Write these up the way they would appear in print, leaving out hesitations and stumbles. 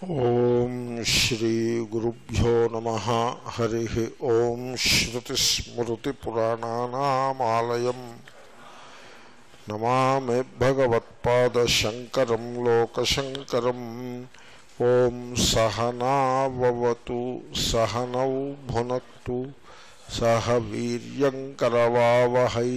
ఓం శ్రీ గురుభ్యో నమః. హరి ఓం. శ్రుతిస్మృతిపురాణానామాలయం నమామి భగవత్పాదశంకరం లోకశంకరం. ఓం సహనావవతు సహనౌ భునక్తు సహ వీర్యంకరవావహై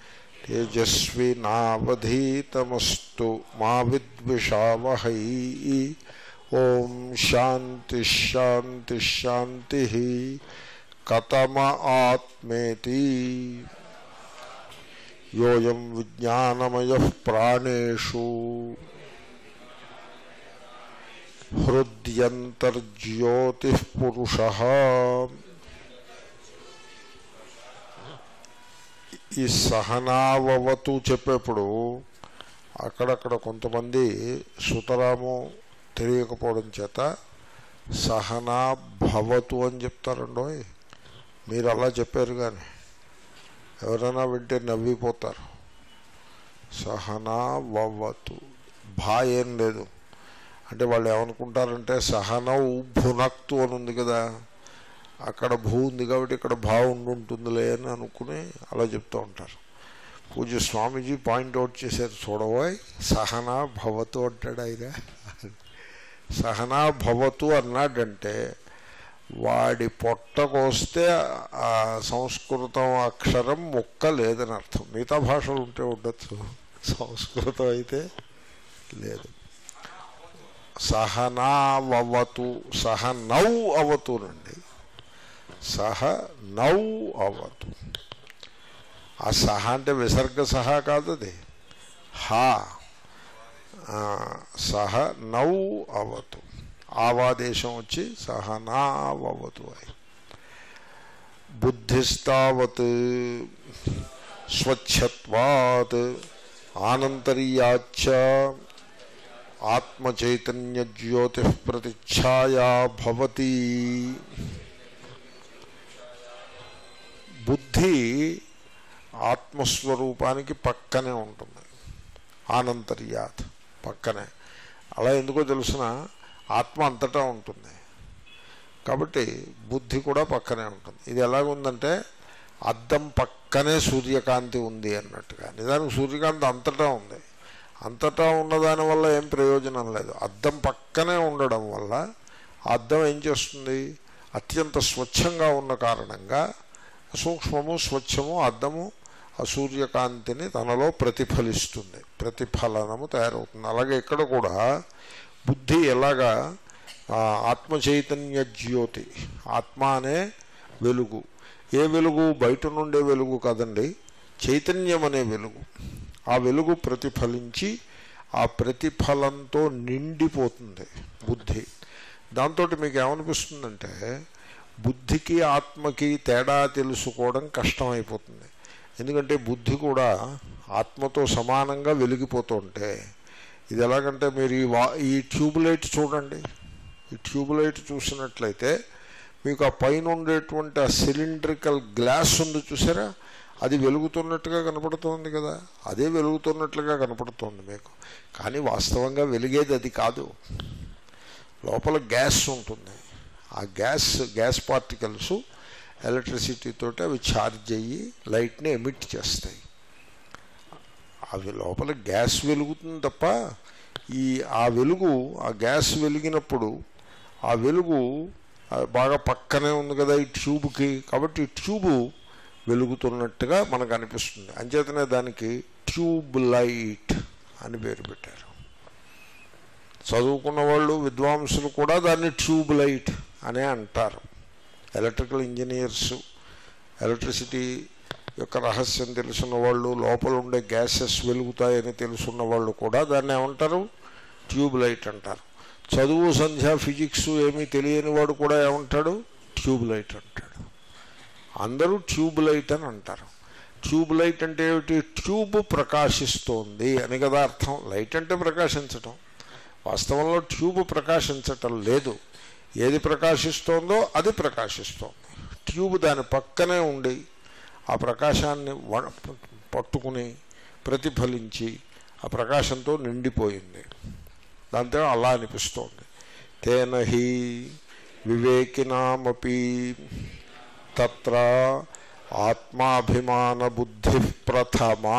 తేజస్వినావధీతమస్తు మా విద్విషావహై. ఓం శాంతి శాంతి శాంతి. కతమ ఆత్మేతి యోయం విజ్ఞానమయః ప్రాణేషు హృద్యంతర్జ్యోతిః పురుషః. ఈ సహనావవతు చెప్పేప్పుడు అక్కడక్కడ కొంతమంది సుతరాము తెలియకపోవడం చేత సహనా భవతు అని చెప్తారండో. మీరు అలా చెప్పారు కానీ ఎవరైనా వింటే నవ్విపోతారు. సహనా వవతు భా ఏం లేదు అంటే వాళ్ళు ఏమనుకుంటారంటే సహనౌ భునక్తు అని ఉంది కదా, అక్కడ భూ ఉంది కాబట్టి ఇక్కడ భా ఉంటుందిలే అని అనుకుని అలా చెప్తూ ఉంటారు. పూజ్య స్వామీజీ పాయింట్అవుట్ చేశారు, చూడబోయ్ సహనా భవతు అంటాడు ఆయన. సహనా భవతు అన్నాడంటే వాడి పొట్టకొస్తే ఆ సంస్కృతం అక్షరం ముక్క లేదని అర్థం. మిగతా భాషలు ఉంటే ఉండొచ్చు, సంస్కృతం అయితే లేదు. సహనావవతు సహనౌ అవతునండి, సహనౌ అవతు. ఆ సహ అంటే విసర్గ సహా కాదు, అది హా. సహ నౌ అవతు ఆవాదేశం వచ్చి సహనావవతు అయి. బుద్ధిస్తావత్ స్వచ్ఛత్వాత్ ఆనంతర్యాచ్చ ఆత్మచైతన్య జ్యోతిః ప్రతిఛాయా భవతి. బుద్ధి ఆత్మస్వరూపానికి పక్కనే ఉంటుంది, ఆనంతర్యాత్ పక్కనే. అలా ఎందుకో తెలుసిన, ఆత్మ అంతటా ఉంటుంది కాబట్టి బుద్ధి కూడా పక్కనే ఉంటుంది. ఇది ఎలాగుందంటే అద్దం పక్కనే సూర్యకాంతి ఉంది అన్నట్టుగా. నిజానికి సూర్యకాంతి అంతటా ఉంది, అంతటా ఉన్నదాని వల్ల ఏం ప్రయోజనం లేదు. అద్దం పక్కనే ఉండడం వల్ల అద్దం ఏం చేస్తుంది, అత్యంత స్వచ్ఛంగా ఉన్న కారణంగా సూక్ష్మము స్వచ్ఛము అద్దము ఆ సూర్యకాంతిని తనలో ప్రతిఫలిస్తుంది, ప్రతిఫలనము తయారవుతుంది. అలాగే ఇక్కడ కూడా బుద్ధి ఎలాగా ఆత్మ చైతన్య జ్యోతి, ఆత్మ అనే వెలుగు. ఏ వెలుగు? బయట నుండే వెలుగు కాదండి, చైతన్యం అనే వెలుగు. ఆ వెలుగు ప్రతిఫలించి ఆ ప్రతిఫలంతో నిండిపోతుంది బుద్ధి. దాంతో మీకు ఏమనిపిస్తుందంటే బుద్ధికి ఆత్మకి తేడా తెలుసుకోవడం కష్టమైపోతుంది. ఎందుకంటే బుద్ధి కూడా ఆత్మతో సమానంగా వెలిగిపోతుంటే, ఇది ఎలాగంటే మీరు ఈ ట్యూబ్లైట్ చూడండి. ఈ ట్యూబ్లైట్ చూసినట్లయితే మీకు ఆ పైన ఉండేటువంటి ఆ సిలిండ్రికల్ గ్లాస్ ఉంది చూసారా, అది వెలుగుతున్నట్టుగా కనపడుతోంది కదా, అదే వెలుగుతున్నట్లుగా కనపడుతోంది మీకు. కానీ వాస్తవంగా వెలిగేది అది కాదు, లోపల గ్యాస్ ఉంటుంది. ఆ గ్యాస్ పార్టికల్స్ ఎలక్ట్రిసిటీతో అవి ఛార్జ్ అయ్యి లైట్ని ఎమిట్ చేస్తాయి. అవి లోపల గ్యాస్ వెలుగుతుంది తప్ప ఆ వెలుగు, ఆ గ్యాస్ వెలిగినప్పుడు ఆ వెలుగు బాగా పక్కనే ఉంది కదా ఈ ట్యూబ్కి, కాబట్టి ఈ ట్యూబు వెలుగుతున్నట్టుగా మనకు అనిపిస్తుంది. అంచేతనే దానికి ట్యూబ్ లైట్ అని పేరు పెట్టారు. చదువుకున్న వాళ్ళు విద్వాంసులు కూడా దాన్ని ట్యూబ్ లైట్ అనే అంటారు. ఎలక్ట్రికల్ ఇంజనీర్స్, ఎలక్ట్రిసిటీ యొక్క రహస్యం తెలుసున్న వాళ్ళు, లోపల ఉండే గ్యాసెస్ వెలుగుతాయని తెలుసున్న వాళ్ళు కూడా దాన్ని ఏమంటారు, ట్యూబ్ లైట్ అంటారు. చదువు సంధ్య ఫిజిక్స్ ఏమీ తెలియని వాడు కూడా ఏమంటాడు, ట్యూబ్ లైట్ అంటాడు. అందరూ ట్యూబ్ లైట్ అని అంటారు. ట్యూబ్ లైట్ అంటే ఏమిటి? ట్యూబ్ ప్రకాశిస్తోంది అని కదా అర్థం. లైట్ అంటే ప్రకాశించటం. వాస్తవంలో ట్యూబ్ ప్రకాశించటం లేదు, ఏది ప్రకాశిస్తోందో అది ప్రకాశిస్తోంది. ట్యూబ్ దాని పక్కనే ఉండి ఆ ప్రకాశాన్ని పట్టుకుని ప్రతిఫలించి ఆ ప్రకాశంతో నిండిపోయింది. దాంతో అలా అనిపిస్తోంది. తేన హి వివేకినామపి తత్ర ఆత్మాభిమాన బుద్ధి ప్రథమా.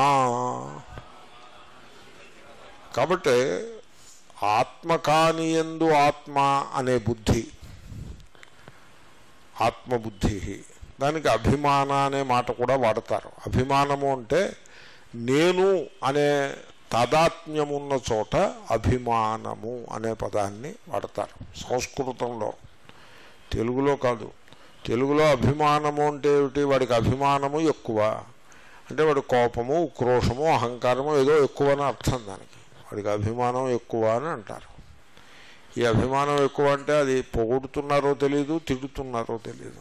కాబట్టి ఆత్మకానియందు ఆత్మ అనే బుద్ధి, ఆత్మబుద్ధి, దానికి అభిమాన అనే మాట కూడా వాడతారు. అభిమానము అంటే నేను అనే తాదాత్మ్యమున్న చోట అభిమానము అనే పదాన్ని వాడతారు సంస్కృతంలో, తెలుగులో కాదు. తెలుగులో అభిమానము అంటే ఏమిటి? వాడికి అభిమానము ఎక్కువ అంటే వాడి కోపము, ఉక్రోషము, అహంకారము ఏదో ఎక్కువ అని అర్థం. దానికి వాడికి అభిమానం ఎక్కువ అని అంటారు. ఈ అభిమానం ఎక్కువ అంటే అది పొగుడుతున్నారో తెలీదు, తిడుతున్నారో తెలీదు.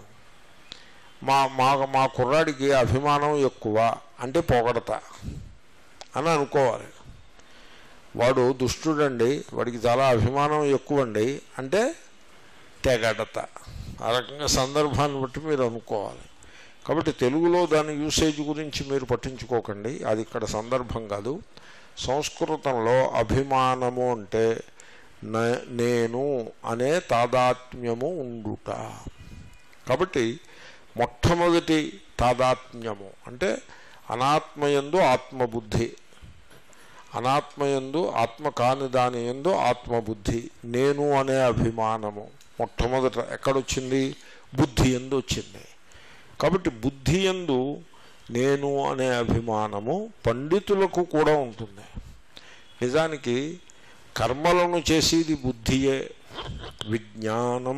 మా కుర్రాడికి అభిమానం ఎక్కువ అంటే పొగడతా అని అనుకోవాలి. వాడు దుష్టుడండి, వాడికి చాలా అభిమానం ఎక్కువండి అంటే తెగడత. ఆ రకంగా సందర్భాన్ని బట్టి మీరు అనుకోవాలి. కాబట్టి తెలుగులో దాని యూసేజ్ గురించి మీరు పట్టించుకోకండి, అది ఇక్కడ సందర్భం కాదు. సంస్కృతంలో అభిమానము అంటే నేను అనే తాదాత్మ్యము ఉండుట. కాబట్టి మొట్టమొదటి తాదాత్మ్యము అంటే అనాత్మయందు ఆత్మబుద్ధి, అనాత్మయందు ఆత్మ కాని దాని యందు ఆత్మబుద్ధి, నేను అనే అభిమానము మొట్టమొదట ఎక్కడొచ్చింది? బుద్ధి యందు వచ్చింది. కాబట్టి బుద్ధి యందు నేను అనే అభిమానము పండితులకు కూడా ఉంటుంది. నిజానికి కర్మలను చేసేది బుద్ధియే. విజ్ఞానం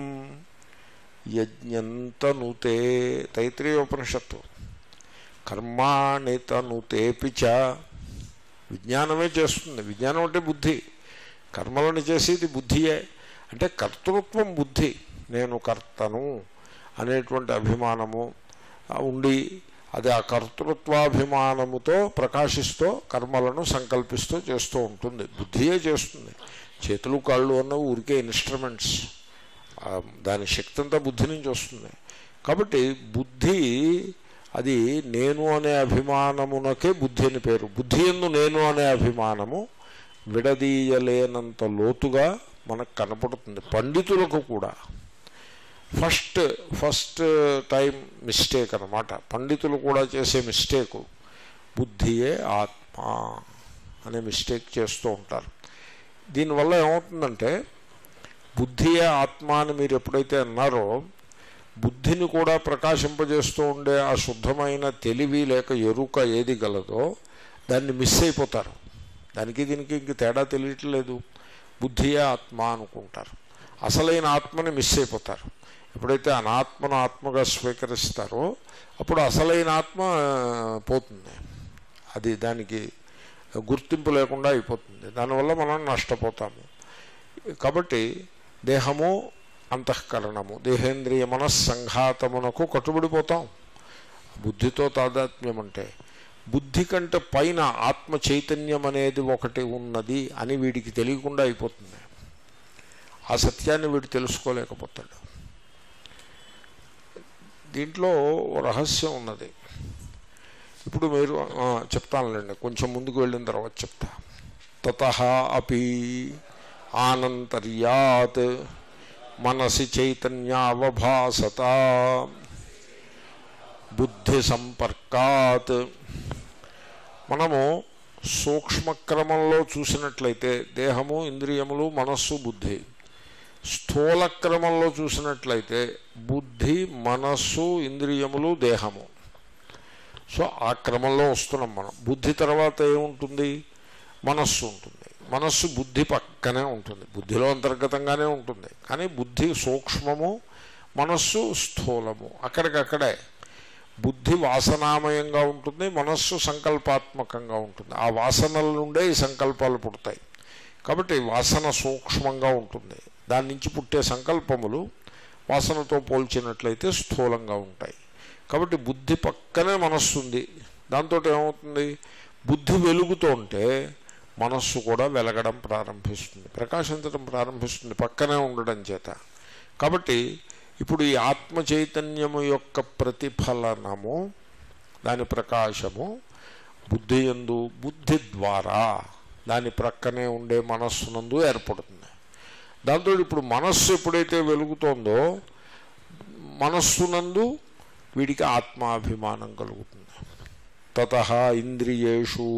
యజ్ఞంతనుతే, తైత్రీయోపనిషత్తు. కర్మాణి తనుతేపి చ, విజ్ఞానమే చేస్తుంది. విజ్ఞానం అంటే బుద్ధి. కర్మలను చేసేది బుద్ధియే. అంటే కర్తృత్వం బుద్ధి, నేను కర్తను అనేటువంటి అభిమానము ఉండి అది ఆ కర్తృత్వాభిమానముతో ప్రకాశిస్తూ కర్మలను సంకల్పిస్తూ చేస్తూ ఉంటుంది. బుద్ధియే చేస్తుంది. చేతులు కాళ్ళు అన్నవి ఊరికే ఇన్స్ట్రుమెంట్స్, దాని శక్తి అంతా బుద్ధి నుంచి వస్తుంది. కాబట్టి బుద్ధి అది నేను అనే అభిమానమునకే బుద్ధి అని పేరు. బుద్ధి యందు నేను అనే అభిమానము విడదీయలేనంత లోతుగా మనకు కనపడుతుంది పండితులకు కూడా. ఫస్ట్ టైం మిస్టేక్ అన్నమాట. పండితులు కూడా చేసే మిస్టేకు బుద్ధియే ఆత్మ అనే మిస్టేక్ చేస్తూ ఉంటారు. దీనివల్ల ఏమవుతుందంటే బుద్ధియే ఆత్మ అని మీరు ఎప్పుడైతే అన్నారో, బుద్ధిని కూడా ప్రకాశింపజేస్తూ ఉండే ఆ శుద్ధమైన తెలివి లేక ఎరుక ఏది గలదో దాన్ని మిస్ అయిపోతారు. దానికి దీనికి ఇంక తేడా తెలియట్లేదు. బుద్ధియే ఆత్మ అనుకుంటారు, అసలైన ఆత్మని మిస్ అయిపోతారు. ఎప్పుడైతే అనాత్మను ఆత్మగా స్వీకరిస్తారో అప్పుడు అసలైన ఆత్మ పోతుంది. అది దానికి గుర్తింపు లేకుండా అయిపోతుంది. దానివల్ల మనం నష్టపోతాము. కాబట్టి దేహము, అంతఃకరణము, దేహేంద్రియ మనస్సంఘాతమునకు కట్టుబడిపోతాం. బుద్ధితో తాదాత్మ్యం అంటే బుద్ధి కంటే పైన ఆత్మ చైతన్యం అనేది ఒకటి ఉన్నది అని వీడికి తెలియకుండా అయిపోతుంది. ఆ సత్యాన్ని వీడు తెలుసుకోలేకపోతాడు. దీంట్లో రహస్యం ఉన్నది. ఇప్పుడు మీరు చెప్తానులేండి, కొంచెం ముందుకు వెళ్ళిన తర్వాత చెప్తా. తతః అపి ఆనంతర్యాత్ మనసి చైతన్యావభాసత బుద్ధి సంపర్కాత్. మనము సూక్ష్మక్రమంలో చూసినట్లయితే దేహము, ఇంద్రియములు, మనస్సు, బుద్ధి. స్థూల క్రమంలో చూసినట్లయితే బుద్ధి, మనస్సు, ఇంద్రియములు, దేహము. సో ఆ క్రమంలో వస్తున్నాం మనం. బుద్ధి తర్వాత ఏముంటుంది? మనస్సు ఉంటుంది. మనస్సు బుద్ధి పక్కనే ఉంటుంది, బుద్ధిలో అంతర్గతంగానే ఉంటుంది. కానీ బుద్ధి సూక్ష్మము, మనస్సు స్థూలము. అక్కడికక్కడే బుద్ధి వాసనామయంగా ఉంటుంది, మనస్సు సంకల్పాత్మకంగా ఉంటుంది. ఆ వాసనల నుండే ఈ సంకల్పాలు పుడతాయి. కాబట్టి వాసన సూక్ష్మంగా ఉంటుంది. దాని నుంచి పుట్టే సంకల్పములు వాసనతో పోల్చినట్లయితే స్థూలంగా ఉంటాయి. కాబట్టి బుద్ధి పక్కనే మనస్సు ఉంది. దాంతో ఏమవుతుంది? బుద్ధి వెలుగుతూ ఉంటే మనస్సు కూడా వెలగడం ప్రారంభిస్తుంది, ప్రకాశించడం ప్రారంభిస్తుంది పక్కనే ఉండడం చేత. కాబట్టి ఇప్పుడు ఈ ఆత్మ చైతన్యము యొక్క ప్రతిఫలనము, దాని ప్రకాశము బుద్ధి యందు, బుద్ధి ద్వారా దాని ప్రక్కనే ఉండే మనస్సునందు ఏర్పడుతుంది. దాంతో ఇప్పుడు మనస్సు ఎప్పుడైతే వెలుగుతోందో మనస్సునందు వీడికి ఆత్మాభిమానం కలుగుతుంది. తతః ఇంద్రియేషు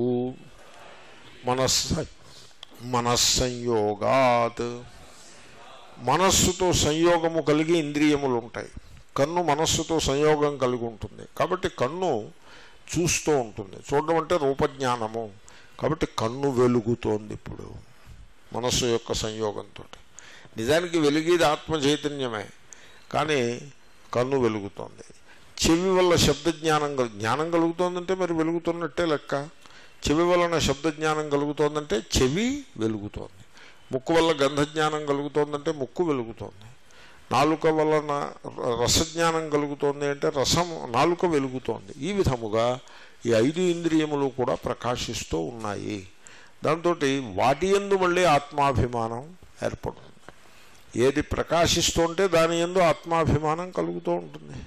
మనస్సంయోగాత్, మనస్సుతో సంయోగము కలిగి ఇంద్రియములు ఉంటాయి. కన్ను మనస్సుతో సంయోగం కలిగి ఉంటుంది కాబట్టి కన్ను చూస్తూ ఉంటుంది. చూడడం అంటే రూపజ్ఞానము. కాబట్టి కన్ను వెలుగుతోంది ఇప్పుడు మనస్సు యొక్క సంయోగంతో. నిజానికి వెలిగేది ఆత్మ చైతన్యమే, కానీ కన్ను వెలుగుతోంది. చెవి వల్ల శబ్దజ్ఞానం జ్ఞానం కలుగుతోందంటే మరి వెలుగుతున్నట్టే లెక్క. చెవి వలన శబ్దజ్ఞానం కలుగుతోందంటే చెవి వెలుగుతోంది. ముక్కు వల్ల గంధజ్ఞానం కలుగుతోందంటే ముక్కు వెలుగుతోంది. నాలుక వలన రసజ్ఞానం కలుగుతోంది అంటే నాలుక వెలుగుతోంది. ఈ విధముగా ఈ 5 ఇంద్రియములు కూడా ప్రకాశిస్తూ ఉన్నాయి. దాంతో వాటి యందు మళ్ళీ ఆత్మాభిమానం ఏర్పడుతుంది. ఏది ప్రకాశిస్తుంటే దాని యందు ఆత్మాభిమానం కలుగుతూ ఉంటుంది.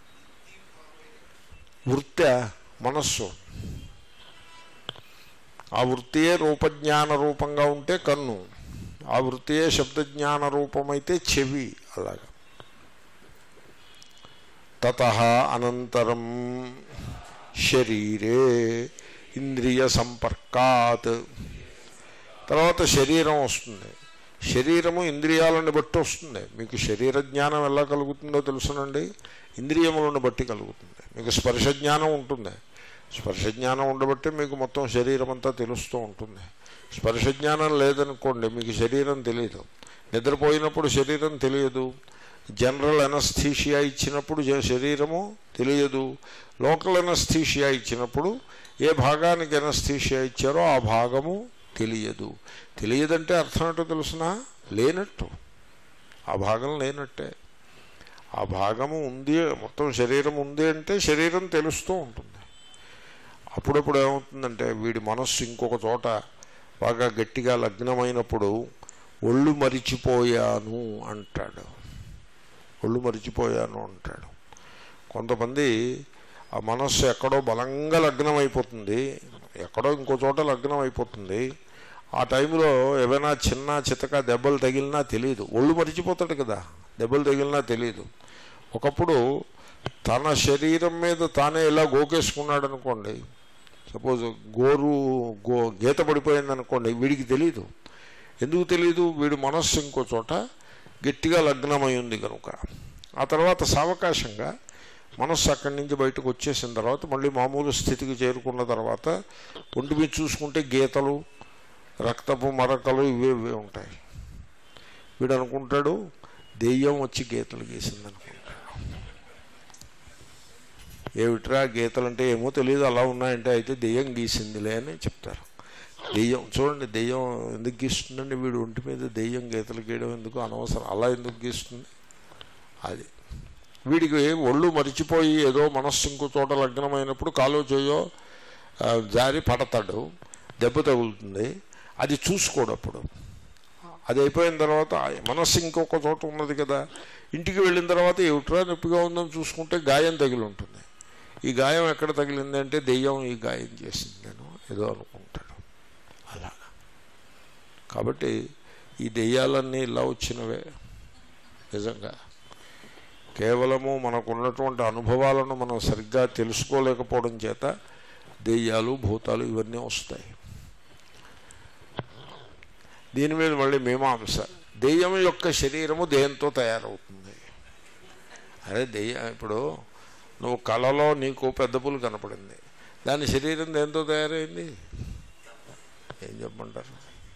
వృత్తి మనస్సు, ఆ వృత్తియే రూపజ్ఞాన రూపంగా ఉంటే కన్ను, ఆ వృత్తియే శబ్దజ్ఞాన రూపమైతే చెవి. అలాగా తతః అనంతరం శరీరే ఇంద్రియ సంపర్కాత్, తర్వాత శరీరం వస్తుంది. శరీరము ఇంద్రియాలను బట్టి వస్తుంది. మీకు శరీర జ్ఞానం ఎలా కలుగుతుందో తెలుసునండి, ఇంద్రియములను బట్టి కలుగుతుంది. మీకు స్పర్శ జ్ఞానం ఉంటుంది. స్పర్శ జ్ఞానం ఉండబట్టి మీకు మొత్తం శరీరం అంతా తెలుస్తూ ఉంటుంది. స్పర్శ జ్ఞానం లేదనుకోండి మీకు శరీరం తెలియదు. నిద్రపోయినప్పుడు శరీరం తెలియదు. జనరల్ ఎనస్థీషియా ఇచ్చినప్పుడు శరీరము తెలియదు. లోకల్ ఎనస్థీషియా ఇచ్చినప్పుడు ఏ భాగానికి ఎనస్థీషియా ఇచ్చారో ఆ భాగము తెలియదు. తెలియదంటే అర్థం ఏంటో తెలుసునా, లేనట్టు. ఆ భాగం లేనట్టే. ఆ భాగము ఉంది, మొత్తం శరీరం ఉంది అంటే శరీరం తెలుస్తూ ఉంటుంది. అప్పుడప్పుడు ఏమవుతుందంటే వీడి మనస్సు ఇంకొక చోట బాగా గట్టిగా లగ్నమైనప్పుడు ఒళ్ళు మరిచిపోయాను అంటాడు. ఒళ్ళు మరిచిపోయాను అంటాడు. కొంతమంది ఆ మనస్సు ఎక్కడో బలంగా లగ్నం అయిపోతుంది, ఎక్కడో ఇంకో చోట లగ్నం అయిపోతుంది. ఆ టైంలో ఏమైనా చిన్న చితక దెబ్బలు తగిలినా తెలియదు. ఒళ్ళు మరిచిపోతాడు కదా, దెబ్బలు తగిలినా తెలియదు. ఒకప్పుడు తన శరీరం మీద తానే ఇలా గోకేసుకున్నాడు అనుకోండి, సపోజ్ గీత పడిపోయింది అనుకోండి, వీడికి తెలియదు. ఎందుకు తెలియదు? వీడి మనస్సు ఇంకో చోట గట్టిగా లగ్నమై ఉంది కనుక. ఆ తర్వాత సావకాశంగా మనస్సు అక్కడి నుంచి బయటకు వచ్చేసిన తర్వాత మళ్ళీ మామూలు స్థితికి చేరుకున్న తర్వాత ఒంటి మీద చూసుకుంటే గీతలు, రక్తపు మరకలు ఇవే ఉంటాయి. వీడు అనుకుంటాడు దెయ్యం వచ్చి గీతలు గీసింది అనుకుంటాడు. ఏమిట్రా గీతలు అంటే ఏమో తెలియదు, అలా ఉన్నాయంటే అయితే దెయ్యం గీసిందిలే అని చెప్తారు. దెయ్యం చూడండి, దెయ్యం ఎందుకు గీస్తుందండి? వీడు ఒంటి మీద దెయ్యం గీతలు గీయడం ఎందుకు, అనవసరం. అలా ఎందుకు గీస్తుంది? అది వీడికి ఒళ్ళు మరిచిపోయి ఏదో మనస్సు ఇంకో చోట లగ్నమైనప్పుడు కాలో చేయో జారి పడతాడు, దెబ్బ తగులుతుంది. అది చూసుకోడప్పుడు. అది అయిపోయిన తర్వాత మనస్సు ఇంకొక చోట ఉన్నది కదా, ఇంటికి వెళ్ళిన తర్వాత ఏమిట్రా నొప్పిగా ఉందని చూసుకుంటే గాయం తగిలి ఉంటుంది. ఈ గాయం ఎక్కడ తగిలింది అంటే దెయ్యం ఈ గాయం చేసింది నేను ఏదో అనుకుంటాడు. అలా కాబట్టి ఈ దెయ్యాలన్నీ ఇలా వచ్చినవే. నిజంగా కేవలము మనకున్నటువంటి అనుభవాలను మనం సరిగ్గా తెలుసుకోలేకపోవడం చేత దెయ్యాలు భూతాలు ఇవన్నీ వస్తాయి. దీని మీద మళ్ళీ మీమాంస. దెయ్యం యొక్క శరీరము దేంతో తయారవుతుంది? అరే దెయ్యం, ఇప్పుడు నువ్వు కళలో నీకు పెద్ద పులు కనపడింది, దాని శరీరం దేంతో తయారైంది? ఏం చెప్పమంటారు?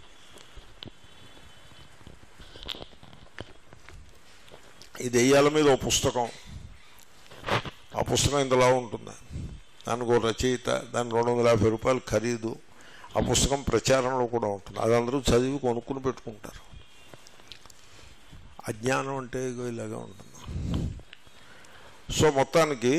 ఈ దెయ్యాల మీద ఓ పుస్తకం, ఆ పుస్తకం ఇంతలా ఉంటుంది, దానికి ఒక రచయిత, దాని 250 రూపాయలు ఖరీదు. ఆ పుస్తకం ప్రచారంలో కూడా ఉంటుంది, అది అందరూ చదివి కొనుక్కుని పెట్టుకుంటారు. అజ్ఞానం అంటే ఇలాగా ఉంటుంది. సో మొత్తానికి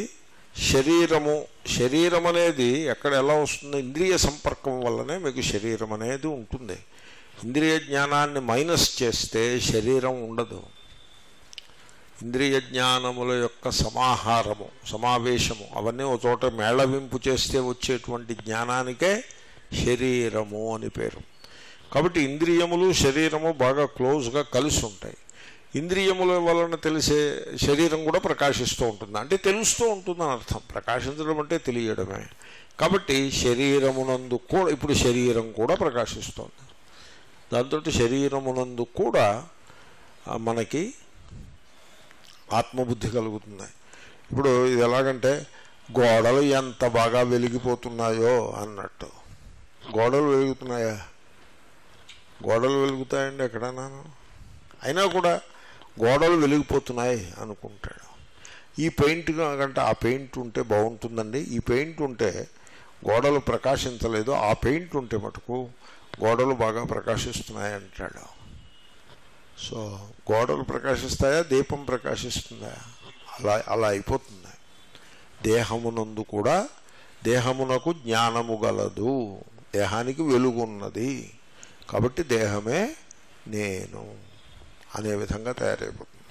శరీరం అనేది ఎక్కడ ఎలా వస్తుంది? ఇంద్రియ సంపర్కం వల్లనే మీకు శరీరం అనేది ఉంటుంది. ఇంద్రియ జ్ఞానాన్ని మైనస్ చేస్తే శరీరం ఉండదు. ఇంద్రియ జ్ఞానముల యొక్క సమాహారము, సమావేశము, అవన్నీ ఒక చోట మేళవింపు చేస్తే వచ్చేటువంటి జ్ఞానానికే శరీరము అని పేరు. కాబట్టి ఇంద్రియములు శరీరము బాగా క్లోజ్గా కలిసి ఉంటాయి. ఇంద్రియముల వలన తెలిసే శరీరం కూడా ప్రకాశిస్తూ ఉంటుంది, అంటే తెలుస్తూ ఉంటుందని అర్థం. ప్రకాశించడం అంటే తెలియడమే. కాబట్టి శరీరమునందు కూడా ఇప్పుడు శరీరం కూడా ప్రకాశిస్తుంది. దాంతో శరీరమునందు కూడా మనకి ఆత్మబుద్ధి కలుగుతుంది. ఇప్పుడు ఇది ఎలాగంటే గోడలు ఎంత బాగా వెలిగిపోతున్నాయో అన్నట్టు. గోడలు వెలుగుతున్నాయా? గోడలు వెలుగుతాయండి ఎక్కడైనా? అయినా కూడా గోడలు వెలిగిపోతున్నాయి అనుకుంటాడు. ఈ పెయింట్ కంటే ఆ పెయింట్ ఉంటే బాగుంటుందండి, ఈ పెయింట్ ఉంటే గోడలు ప్రకాశించలేదు, ఆ పెయింట్ ఉంటే మటుకు గోడలు బాగా ప్రకాశిస్తున్నాయి అంటాడు. సో గోడలు ప్రకాశిస్తాయా, దీపం ప్రకాశిస్తుందా? అలా అయిపోతుంది. దేహమునందు కూడా దేహమునకు జ్ఞానము గలదు, దేహానికి వెలుగున్నది, కాబట్టి దేహమే నేను అనే విధంగా తయారైపోతుంది.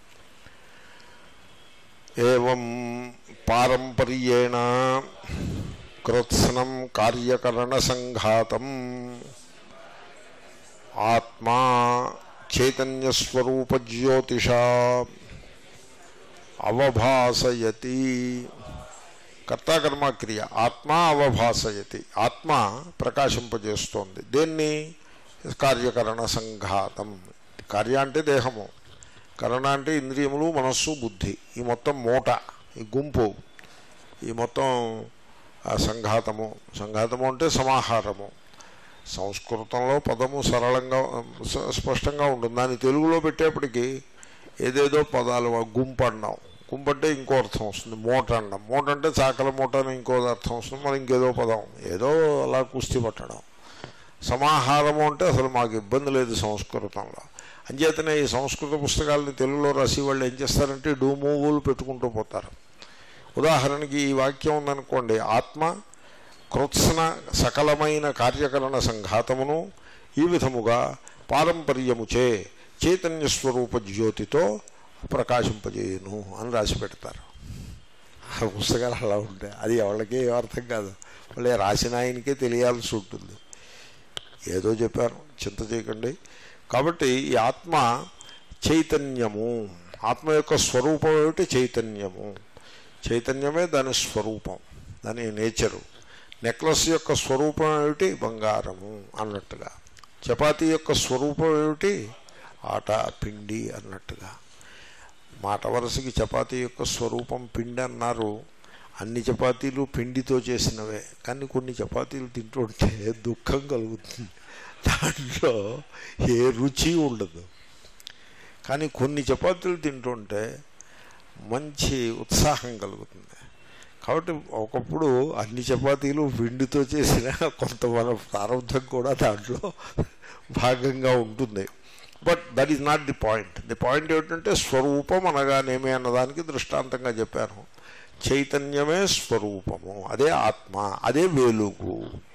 ఏవం పారంపర్యేణ కృత్స్నం కార్యకరణ సంఘాతం ఆత్మా చైతన్యస్వరూప జ్యోతిషా అవభాసయతి. కర్తాకర్మ క్రియ. ఆత్మ అవభాసయతి, ఆత్మ ప్రకాశింపజేస్తోంది. దేన్ని? కార్యకరణ సంఘాతం. కార్య అంటే దేహము, కరణ అంటే ఇంద్రియములు, మనస్సు, బుద్ధి. ఈ మొత్తం మూట, ఈ గుంపు, ఈ మొత్తం సంఘాతము. సంఘాతము అంటే సమాహారము. సంస్కృతంలో పదము సరళంగా స్పష్టంగా ఉంటుంది, దాన్ని తెలుగులో పెట్టేప్పటికీ ఏదేదో పదాలు. గుంపు అన్నాం, గుంపు అంటే ఇంకో అర్థం వస్తుంది. మూట అన్నాం, మూట అంటే చాకల మూట అని ఇంకో అర్థం వస్తుంది. మరి ఇంకేదో పదం, ఏదో అలా కుస్తీ పట్టడం. సమాహారము అంటే అసలు మాకు ఇబ్బంది లేదు సంస్కృతంలో. అంచేతనే ఈ సంస్కృత పుస్తకాలని తెలుగులో రాసి వాళ్ళు ఏం చేస్తారంటే డూమూవులు పెట్టుకుంటూ పోతారు. ఉదాహరణకి ఈ వాక్యం ఉందనుకోండి, ఆత్మ కృత్స్న సకలమైన కార్యకరణ సంఘాతమును ఈ విధముగా పారంపర్యముచే చైతన్య స్వరూప జ్యోతితో ప్రకాశింపజేయును అని రాసి పెడతారు. ఆ పుస్తకాలు అలా ఉంటాయి. అది ఎవరికే అర్థం కాదు, వాళ్ళే రాసిన ఆయనకే తెలియాల్సి ఉంటుంది. ఏదో చెప్పారు, చింత చేయకండి. కాబట్టి ఈ ఆత్మ చైతన్యము, ఆత్మ యొక్క స్వరూపం ఏమిటి? చైతన్యము. చైతన్యమే దాని స్వరూపం, దాని నేచరు. నెక్లెస్ యొక్క స్వరూపం ఏమిటి? బంగారము అన్నట్టుగా. చపాతీ యొక్క స్వరూపం ఏమిటి? ఆట, పిండి అన్నట్టుగా. మాట వరుసకి చపాతీ యొక్క స్వరూపం పిండి అన్నారు. అన్ని చపాతీలు పిండితో చేసినవే, కానీ కొన్ని చపాతీలు తింటుంటే దుఃఖం కలుగుతుంది, దాంట్లో ఏ రుచి ఉండదు. కానీ కొన్ని చపాతీలు తింటుంటే మంచి ఉత్సాహం కలుగుతుంది. కాబట్టి ఒకప్పుడు అన్ని చపాతీలు పిండితో చేసిన కొంత మన ప్రారంభం కూడా దాంట్లో భాగంగా ఉంటుంది. But that is not the point. The point ఏమిటంటే స్వరూపం అనగానేమి అన్నదానికి దృష్టాంతంగా చెప్పాను. చైతన్యమే స్వరూపము, అదే ఆత్మ, అదే వెలుగు.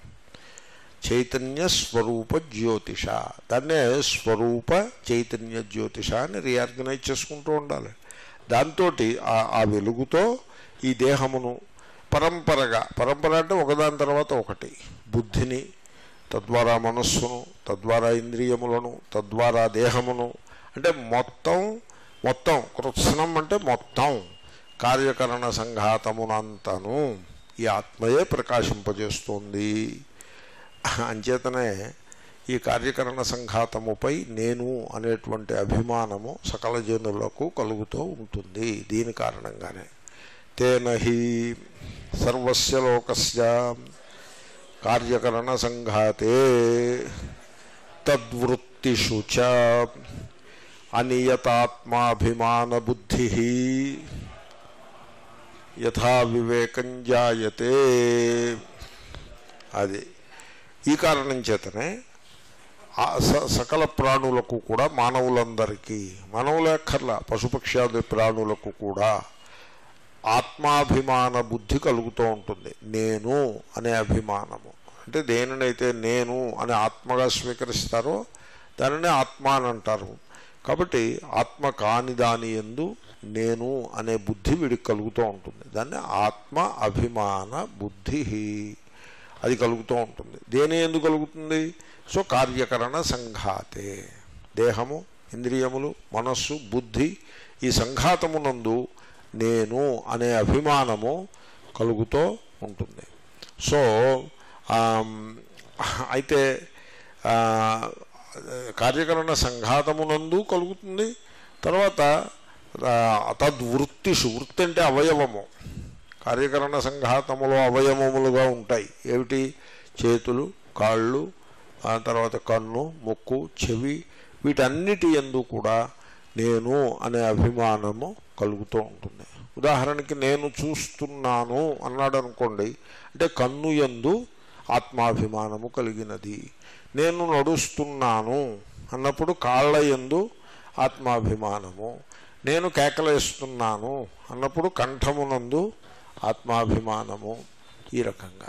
చైతన్య స్వరూప జ్యోతిష, దాన్నే స్వరూప చైతన్య జ్యోతిష అని రీఆర్గనైజ్ చేసుకుంటూ ఉండాలి. దాంతో ఆ వెలుగుతో ఈ దేహమును పరంపరగా, పరంపర అంటే ఒకదాని తర్వాత ఒకటి, బుద్ధిని, తద్వారా మనస్సును, తద్వారా ఇంద్రియములను, తద్వారా దేహమును, అంటే మొత్తం కృత్స్నం అంటే మొత్తం కార్యకరణ సంఘాతమునంతను ఈ ఆత్మయే ప్రకాశింపజేస్తోంది. అంచేతనే ఈ కార్యకరణ సంఘాతముపై నేను అనేటువంటి అభిమానము సకల జనులకు కలుగుతూ ఉంటుంది. దీని కారణంగానే తేన హి సర్వస్య లోకస్య కార్యకరణ సంఘాతే తద్వృత్తిషు చ అనియతాత్మాభిమాన బుద్ధి యథా వివేకం జాయతే. అది ఈ కారణం చేతనే సకల ప్రాణులకు కూడా, మానవులందరికీ, మానవులక్కర్లా పశుపక్ష్యాది ప్రాణులకు కూడా ఆత్మాభిమాన బుద్ధి కలుగుతూ ఉంటుంది. నేను అనే అభిమానము అంటే దేనినైతే నేను అని ఆత్మగా స్వీకరిస్తారో దానినే ఆత్మ అని అంటారు. కాబట్టి ఆత్మ కాని దాని యందు నేను అనే బుద్ధి వీడికి కలుగుతూ ఉంటుంది. దాన్ని ఆత్మ అభిమాన బుద్ధి అది కలుగుతూ ఉంటుంది. దేని ఎందుకు కలుగుతుంది? సో కార్యకరణ సంఘాతే, దేహము, ఇంద్రియములు, మనస్సు, బుద్ధి ఈ సంఘాతమునందు నేను అనే అభిమానము కలుగుతూ ఉంటుంది. సో అయితే కార్యకరణ సంఘాతమునందు కలుగుతుంది. తర్వాత తద్వృత్తిషు, వృత్తి అంటే అవయవము, కార్యకరణ సంఘాతములో అవయవములుగా ఉంటాయి. ఏమిటి? చేతులు, కాళ్ళు, తర్వాత కన్ను, ముక్కు, చెవి, వీటన్నిటి యందు కూడా నేను అనే అభిమానము కలుగుతూ ఉంటుంది. ఉదాహరణకి నేను చూస్తున్నాను అన్నాడు అనుకోండి, అంటే కన్ను యందు ఆత్మాభిమానము కలిగినది. నేను నడుస్తున్నాను అన్నప్పుడు కాళ్ళ యందు ఆత్మాభిమానము. నేను కేకలేస్తున్నాను అన్నప్పుడు కంఠమునందు ఆత్మాభిమానము. ఈ రకంగా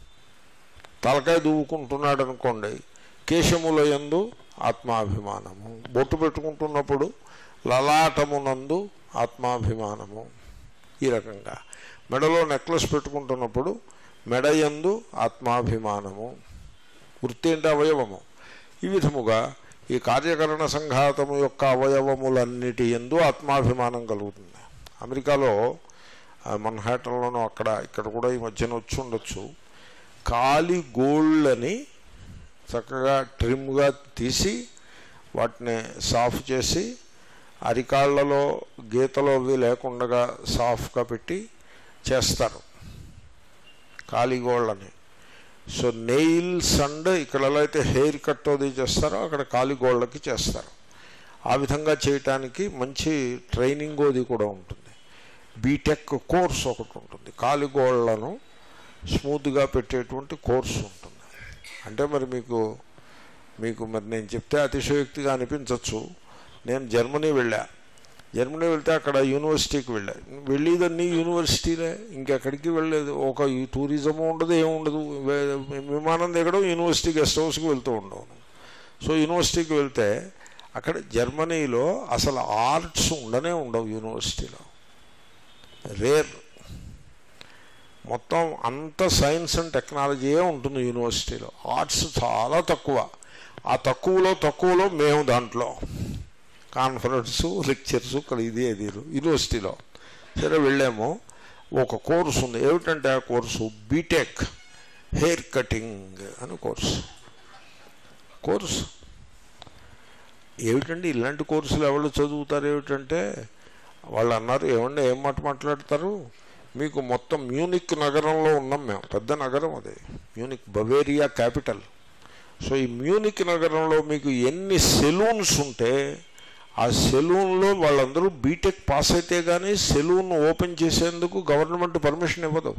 తలకాయ దూవుకుంటున్నాడు అనుకోండి, కేశముల యందు ఆత్మాభిమానము. బొట్టు పెట్టుకుంటున్నప్పుడు లలాటమునందు ఆత్మాభిమానము. ఈ రకంగా మెడలో నెక్లెస్ పెట్టుకుంటున్నప్పుడు మెడయందు ఆత్మాభిమానము. వృత్తి అంటే అవయవము. ఈ విధముగా ఈ కార్యకరణ సంఘాతము యొక్క అవయవములన్నిటి యందు ఆత్మాభిమానం కలుగుతుంది. అమెరికాలో మన్హాటన్లోనూ అక్కడ ఇక్కడ కూడా ఈ మధ్యన వచ్చి ఉండొచ్చు, కాలి గోళ్ళని చక్కగా ట్రిమ్గా తీసి వాటిని సాఫ్ చేసి అరికాళ్లలో గీతలు అవి లేకుండా సాఫ్గా పెట్టి చేస్తారు కాలిగోళ్ళని. సో నెయిల్స్ అండ్ ఇక్కడ ఎలా అయితే హెయిర్ కట్ అది చేస్తారో అక్కడ కాలిగోళ్ళకి చేస్తారు. ఆ విధంగా చేయటానికి మంచి ట్రైనింగ్ అది కూడా ఉంటుంది. బీటెక్ కోర్స్ ఒకటి ఉంటుంది, కాలిగోళ్లను స్మూత్గా పెట్టేటువంటి కోర్సు ఉంటుంది. అంటే మరి మీకు మరి నేను చెప్తే అతిశయోక్తిగా అనిపించవచ్చు. నేను జర్మనీ వెళ్తే అక్కడ యూనివర్సిటీకి వెళ్ళేదన్నీ యూనివర్సిటీలే, ఇంకెక్కడికి వెళ్ళలేదు. ఒక టూరిజము ఉండదు, ఏముండదు. విమానం దిగడం, యూనివర్సిటీ గెస్ట్ హౌస్కి వెళ్తూ ఉండవు. సో యూనివర్సిటీకి వెళ్తే అక్కడ జర్మనీలో అసలు ఆర్ట్స్ ఉండవు యూనివర్సిటీలో, రేర్. మొత్తం అంత సైన్స్ అండ్ టెక్నాలజీయే ఉంటుంది యూనివర్సిటీలో. ఆర్ట్స్ చాలా తక్కువ. ఆ తక్కువలో మేము దాంట్లో కాన్ఫరెన్సు, లెక్చర్సు, ఇక్కడ ఇది యూనివర్సిటీలో. సరే వెళ్ళాము. ఒక కోర్సు ఉంది. ఏమిటంటే ఆ కోర్సు బీటెక్ హెయిర్ కటింగ్ అని కోర్సు. ఏమిటండి ఇలాంటి కోర్సులు ఎవరు చదువుతారు? ఏమిటంటే వాళ్ళు అన్నారు, ఏమండి ఏం మాట్లాడతారు, మీకు మొత్తం మ్యూనిక్ నగరంలో ఉన్నాం మేము, పెద్ద నగరం అది మ్యూనిక్, బవేరియా క్యాపిటల్. సో ఈ మ్యూనిక్ నగరంలో మీకు ఎన్ని సెలూన్స్ ఉంటే ఆ సెలూన్లో వాళ్ళందరూ బీటెక్ పాస్ అయితే కానీ సెలూన్ ఓపెన్ చేసేందుకు గవర్నమెంట్ పర్మిషన్ ఇవ్వదు.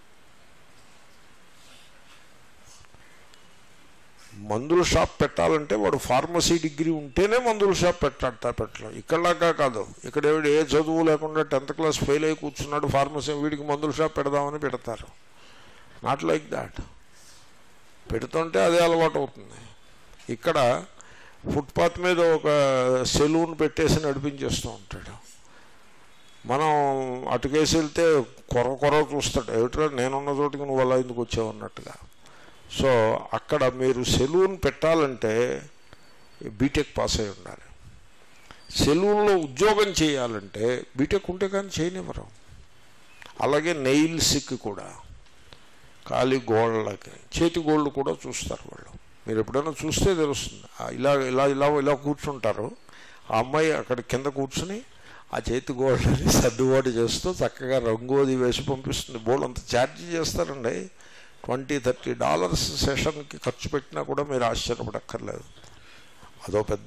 మందుల షాప్ పెట్టాలంటే వాడు ఫార్మసీ డిగ్రీ ఉంటేనే మందుల షాప్ పెట్టడం. ఇక్కడలాగా కాదు. ఇక్కడ ఏ చదువు లేకుండా 10th క్లాస్ ఫెయిల్ అయ్యి కూర్చున్నాడు ఫార్మసీ, వీడికి మందుల షాప్ పెడదామని పెడతారు. Not like that. పెడుతుంటే అదే అలవాటు అవుతుంది. ఇక్కడ ఫుట్పాత్ మీద ఒక సెలూన్ పెట్టేసి నడిపించేస్తూ ఉంటాడు. మనం అటుకేసి వెళ్తే కొర చూస్తాడు, ఏమిట్రా నేనున్న చోటికి నువ్వు అలా ఎందుకు వచ్చావు అన్నట్టుగా. సో అక్కడ మీరు సెలూన్ పెట్టాలంటే బీటెక్ పాస్ అయి ఉండాలి. సెలూన్లో ఉద్యోగం చేయాలంటే బీటెక్ ఉంటే కానీ చేయనివ్వరు. అలాగే నెయిల్స్కి కూడా, కాలి గోళ్ళకి, చేతి గోళ్ళు కూడా చూస్తారు వాళ్ళు. మీరు ఎప్పుడైనా చూస్తే తెలుస్తుంది. ఇలా కూర్చుంటారు. ఆ అమ్మాయి అక్కడ కింద కూర్చుని ఆ చేతి గోళ్ళని సర్దుబాటు చేస్తూ చక్కగా రంగోది వేసి పంపిస్తుంది. బోర్డు అంత ఛార్జీ చేస్తారండి. $20-30 సెషన్కి ఖర్చు పెట్టినా కూడా మీరు ఆశ్చర్యపడక్కర్లేదు. అదో పెద్ద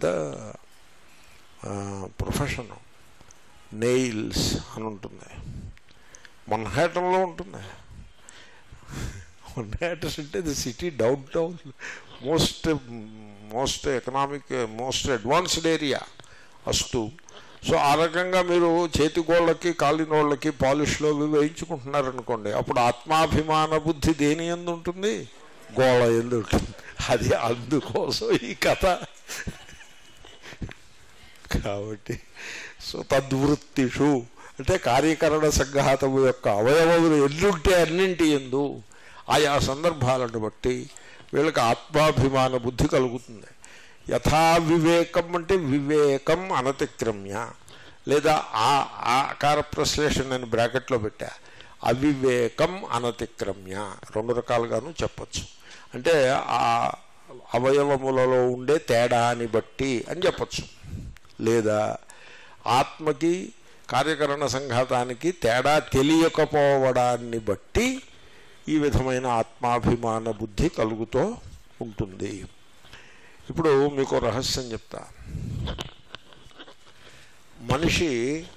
ప్రొఫెషన్. నెయిల్స్ అని ఉంటుంది. మన్హాటన్లో ఉంటుంది. మన్హాటన్ అంటే the city downtown, most economic, most advanced area అస్తు. సో ఆ రకంగా మీరు చేతి గోళ్ళకి, కాలినోళ్ళకి పాలిష్లో వేయించుకుంటున్నారనుకోండి, అప్పుడు ఆత్మాభిమాన బుద్ధి దేని యందు ఉంటుంది? గోళ్ళ యందు ఉంటుంది. అది అందుకోసం ఈ కథ. కాబట్టి సో తద్వృత్తిషు అంటే కార్యకరణ సంఘాతము యొక్క అవయవములు ఎన్నుంటే అన్నింటి యందు ఆయా సందర్భాలను బట్టి వీళ్ళకి ఆత్మాభిమాన బుద్ధి కలుగుతుంది. యథా వివేకం అంటే వివేకం అనతిక్రమ్య, లేదా ఆ ఆకార ప్రశ్లేషణ అని బ్రాకెట్లో పెట్టా, అవివేకం అనతిక్రమ్య, రెండు రకాలుగాను చెప్పచ్చు. అంటే ఆ అవయవములలో ఉండే తేడాని బట్టి అని చెప్పచ్చు, లేదా ఆత్మకి కార్యకరణ సంఘాతానికి తేడా తెలియకపోవడాన్ని బట్టి ఈ విధమైన ఆత్మాభిమాన బుద్ధి కలుగుతూ ఉంటుంది. ఇప్పుడు మీకు రహస్యం చెప్తా. మనిషి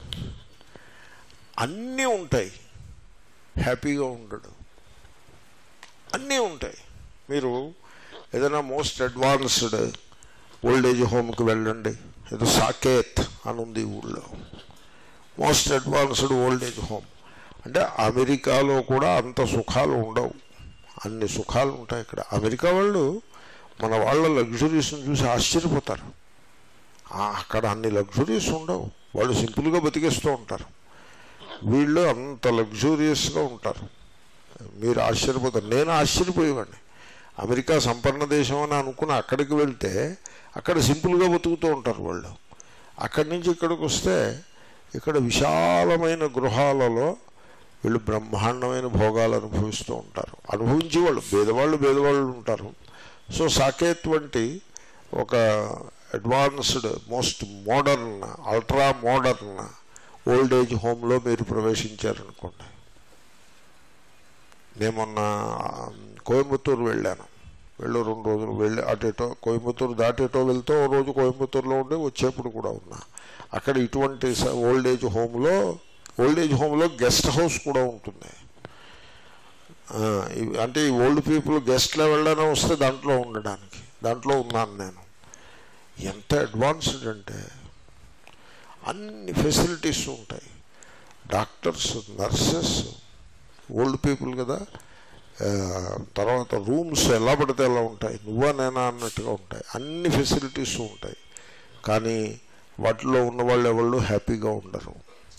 అన్నీ ఉంటాయి, హ్యాపీగా ఉండడు. అన్నీ ఉంటాయి. మీరు ఏదైనా మోస్ట్ అడ్వాన్స్డ్ ఓల్డేజ్ హోమ్కి వెళ్ళండి. ఏదో సాకేత్ అని ఉంది ఊళ్ళో, మోస్ట్ అడ్వాన్స్డ్ ఓల్డేజ్ హోమ్. అంటే అమెరికాలో కూడా అంత సుఖాలు ఉండవు, అన్ని సుఖాలు ఉంటాయి ఇక్కడ. అమెరికా వాళ్ళు మన వాళ్ళ లగ్జరీస్ని చూసి ఆశ్చర్యపోతారు. అక్కడ అన్ని లగ్జరీస్ ఉండవు, వాళ్ళు సింపుల్గా బతికేస్తూ ఉంటారు. వీళ్ళు అంత లగ్జూరియస్గా ఉంటారు, మీరు ఆశ్చర్యపోతారు. నేను ఆశ్చర్యపోయేవాడిని. అమెరికా సంపన్న దేశం అని అనుకుని అక్కడికి వెళ్తే అక్కడ సింపుల్గా బతుకుతూ ఉంటారు వాళ్ళు. అక్కడి నుంచి ఇక్కడికి వస్తే ఇక్కడ విశాలమైన గృహాలలో వీళ్ళు బ్రహ్మాండమైన భోగాలు అనుభవిస్తూ ఉంటారు. అనుభవించే వాళ్ళు పేదవాళ్ళు ఉంటారు. సో సాకేత్ వంటి ఒక advanced most modern ultra modern old age హోమ్లో మీరు ప్రవేశించారనుకోండి. నేను మొన్న కోయంబత్తూరు వెళ్ళాను. 2 రోజులు వెళ్ళి అటేటో కోయంబత్తూరు దాటేటో వెళ్తే ఓ రోజు కోయంబత్తూరులో ఉండి వచ్చేప్పుడు కూడా ఉన్నా. అక్కడ ఇటువంటి ఓల్డేజ్ హోమ్లో గెస్ట్ హౌస్ కూడా ఉంటుంది. అంటే ఈ ఓల్డ్ పీపుల్ గెస్ట్లో వెళ్ళడానికి వస్తే దాంట్లో ఉండడానికి, దాంట్లో ఉన్నాను నేను. ఎంత అడ్వాన్స్డ్ అంటే అన్ని ఫెసిలిటీస్ ఉంటాయి. డాక్టర్స్, నర్సెస్, ఓల్డ్ పీపుల్ కదా. తర్వాత రూమ్స్ ఎలా పడితే ఎలా ఉంటాయి, నువ్వా నేనా అన్నట్టుగా ఉంటాయి. అన్ని ఫెసిలిటీస్ ఉంటాయి. కానీ వాటిలో ఉన్నవాళ్ళు ఎవళ్ళు హ్యాపీగా ఉండరు.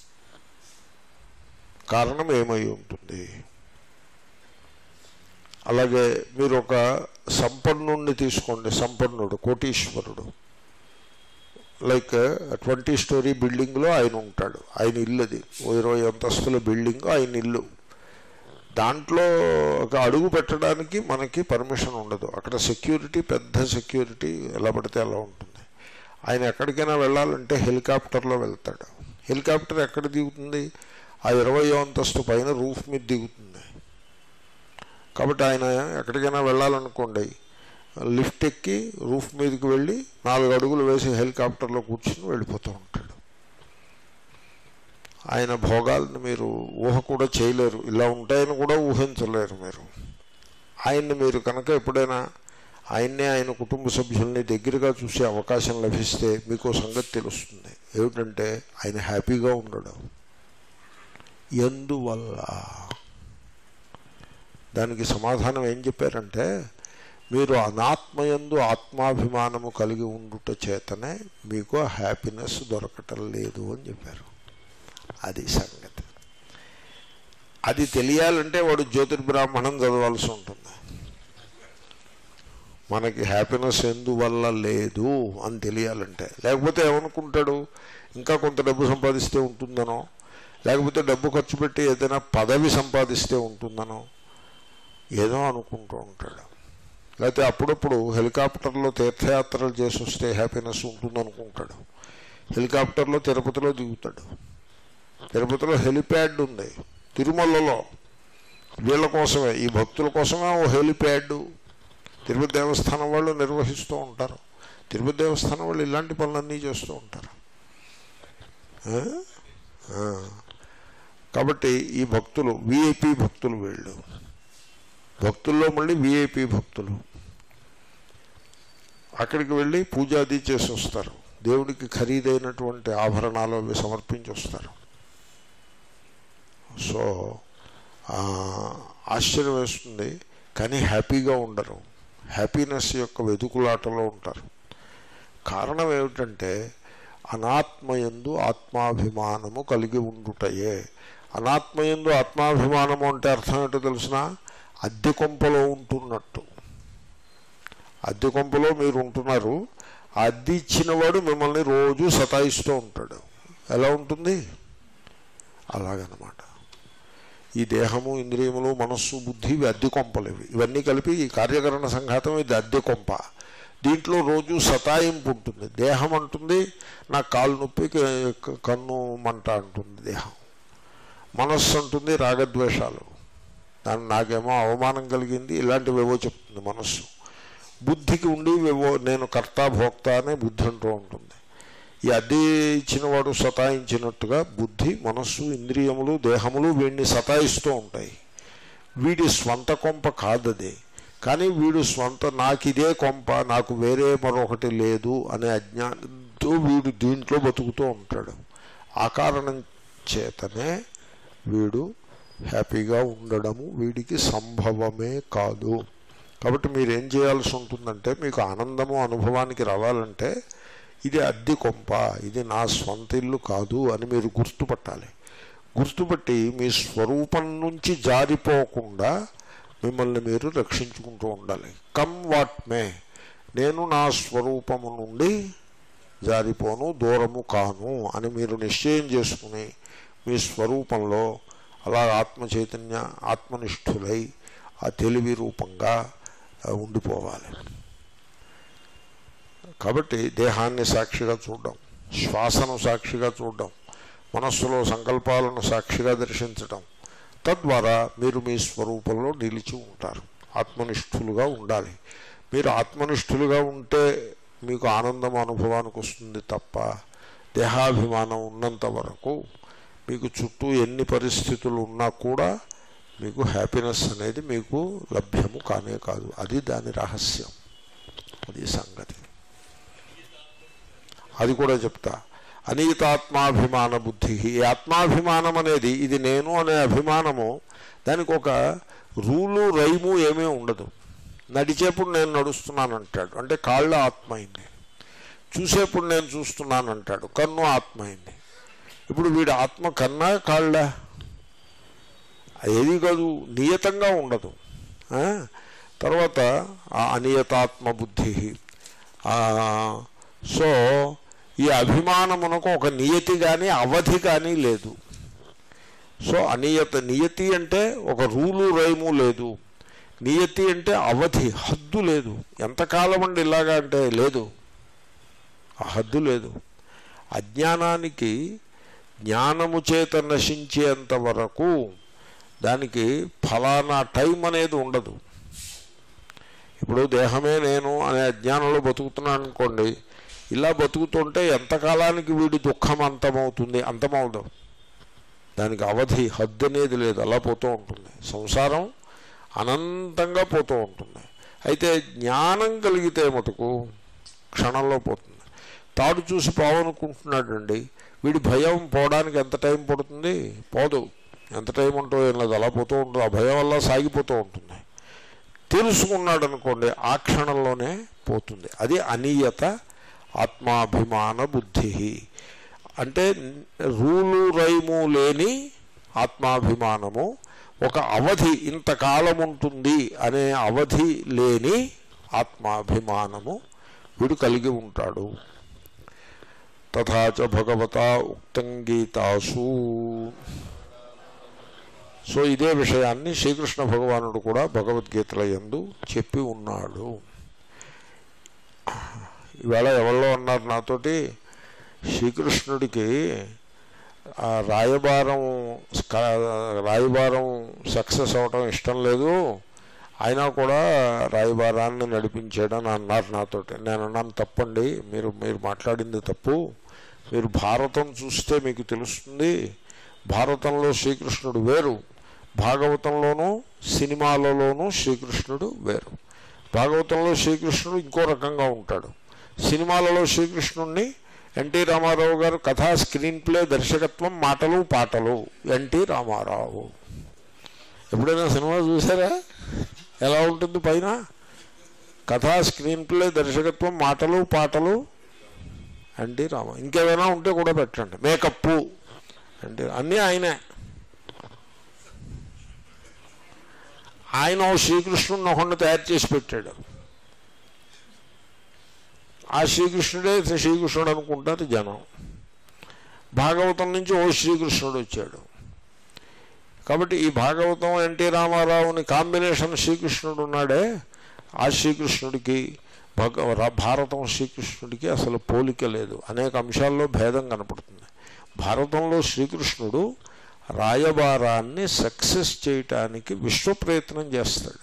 కారణం ఏమై ఉంటుంది? అలాగే మీరు ఒక సంపన్నుడిని తీసుకోండి. సంపన్నుడు, కోటీశ్వరుడు, లైక్ 20 స్టోరీ బిల్డింగ్లో ఆయన ఉంటాడు. ఆయన ఇల్లు అది 20 అంతస్తుల బిల్డింగ్ ఆయన ఇల్లు. దాంట్లో ఒక అడుగు పెట్టడానికి మనకి పర్మిషన్ ఉండదు. అక్కడ సెక్యూరిటీ, పెద్ద సెక్యూరిటీ, ఎలా పడితే అలా ఉంటుంది. ఆయన ఎక్కడికైనా వెళ్ళాలంటే హెలికాప్టర్లో వెళ్తాడు. హెలికాప్టర్ ఎక్కడ దిగుతుంది? ఆ 20వ అంతస్తు పైన రూఫ్ మీద దిగుతుంది. కాబట్టి ఆయన ఎక్కడికైనా వెళ్ళాలనుకోండి, లిఫ్ట్ ఎక్కి రూఫ్ మీదకి వెళ్ళి 4 అడుగులు వేసి హెలికాప్టర్లో కూర్చుని వెళ్ళిపోతూ ఉంటాడు. ఆయన భోగాలను మీరు ఊహ కూడా చేయలేరు, ఇలా ఉంటాయని కూడా ఊహించలేరు మీరు. ఆయన్ని మీరు కనుక ఎప్పుడైనా ఆయన్నే ఆయన కుటుంబ సభ్యుల్ని దగ్గరగా చూసే అవకాశం లభిస్తే మీకు సంగతి తెలుస్తుంది. ఏమిటంటే ఆయన హ్యాపీగా ఉండడం. ఎందువల్ల? దానికి సమాధానం ఏం చెప్పారంటే, మీరు అనాత్మయందు ఆత్మాభిమానము కలిగి ఉండుట చేతనే మీకు హ్యాపీనెస్ దొరకటం లేదు అని చెప్పారు. అది సంగతి. అది తెలియాలంటే వాడు జ్యోతిర్బ్రాహ్మణం చదవాల్సి ఉంటుంది. మనకి హ్యాపీనెస్ ఎందువల్ల లేదు అని తెలియాలంటే. లేకపోతే ఏమనుకుంటాడు, ఇంకా కొంత డబ్బు సంపాదిస్తే ఉంటుందనో, లేకపోతే డబ్బు ఖర్చు పెట్టి ఏదైనా పదవి సంపాదిస్తే ఉంటుందనో ఏదో అనుకుంటూ ఉంటాడు. లేకపోతే అప్పుడప్పుడు హెలికాప్టర్లో తీర్థయాత్రలు చేసి వస్తే హ్యాపీనెస్ ఉంటుందనుకుంటాడు. హెలికాప్టర్లో తిరుపతిలో దిగుతాడు. తిరుపతిలో హెలిప్యాడ్ ఉంది. తిరుమలలో వీళ్ళ కోసమే, ఈ భక్తుల కోసమే ఓ హెలిప్యాడ్ తిరుపతి దేవస్థానం వాళ్ళు నిర్వహిస్తూ ఉంటారు. తిరుపతి దేవస్థానం వాళ్ళు ఇలాంటి పనులన్నీ చేస్తూ ఉంటారు. కాబట్టి ఈ భక్తులు విఐపి భక్తులు, వీళ్ళు భక్తుల్లో మళ్ళీ విఐపి భక్తులు. అక్కడికి వెళ్ళి పూజాది చేసి వస్తారు. దేవుడికి ఖరీదైనటువంటి ఆభరణాలు అవి సమర్పించి వస్తారు. సో ఆశ్చర్యం వేస్తుంది, కానీ హ్యాపీగా ఉండరు. హ్యాపీనెస్ యొక్క వెతుకులాటలో ఉంటారు. కారణం ఏమిటంటే అనాత్మయందు ఆత్మాభిమానము కలిగి ఉండుటయే. అనాత్మయందు ఆత్మాభిమానము అంటే అర్థం ఏంటో తెలిసిన, అద్దె కొంపలో ఉంటున్నట్టు. అద్దె కొంపలో మీరు ఉంటున్నారు, ఆ అద్దె ఇచ్చినవాడు మిమ్మల్ని రోజు సతాయిస్తూ ఉంటాడు. ఎలా ఉంటుంది? అలాగనమాట. ఈ దేహము, ఇంద్రియములు, మనస్సు, బుద్ధి ఇవి అద్దె కొంపలు. ఇవన్నీ కలిపి ఈ కార్యకరణ సంఘాతం ఇది అద్దె కొంప. దీంట్లో రోజు సతాయింపు ఉంటుంది. దేహం అంటుంది నాకు కాలు నొప్పి, కన్ను మంట అంటుంది దేహం. మనస్సు అంటుంది రాగద్వేషాలు, దాన్ని నాకేమో అవమానం కలిగింది, ఇలాంటివేవో చెప్తుంది మనస్సు. బుద్ధికి ఉండి నేను కర్త భోక్త అనే బుద్ధి అంటూ ఉంటుంది. ఈ అద్దె ఇచ్చిన వాడు సతాయించినట్టుగా బుద్ధి, మనస్సు, ఇంద్రియములు, దేహములు వీడిని సతాయిస్తూ ఉంటాయి. వీడి స్వంత కొంప కాదది, కానీ వీడు స్వంత నాకు ఇదే కొంప, నాకు వేరే మరొకటి లేదు అనే అజ్ఞానంతో వీడు దీంట్లో బతుకుతూ ఉంటాడు. ఆ కారణం చేతనే వీడు హ్యాపీగా ఉండడము వీడికి సంభవమే కాదు. కాబట్టి మీరేం చేయాల్సి ఉంటుందంటే, మీకు ఆనందము అనుభవానికి రావాలంటే ఇది అద్దె కొంప, ఇది నా స్వంత ఇల్లు కాదు అని మీరు గుర్తుపట్టాలి. గుర్తుపట్టి మీ స్వరూపం నుంచి జారిపోకుండా మిమ్మల్ని మీరు రక్షించుకుంటూ ఉండాలి. కమ్ వాట్ మే, నేను నా స్వరూపము నుండి జారిపోను, దూరము కాను అని మీరు నిశ్చయం చేసుకుని మీ స్వరూపంలో అలా ఆత్మ చైతన్య ఆత్మనిష్ఠులై ఆ తెలివి రూపంగా ఉండిపోవాలి. కాబట్టి దేహాన్ని సాక్షిగా చూడడం, శ్వాసను సాక్షిగా చూడడం, మనస్సులో సంకల్పాలను సాక్షిగా దర్శించడం, తద్వారా మీరు మీ స్వరూపంలో నిలిచి ఉంటారు. ఆత్మనిష్ఠులుగా ఉండాలి. మీరు ఆత్మనిష్ఠులుగా ఉంటే మీకు ఆనందం అనుభవానికి వస్తుంది తప్ప, దేహాభిమానం ఉన్నంత వరకు మీకు చుట్టూ ఎన్ని పరిస్థితులు ఉన్నా కూడా మీకు హ్యాపీనెస్ అనేది మీకు లభ్యము కానే కాదు. అది దాని రహస్యం, అది సంగతి. అది కూడా చెప్తా. అనీతాత్మాభిమాన బుద్ధి. ఈ ఆత్మాభిమానం అనేది, ఇది నేను అనే అభిమానము, దానికి ఒక రూలు రైము ఏమీ ఉండదు. నడిచేప్పుడు నేను నడుస్తున్నాను అంటాడు, అంటే కాళ్ళు ఆత్మ అయింది. చూసేప్పుడు నేను చూస్తున్నాను అంటాడు, కన్ను ఆత్మ అయింది. ఇప్పుడు వీడి ఆత్మ కన్నా కాళ్ళ ఏది కాదు, నియతంగా ఉండదు. తర్వాత అనియతాత్మ బుద్ధి. సో ఈ అభిమానమునకు ఒక నియతి కానీ అవధి కానీ లేదు. సో నియతి అంటే ఒక రూలు రైము లేదు. నియతి అంటే అవధి, హద్దు లేదు. ఎంతకాలం అండి ఇలాగా అంటే లేదు, ఆ హద్దు లేదు. అజ్ఞానానికి జ్ఞానము చేత నశించేంత వరకు దానికి ఫలానా టైం అనేది ఉండదు. ఇప్పుడు దేహమే నేను అనే అజ్ఞానంలో బతుకుతున్నాను అనుకోండి, ఇలా బతుకుతుంటే ఎంతకాలానికి వీడి దుఃఖం అంతమవుతుంది? అంతమవుదాం. దానికి అవధి, హద్దు అనేది లేదు, అలా పోతూ ఉంటుంది. సంసారం అనంతంగా పోతూ ఉంటుంది. అయితే జ్ఞానం కలిగితే మటుకు క్షణంలో పోతుంది. తాడు చూసి పావనుకుంటున్నాడండి, వీడి భయం పోవడానికి ఎంత టైం పడుతుంది? పోదు. ఎంత టైం ఉంటో ఏం లేదు, అలా పోతూ ఉంటుంది. ఆ భయం వల్ల సాగిపోతూ ఉంటుంది. తెలుసుకున్నాడు అనుకోండి, ఆ క్షణంలోనే పోతుంది. అది అనియత ఆత్మాభిమాన బుద్ధి. అంటే రూలు రైము లేని ఆత్మాభిమానము, ఒక అవధి, ఇంతకాలం ఉంటుంది అనే అవధి లేని ఆత్మాభిమానము వీడు కలిగి ఉంటాడు. తథాచ భగవతా ఉక్తం గీతాసు. సో ఇదే విషయాన్ని శ్రీకృష్ణ భగవానుడు కూడా భగవద్గీతల యందు చెప్పి ఉన్నాడు. ఇవాళ ఎవరో అన్నారు నాతోటి, శ్రీకృష్ణుడికి రాయబారం సక్సెస్ అవటం ఇష్టం లేదు, అయినా కూడా రాయబారాన్ని నడిపించాడని అన్నారు నాతోటి. నేను అన్నాను, తప్పండి, మీరు మాట్లాడింది తప్పు. మీరు భారతం చూస్తే మీకు తెలుస్తుంది. భారతంలో శ్రీకృష్ణుడు వేరు, భాగవతంలోనూ సినిమాలలోనూ శ్రీకృష్ణుడు వేరు. భాగవతంలో శ్రీకృష్ణుడు ఇంకో రకంగా ఉంటాడు. సినిమాలలో శ్రీకృష్ణుడిని ఎన్టీ రామారావు గారు కథా, స్క్రీన్ ప్లే, దర్శకత్వం, మాటలు పాటలు. ఎన్టీ రామారావు. ఎప్పుడైనా సినిమా చూసారా? ఎలా ఉంటుంది? పైన కథా, స్క్రీన్ ప్లే, దర్శకత్వం, మాటలు పాటలు, ఎన్టీ రామ. ఇంకేమైనా ఉంటే కూడా పెట్టండి, మేకప్పు అంటే అన్నీ ఆయనే. ఆయన శ్రీకృష్ణుడిని ఒకడిని తయారు చేసి పెట్టాడు. ఆ శ్రీకృష్ణుడే శ్రీకృష్ణుడు అనుకుంటారు జనం. భాగవతం నుంచి ఓ శ్రీకృష్ణుడు వచ్చాడు. కాబట్టి ఈ భాగవతం ఎన్టీ రామారావుని కాంబినేషన్ శ్రీకృష్ణుడు ఉన్నాడే, ఆ శ్రీకృష్ణుడికి భారతం శ్రీకృష్ణుడికి అసలు పోలిక లేదు. అనేక అంశాల్లో భేదం కనపడుతుంది. భారతంలో శ్రీకృష్ణుడు రాయబారాన్ని సక్సెస్ చేయటానికి విశ్వ ప్రయత్నం చేస్తాడు.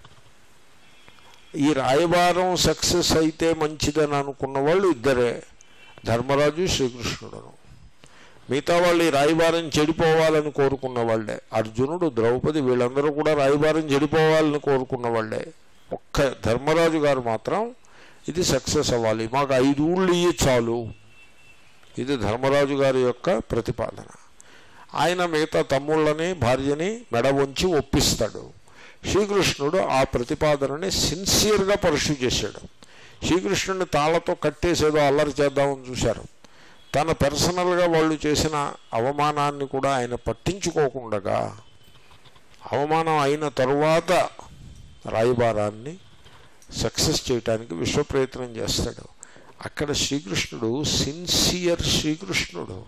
ఈ రాయబారం సక్సెస్ అయితే మంచిదని అనుకున్న వాళ్ళు ఇద్దరే, ధర్మరాజు శ్రీకృష్ణుడును. మిగతా వాళ్ళు ఈ రాయబారం చెడిపోవాలని కోరుకున్న వాళ్ళే. అర్జునుడు, ద్రౌపది, వీళ్ళందరూ కూడా రాయబారం చెడిపోవాలని కోరుకున్న వాళ్ళే. ఒక్క ధర్మరాజు గారు మాత్రం ఇది సక్సెస్ అవ్వాలి, మాకు 5 ఊళ్ళు ఇయ్యి చాలు. ఇది ధర్మరాజు గారి యొక్క ప్రతిపాదన. ఆయన మిగతా తమ్ముళ్ళని భార్యని మెడ వంచి ఒప్పిస్తాడు. శ్రీకృష్ణుడు ఆ ప్రతిపాదనని సిన్సియర్గా పర్స్యూ చేశాడు. శ్రీకృష్ణుడిని తాళ్లతో కట్టేసేదో అల్లరి చేద్దామని చూశారు. తన పర్సనల్గా వాళ్ళు చేసిన అవమానాన్ని కూడా ఆయన పట్టించుకోకుండా, అవమానం అయిన తరువాత రాయబారాన్ని సక్సెస్ చేయటానికి విశ్వ ప్రయత్నం చేస్తాడు. అక్కడ శ్రీకృష్ణుడు సిన్సియర్ శ్రీకృష్ణుడు.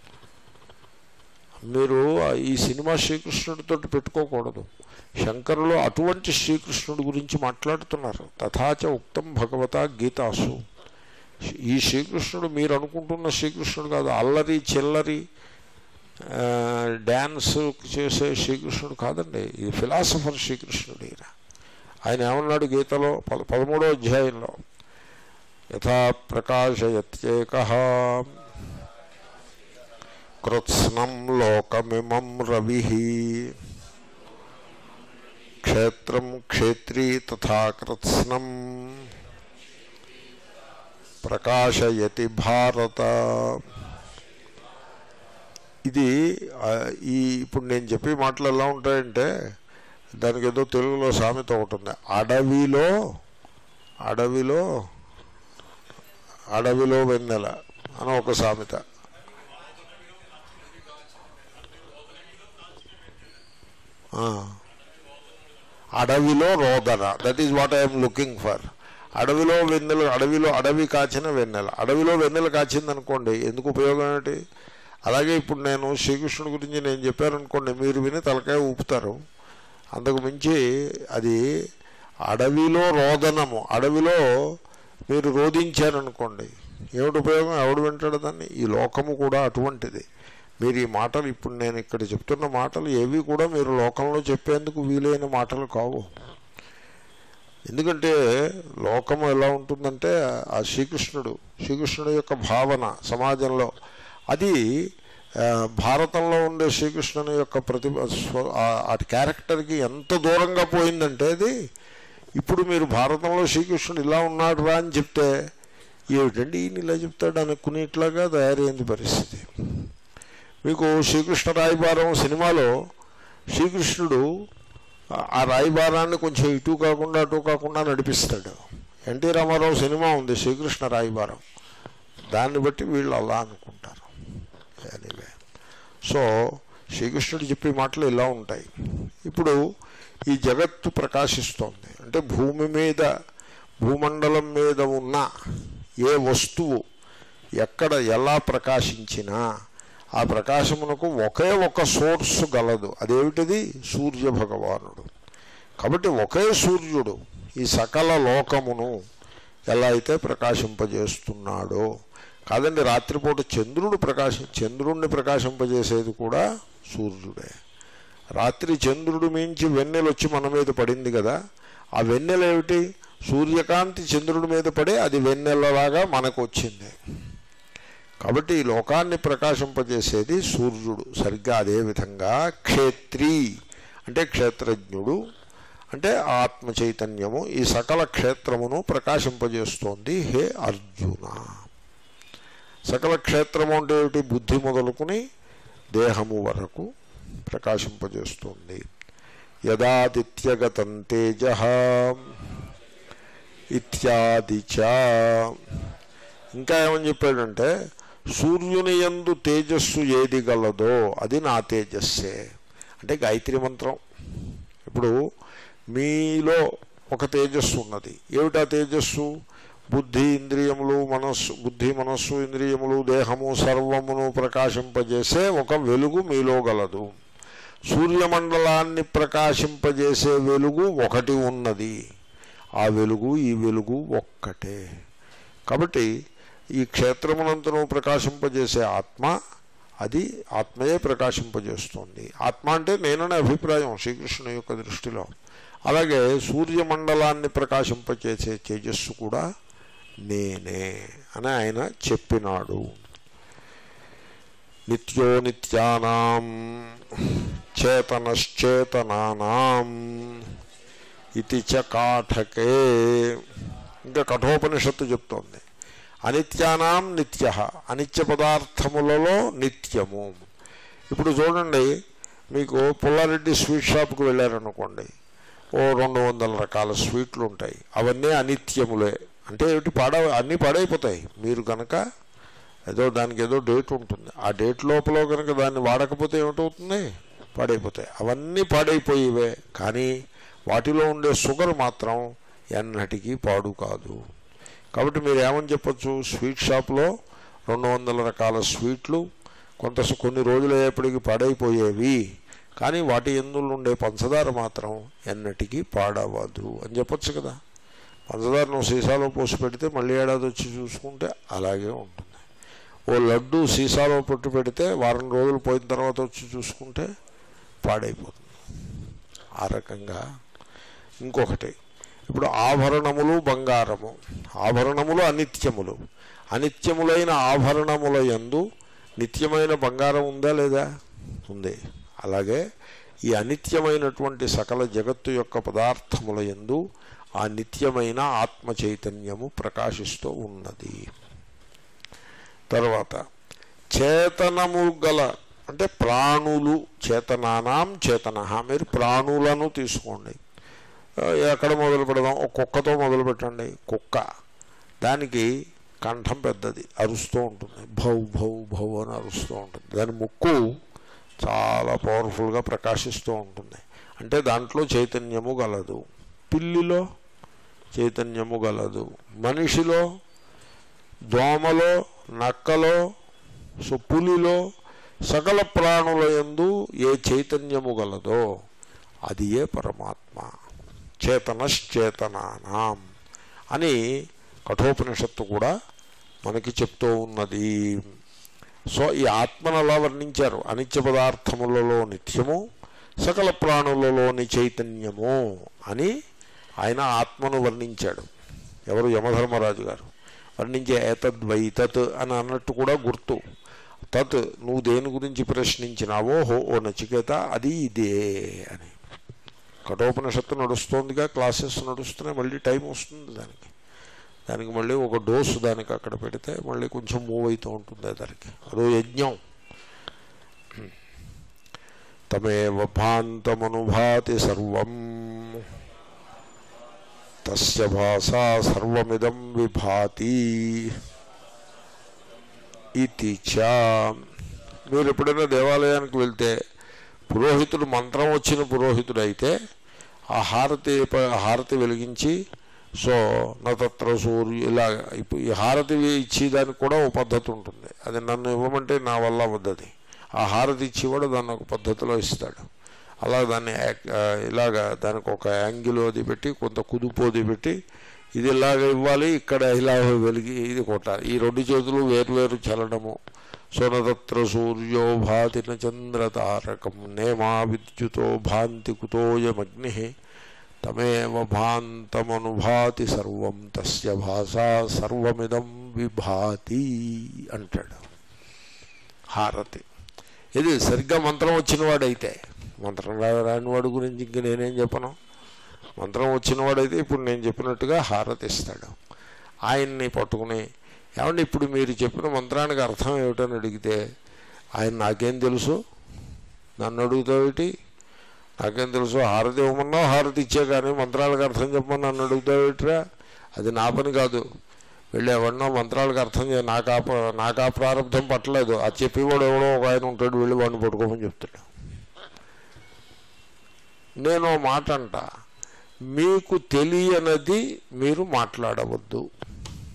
మీరు ఈ సినిమా శ్రీకృష్ణుడితో పెట్టుకోకూడదు. శంకరులు అటువంటి శ్రీకృష్ణుడి గురించి మాట్లాడుతున్నారు. తథాచ ఉక్తం భగవత గీతాసు. ఈ శ్రీకృష్ణుడు మీరు అనుకుంటున్న శ్రీకృష్ణుడు కాదు, అల్లరి చిల్లరి డ్యాన్స్ చేసే శ్రీకృష్ణుడు కాదండి. ఇది ఫిలాసఫర్ శ్రీకృష్ణుడు. ఆయన ఏమన్నాడు గీతలో 13వ అధ్యాయంలో, యథా ప్రకాశయత్యేకః కృత్స్నం లోకమిమం రవిః క్షేత్రం క్షేత్రీ తథా కృత్స్నం ప్రకాశయతి భారత. ఇది ఇప్పుడు నేను చెప్పే మాటలు ఎలా ఉంటాయంటే, దానికి ఏదో తెలుగులో సామెత ఒకటి ఉంది, అడవిలో వెన్నెల అని ఒక సామెత. అడవిలో రోదన, that is what I'm looking for. అడవిలో వెన్నెల, అడవి కాచిన వెన్నెల. అడవిలో వెన్నెల కాచిందనుకోండి, ఎందుకు ఉపయోగం ఏంటి? అలాగే ఇప్పుడు నేను శ్రీకృష్ణుడి గురించి నేను చెప్పారనుకోండి, మీరు విని తలకాయ ఊపుతారు. అంతకు మించి అది అడవిలో రోదనము. అడవిలో మీరు రోధించారనుకోండి, ఏమిటి ఉపయోగం? ఎవడు వింటాడు దాన్ని? ఈ లోకము కూడా అటువంటిది. మీరు ఈ మాటలు ఇప్పుడు నేను ఇక్కడ చెప్తున్న మాటలు ఏవి కూడా మీరు లోకంలో చెప్పేందుకు వీలైన మాటలు కావు. ఎందుకంటే లోకము ఎలా ఉంటుందంటే, ఆ శ్రీకృష్ణుడి యొక్క భావన సమాజంలో అది భారతంలో ఉండే శ్రీకృష్ణుని యొక్క ఆ క్యారెక్టర్కి ఎంత దూరంగా పోయిందంటే, అది ఇప్పుడు మీరు భారతంలో శ్రీకృష్ణుడు ఇలా ఉన్నాడు రా అని చెప్తే, ఏమిటండి ఈయన ఇలా చెప్తాడు అనుకునేట్లాగా తయారైంది పరిస్థితి. మీకు శ్రీకృష్ణ రాయబారం సినిమాలో శ్రీకృష్ణుడు ఆ రాయబారాన్ని కొంచెం ఇటు కాకుండా అటు కాకుండా నడిపిస్తాడు. ఎన్టీ రామారావు సినిమా ఉంది శ్రీకృష్ణ రాయబారం, దాన్ని బట్టి వీళ్ళు అలా అనుకుంటారు. ఎనీవే, సో శ్రీకృష్ణుడు చెప్పే మాటలు ఇలా ఉంటాయి. ఇప్పుడు ఈ జగత్తు ప్రకాశిస్తోంది అంటే, భూమి మీద, భూమండలం మీద ఉన్న ఏ వస్తువు ఎక్కడ ఎలా ప్రకాశించినా ఆ ప్రకాశమునకు ఒకే ఒక సోర్సు గలదు. అదేమిటిది? సూర్య భగవానుడు. కాబట్టి ఒకే సూర్యుడు ఈ సకల లోకమును ఎలా అయితే ప్రకాశింపజేస్తున్నాడో, కాదండి రాత్రిపూట చంద్రుడిని ప్రకాశింపజేసేది కూడా సూర్యుడే. రాత్రి చంద్రుడు మించి వెన్నెల వచ్చి మన మీద పడింది కదా, ఆ వెన్నెల ఏమిటి? సూర్యకాంతి చంద్రుడి మీద పడే అది వెన్నెలలాగా మనకు వచ్చింది. కాబట్టి ఈ లోకాన్ని ప్రకాశింపజేసేది సూర్యుడు. సరిగ్గా అదేవిధంగా క్షేత్రీ అంటే క్షేత్రజ్ఞుడు అంటే ఆత్మ చైతన్యము ఈ సకల క్షేత్రమును ప్రకాశింపజేస్తోంది. హే అర్జున, సకల క్షేత్రము అంటే ఏమిటి? బుద్ధి మొదలుకుని దేహము వరకు ప్రకాశింపజేస్తుంది. యదాదిత్యగతం తేజః ఇత్యాది చ. ఇంకా ఏమని చెప్పాడంటే, సూర్యుని యందు తేజస్సు ఏది గలదో అది నా తేజస్సే. అంటే గాయత్రి మంత్రం. ఇప్పుడు మీలో ఒక తేజస్సు ఉన్నది. ఏమిటా తేజస్సు? బుద్ధి ఇంద్రియములు మనస్సు, బుద్ధి మనస్సు ఇంద్రియములు దేహము సర్వమును ప్రకాశింపజేసే ఒక వెలుగు మీలో గలదు. సూర్యమండలాన్ని ప్రకాశింపజేసే వెలుగు ఒకటి ఉన్నది. ఆ వెలుగు ఈ వెలుగు ఒక్కటే. కాబట్టి ఈ క్షేత్రమునంతను ప్రకాశింపజేసే ఆత్మ, అది ఆత్మయే ప్రకాశింపజేస్తుంది. ఆత్మ అంటే నేననే అభిప్రాయం శ్రీకృష్ణుని యొక్క దృష్టిలో. అలాగే సూర్యమండలాన్ని ప్రకాశింపచేసే తేజస్సు కూడా నేనే అని ఆయన చెప్పినాడు. నిత్యో నిత్యానాం చేతనశ్చేతనానాం ఇతి చ కాఠకే. ఇంకా కఠోపనిషత్తు చెప్తోంది అనిత్యానాం నిత్య, అనిత్య పదార్థములలో నిత్యము. ఇప్పుడు చూడండి, మీకు పుల్లారెడ్డి స్వీట్ షాప్కి వెళ్ళారనుకోండి, ఓ 200 రకాల స్వీట్లు ఉంటాయి. అవన్నీ అనిత్యములే. అంటే ఏమిటి? అన్నీ పాడైపోతాయి. మీరు కనుక దానికి ఏదో డేట్ ఉంటుంది, ఆ డేట్ లోపల కనుక దాన్ని వాడకపోతే ఏమిటవుతుంది? పాడైపోతాయి. అవన్నీ పాడైపోయేవే. కానీ వాటిలో ఉండే షుగర్ మాత్రం ఎన్నటికీ పాడు కాదు. కాబట్టి మీరు ఏమని చెప్పచ్చు? స్వీట్ షాప్లో 200 రకాల స్వీట్లు కొన్ని రోజులు అయ్యేప్పటికీ పాడైపోయేవి, కానీ వాటి ఎందులో ఉండే పంచదార మాత్రం ఎన్నటికీ పాడవదు అని చెప్పచ్చు కదా. పంచదారను సీసాలో పోసి పెడితే మళ్ళీ ఏడాది వచ్చి చూసుకుంటే అలాగే ఉంటుంది. ఓ లడ్డు సీసాలో పొట్టు పెడితే వారం రోజులు పోయిన తర్వాత వచ్చి చూసుకుంటే పాడైపోతుంది. ఆ రకంగా ఇంకొకటి, ఇప్పుడు ఆభరణములు బంగారము, ఆభరణములు అనిత్యములు. అనిత్యములైన ఆభరణముల యందు నిత్యమైన బంగారం ఉందా లేదా? ఉంది. అలాగే ఈ అనిత్యమైనటువంటి సకల జగత్తు యొక్క పదార్థముల యందు ఆ నిత్యమైన ఆత్మ చైతన్యము ప్రకాశిస్తూ ఉన్నది. తర్వాత చేతనము గల అంటే ప్రాణులు, చేతనానాం చేతన. మీరు ప్రాణులను తీసుకోండి. ఎక్కడ మొదలు పెడదాం? ఒక కుక్కతో మొదలు పెట్టండి. కుక్క, దానికి కంఠం పెద్దది, అరుస్తూ ఉంటుంది, భౌ భౌ భౌ అని అరుస్తూ ఉంటుంది. దాని ముక్కు చాలా పవర్ఫుల్గా ప్రకాశిస్తూ ఉంటుంది. అంటే దాంట్లో చైతన్యము గలదు. పిల్లిలో చైతన్యము గలదు. మనిషిలో, దోమలో, నక్కలో, పులిలో, సకల ప్రాణుల యందు ఏ చైతన్యము గలదో అది ఏ పరమాత్మ. చేతనశ్చేతనానాం అని కఠోపనిషత్తు కూడా మనకి చెప్తూ ఉన్నది. సో ఈ ఆత్మను అలా వర్ణించారు. అనిత్య పదార్థములలో నిత్యము, సకల ప్రాణులలోని చైతన్యము అని ఆయన ఆత్మను వర్ణించాడు. ఎవరు? యమధర్మరాజు గారు వర్ణించే ఏతద్వైతత్ అని అన్నట్టు కూడా గుర్తు. తత్, నువ్వు దేని గురించి ప్రశ్నించినావో ఓ నచికేత, అది ఇదే అని. కఠోపనిషత్తు నడుస్తోందిగా, క్లాసెస్ నడుస్తున్నాయి, మళ్ళీ టైం వస్తుంది దానికి మళ్ళీ ఒక డోసు దానికి అక్కడ పెడితే మళ్ళీ కొంచెం మూవ్ అవుతూ ఉంటుంది. దానికి అదో యజ్ఞం. తమేవ భాంతమనుభాతి సర్వం తస్య భాసా సర్వమిదం విభాతి ఇతి చ. మీరు ఎప్పుడైనా దేవాలయానికి వెళ్తే పురోహితుడు, మంత్రం వచ్చిన పురోహితుడు అయితే ఆ హారతి వెలిగించి, సో నత్ర సూర్యు ఇలా ఈ హారతి ఇచ్చేదానికి కూడా ఒక పద్ధతి ఉంటుంది. అది నన్ను ఇవ్వమంటే నా వల్ల వద్దది. ఆ హారతి ఇచ్చేవాడు దాన్ని ఒక పద్ధతిలో ఇస్తాడు. అలా దాన్ని ఇలాగా దానికి ఒక యాంగిల్ అది పెట్టి, కొంత కుదుపోది పెట్టి, ఇది ఇలాగ ఇవ్వాలి, ఇక్కడ ఇలా వెలిగి ఇది కొట్టాలి. ఈ 2 చేతులు వేరువేరు చలనము. సోనతత్ర సూర్యో భాతి చంద్రతారకం నేమా విద్యుతో భాంతి కుతోయమగ్ని తమేవ భాంతమనుభాతి సర్వం తస్య భాసా సర్వమిదం విభాతి అంటాడు. హారతి ఇది సరిగ్గా మంత్రం వచ్చినవాడైతే. మంత్రం రానివాడు గురించి ఇంక నేనేం చెప్పను. మంత్రం వచ్చినవాడైతే ఇప్పుడు నేను చెప్పినట్టుగా హారతి ఇస్తాడు. ఆయన్ని పట్టుకుని, ఏమంటే ఇప్పుడు మీరు చెప్పిన మంత్రానికి అర్థం ఏమిటని అడిగితే, ఆయన నాకేం తెలుసు, నన్ను అడుగుతావేటి, నాకేం తెలుసు, హారతి ఇవ్వమన్నావు, హారతి ఇచ్చే, కానీ మంత్రాలకు అర్థం చెప్పమని నన్ను అడుగుతావేటిరా, అది నా పని కాదు. వెళ్ళి ఎవడన్నా మంత్రాలకు అర్థం నాకు ఆ ప్రారంభం పట్టలేదు, అది చెప్పేవాడు ఎవడో ఒక ఆయన ఉంటాడు, వెళ్ళి వాడిని పట్టుకోమని చెప్తాడు. నేను మాట అంట, మీకు తెలియనది మీరు మాట్లాడవద్దు.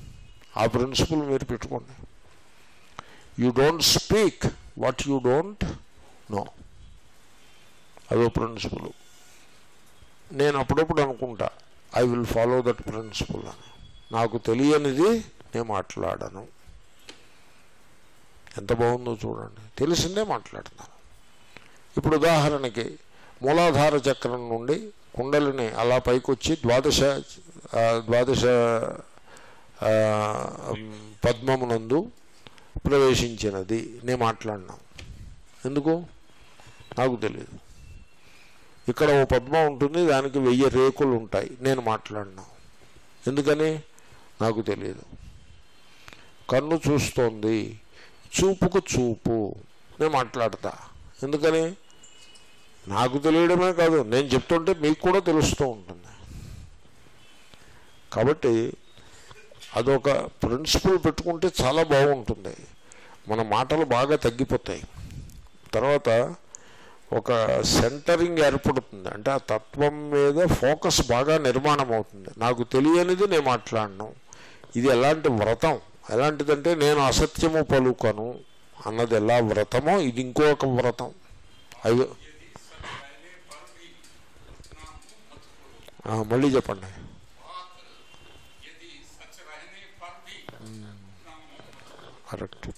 ఆ ప్రిన్సిపల్ మీరు పెట్టుకోండి. You don't speak what you don't know, అదో ప్రిన్సిపల్. నేను అప్పుడప్పుడు అనుకుంటా I will follow that principle అని. నాకు తెలియనిది నేను మాట్లాడను. ఎంత బాగుందో చూడండి, తెలిసిందే మాట్లాడుతున్నాను. ఇప్పుడు ఉదాహరణకి మూలాధార చక్రం నుండి కుండలిని అలా పైకొచ్చి ద్వాదశ పద్మమునందు ప్రవేశించినది నేను మాట్లాడినాను. ఎందుకు? నాకు తెలియదు. ఇక్కడ ఓ పద్మం ఉంటుంది, దానికి 1000 రేకులు ఉంటాయి, నేను మాట్లాడినాను. ఎందుకని? నాకు తెలియదు. కన్ను చూస్తోంది, చూపుకు చూపు, నేను మాట్లాడతా. ఎందుకని? నాకు తెలియడమే కాదు, నేను చెప్తుంటే మీకు కూడా తెలుస్తూ ఉంటుంది. కాబట్టి అదొక ప్రిన్సిపల్ పెట్టుకుంటే చాలా బాగుంటుంది. మన మాటలు బాగా తగ్గిపోతాయి. తర్వాత ఒక సెంటరింగ్ ఏర్పడుతుంది. అంటే ఆ తత్వం మీద ఫోకస్ బాగా నిర్మాణం అవుతుంది. నాకు తెలియనిది నేను మాట్లాడను. ఇది ఎలాంటి వ్రతం? ఎలాంటిదంటే నేను అసత్యము పలుకను అన్నది ఎలా వ్రతమో ఇది ఇంకొక వ్రతం. అవి మళ్ళీ చెప్పండి. కరెక్ట్.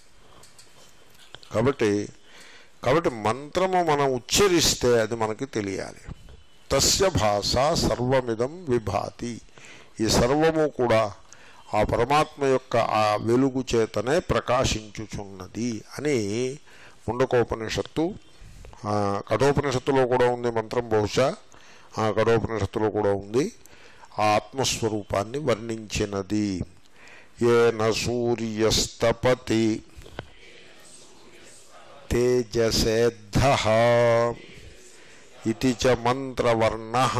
కాబట్టి మంత్రము మనం ఉచ్చరిస్తే అది మనకి తెలియాలి. తస్య భాష సర్వమిదం విభాతి. ఈ సర్వము కూడా ఆ పరమాత్మ యొక్క ఆ వెలుగు చేతనే ప్రకాశించుచున్నది అని ముండకోపనిషత్తు, కఠోపనిషత్తులో కూడా ఉంది మంత్రం. బహుశా ఆ కఠోపనిషత్తులో కూడా ఉంది. ఆ ఆత్మస్వరూపాన్ని వర్ణించినది. ఏన సూర్యస్తపతి తేజసేద్ధః ఇతి చ మంత్రవర్ణః.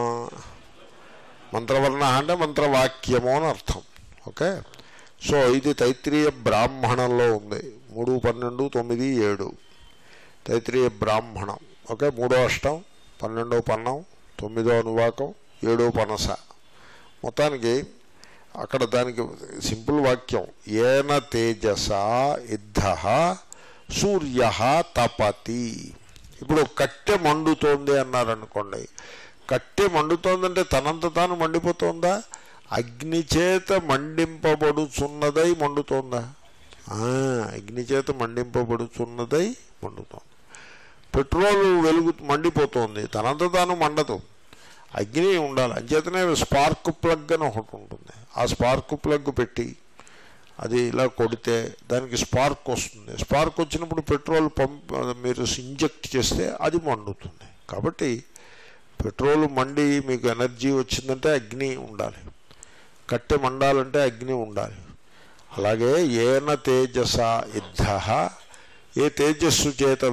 మంత్రవర్ణ అంటే మంత్రవాక్యము అని అర్థం. ఓకే. సో ఇది తైత్రీయ బ్రాహ్మణంలో ఉంది. 3, 12, 9, 7 తైత్రీయ బ్రాహ్మణం. ఓకే. 3వ అష్టం, 12వ పన్నం, 9వ అనువాకం, 7వ పనస. మొత్తానికి అక్కడ దానికి సింపుల్ వాక్యం ఏన తేజసా ఇద్ధః సూర్య తపతి. ఇప్పుడు కట్టె మండుతోంది అన్నారనుకోండి. కట్టె మండుతోందంటే తనంత తాను మండిపోతుందా? అగ్నిచేత మండింపబడుచున్నదై మండుతోందా? అగ్నిచేత మండింపబడుచున్నదై మండుతోంది. పెట్రోలు వెలుగు మండిపోతుంది, తనంత తాను మండదు, అగ్ని ఉండాలి. అంచేతనే స్పార్క్ ప్లగ్ అని ఒకటి ఉంటుంది. ఆ స్పార్క్ ప్లగ్ పెట్టి అది ఇలా కొడితే దానికి స్పార్క్ వస్తుంది. స్పార్క్ వచ్చినప్పుడు పెట్రోల్ పంప్ మీరు ఇంజెక్ట్ చేస్తే అది మండుతుంది. కాబట్టి పెట్రోల్ మండి మీకు ఎనర్జీ వచ్చిందంటే అగ్ని ఉండాలి. కట్టె మండాలంటే అగ్ని ఉండాలి. అలాగే ఏన తేజస ఇద్ధః, ఏ తేజస్సు చేత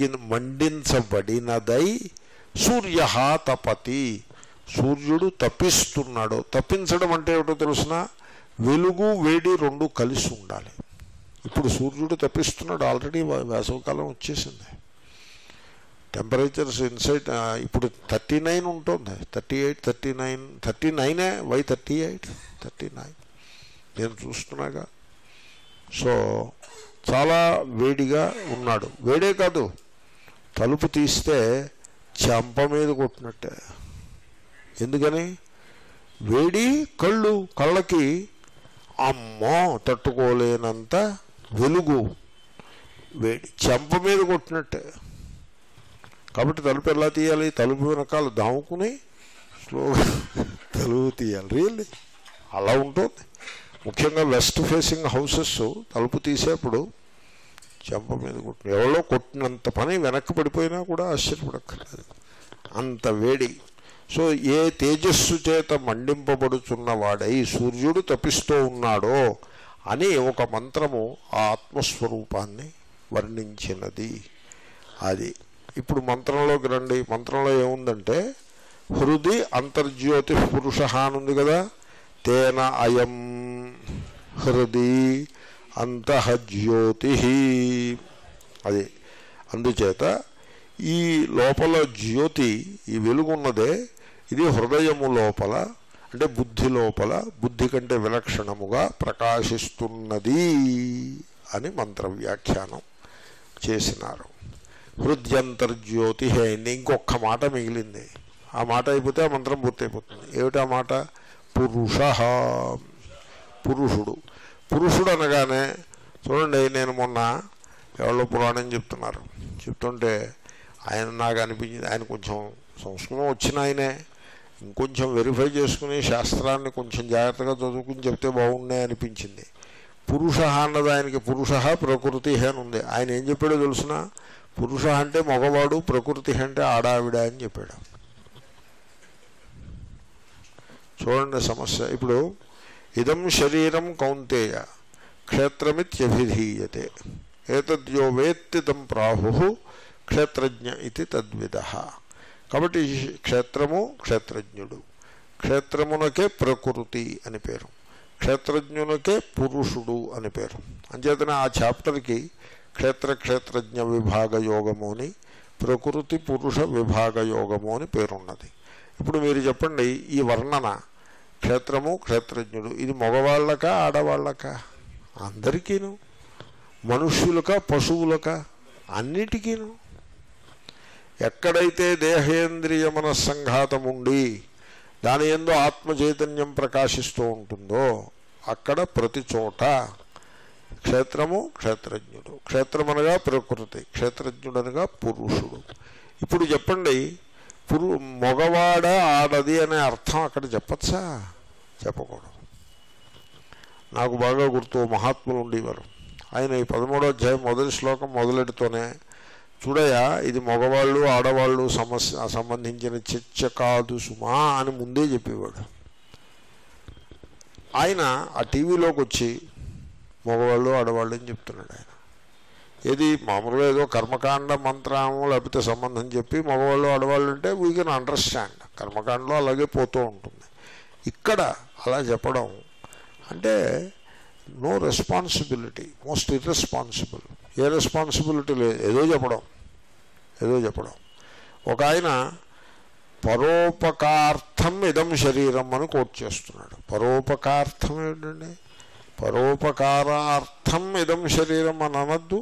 మండించబడినదై సూర్య తపతి, సూర్యుడు తపిస్తున్నాడు. తప్పించడం అంటే ఏమిటో తెలుసిన? వెలుగు వేడి రెండు కలిసి ఉండాలి. ఇప్పుడు సూర్యుడు తప్పిస్తున్నాడు. ఆల్రెడీ వేసవకాలం వచ్చేసింది. టెంపరేచర్స్ ఇన్సైడ్ ఇప్పుడు 39 ఉంటుంది, 38, 39 వై 38, 39 నేను చూస్తున్నాగా. సో చాలా వేడిగా ఉన్నాడు. వేడే కాదు, తలుపు తీస్తే చెంప మీద కొట్టినట్టే. ఎందుకని? వేడి కళ్ళకి అమ్మో తట్టుకోలేనంత వెలుగు, వేడి చెంప మీద కొట్టినట్టే. కాబట్టి తలుపు ఎలా తీయాలి? తలుపు వెనకాల దాముకుని స్లోగా తలుపు తీయాలి. రియల్లీ అలా ఉంటుంది. ముఖ్యంగా వెస్ట్ ఫేసింగ్ హౌసెస్ తలుపు తీసేప్పుడు చెంప మీద కొట్టిన ఎవరో కొట్టినంత పని వెనక్కి పడిపోయినా కూడా ఆశ్చర్యపడక్కర్లేదు, అంత వేడి. సో ఏ తేజస్సు చేత మండింపబడుచున్నవాడై సూర్యుడు తపిస్తూ ఉన్నాడో అని ఒక మంత్రము ఆ ఆత్మస్వరూపాన్ని వర్ణించినది. అది ఇప్పుడు మంత్రంలోకి రండి. మంత్రంలో ఏముందంటే హృది అంతర్జ్యోతి పురుష అని ఉంది కదా. తేన అయం హృది అంతఃజ్యోతి. అది అందుచేత ఈ లోపల జ్యోతి, ఈ వెలుగున్నదే ఇది హృదయము లోపల, అంటే బుద్ధి లోపల బుద్ధి కంటే విలక్షణముగా ప్రకాశిస్తున్నది అని మంత్ర వ్యాఖ్యానం చేసినారు. హృద్యంతర్జ్యోతి అయింది. ఇంకొక మాట మిగిలింది. ఆ మాట అయిపోతే ఆ మంత్రం పూర్తయిపోతుంది. ఏమిటా మాట? పురుష. పురుషుడు. పురుషుడు అనగానే చూడండి, నేను మొన్న ఎవరో పురాణం చెప్తుంటే ఆయన నాకు అనిపించింది, ఆయన కొంచెం సంస్కృతం వచ్చిన ఆయనే, ఇంకొంచెం వెరిఫై చేసుకుని శాస్త్రాన్ని కొంచెం జాగ్రత్తగా చదువుకుని చెప్తే బాగున్నాయి అనిపించింది. పురుష అన్నది ఆయనకి పురుష ప్రకృతి అని ఉంది. ఆయన ఏం చెప్పాడో తెలుసిన? పురుష అంటే మగవాడు, ప్రకృతి అంటే ఆడావిడ అని చెప్పాడు. చూడండి సమస్య. ఇప్పుడు ఇదం శరీరం కౌంతేయ క్షేత్రమిత్యభిధీయతే ఏతద్యో వేత్తి తం ప్రాహు క్షేత్రజ్ఞ ఇది తద్విదః. కాబట్టి క్షేత్రము క్షేత్రజ్ఞుడు, క్షేత్రమునకే ప్రకృతి అని పేరు, క్షేత్రజ్ఞునకే పురుషుడు అని పేరు. అంచేతనే ఆ చాప్టర్కి క్షేత్రజ్ఞ విభాగ యోగము అని, ప్రకృతి పురుష విభాగ యోగము అని పేరున్నది. ఇప్పుడు మీరు చెప్పండి, ఈ వర్ణన క్షేత్రము క్షేత్రజ్ఞుడు ఇది మగవాళ్ళకా ఆడవాళ్ళకా? అందరికీను. మనుష్యులకా పశువులకా? అన్నిటికీను. ఎక్కడైతే దేహేంద్రియ మనస్సంఘాతం ఉండి దాని యందు ఆత్మచైతన్యం ప్రకాశిస్తూ ఉంటుందో అక్కడ ప్రతి చోట క్షేత్రము క్షేత్రజ్ఞుడు. క్షేత్రమనగా ప్రకృతి, క్షేత్రజ్ఞుడనగా పురుషుడు. ఇప్పుడు చెప్పండి, మగవాడ ఆడది అనే అర్థం అక్కడ చెప్పచ్చా? చెప్పకూడదు. నాకు బాగా గుర్తు, మహాత్ములు ఉండేవారు. ఆయన ఈ 13వ అధ్యాయం మొదటి శ్లోకం మొదలెడుతూనే, చూడయా ఇది మగవాళ్ళు ఆడవాళ్ళు సంబంధించిన చర్చ కాదు సుమా అని ముందే చెప్పేవాడు. ఆయన ఆ టీవీలోకి వచ్చి మగవాళ్ళు ఆడవాళ్ళు అని చెప్తున్నాడు. ఆయన ఏది మామూలుగా ఏదో కర్మకాండ మంత్రము లేకపోతే సంబంధం చెప్పి మగవాళ్ళు ఆడవాళ్ళు అంటే వీ కెన్ అండర్స్టాండ్, కర్మకాండలో అలాగే పోతూ ఉంటుంది. ఇక్కడ అలా చెప్పడం అంటే నో రెస్పాన్సిబిలిటీ, మోస్ట్ ఇర్రెస్పాన్సిబుల్. ఏ రెస్పాన్సిబిలిటీ లేదు, ఏదో చెప్పడం. ఒక ఆయన పరోపకార్థం ఇదం శరీరం అని కోట్ చేస్తున్నాడు. పరోపకార్థం ఏంటండి? పరోపకారార్థం ఇదం శరీరం అని అనద్దు.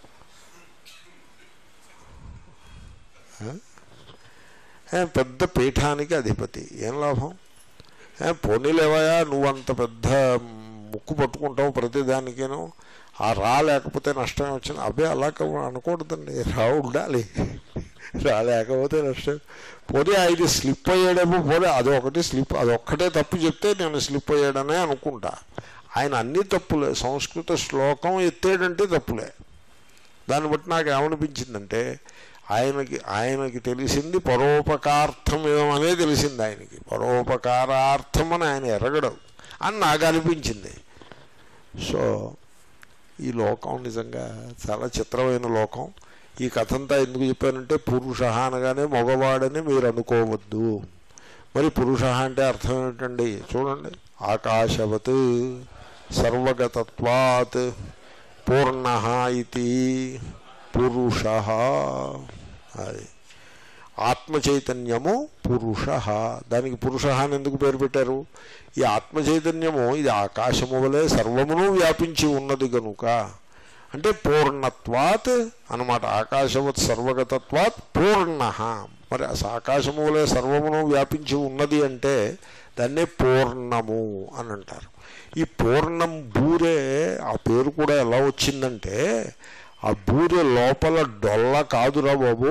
పెద్ద పీఠానికి అధిపతి, ఏం లాభం? పోనీలేవయా, నువ్వంత పెద్ద ముక్కు పట్టుకుంటావు ప్రతిదానికేను, ఆ రా లేకపోతే నష్టం వచ్చింది. అబ్బే అలా అనకూడదండి, రా ఉండాలి, రా లేకపోతే నష్టం. పోనీ ఇది స్లిప్ అయ్యాడేమో, పోనీ అదొకటి స్లిప్, అదొక్కటే తప్పు చెప్తే నేను స్లిప్ అయ్యాడనే అనుకుంటా. ఆయన అన్ని తప్పులే. సంస్కృత శ్లోకం ఎత్తేడంటే తప్పులే. దాన్ని బట్టి నాకు ఏమనిపించిందంటే ఆయనకి తెలిసింది పరోపకార్థం ఏమనే తెలిసింది ఆయనకి, పరోపకారార్థం అని ఆయన ఎరగడం అని నాకు అనిపించింది. సో ఈ లోకం నిజంగా చాలా చిత్రమైన లోకం. ఈ కథంతా ఎందుకు చెప్పానంటే, పురుష అనగానే మగవాడని మీరు అనుకోవద్దు. మరి పురుష అంటే అర్థం ఏమిటండి? చూడండి, ఆకాశవత్ సర్వగతత్వాత్ పూర్ణ ఇది పురుష. అది ఆత్మచైతన్యము పురుష. దానికి పురుష అని ఎందుకు పేరు పెట్టారు? ఈ ఆత్మచైతన్యము ఇది ఆకాశము వలె సర్వమును వ్యాపించి ఉన్నది గనుక, అంటే పూర్ణత్వాత్ అన్నమాట. ఆకాశవత్ సర్వగతత్వాత్ పూర్ణ. మరి ఆకాశము వలె సర్వమును వ్యాపించి ఉన్నది అంటే దాన్నే పూర్ణము అని అంటారు. ఈ పూర్ణం బూరే ఆ పేరు కూడా ఎలా వచ్చిందంటే, ఆ బూరె లోపల డొల్ల కాదురా బాబు.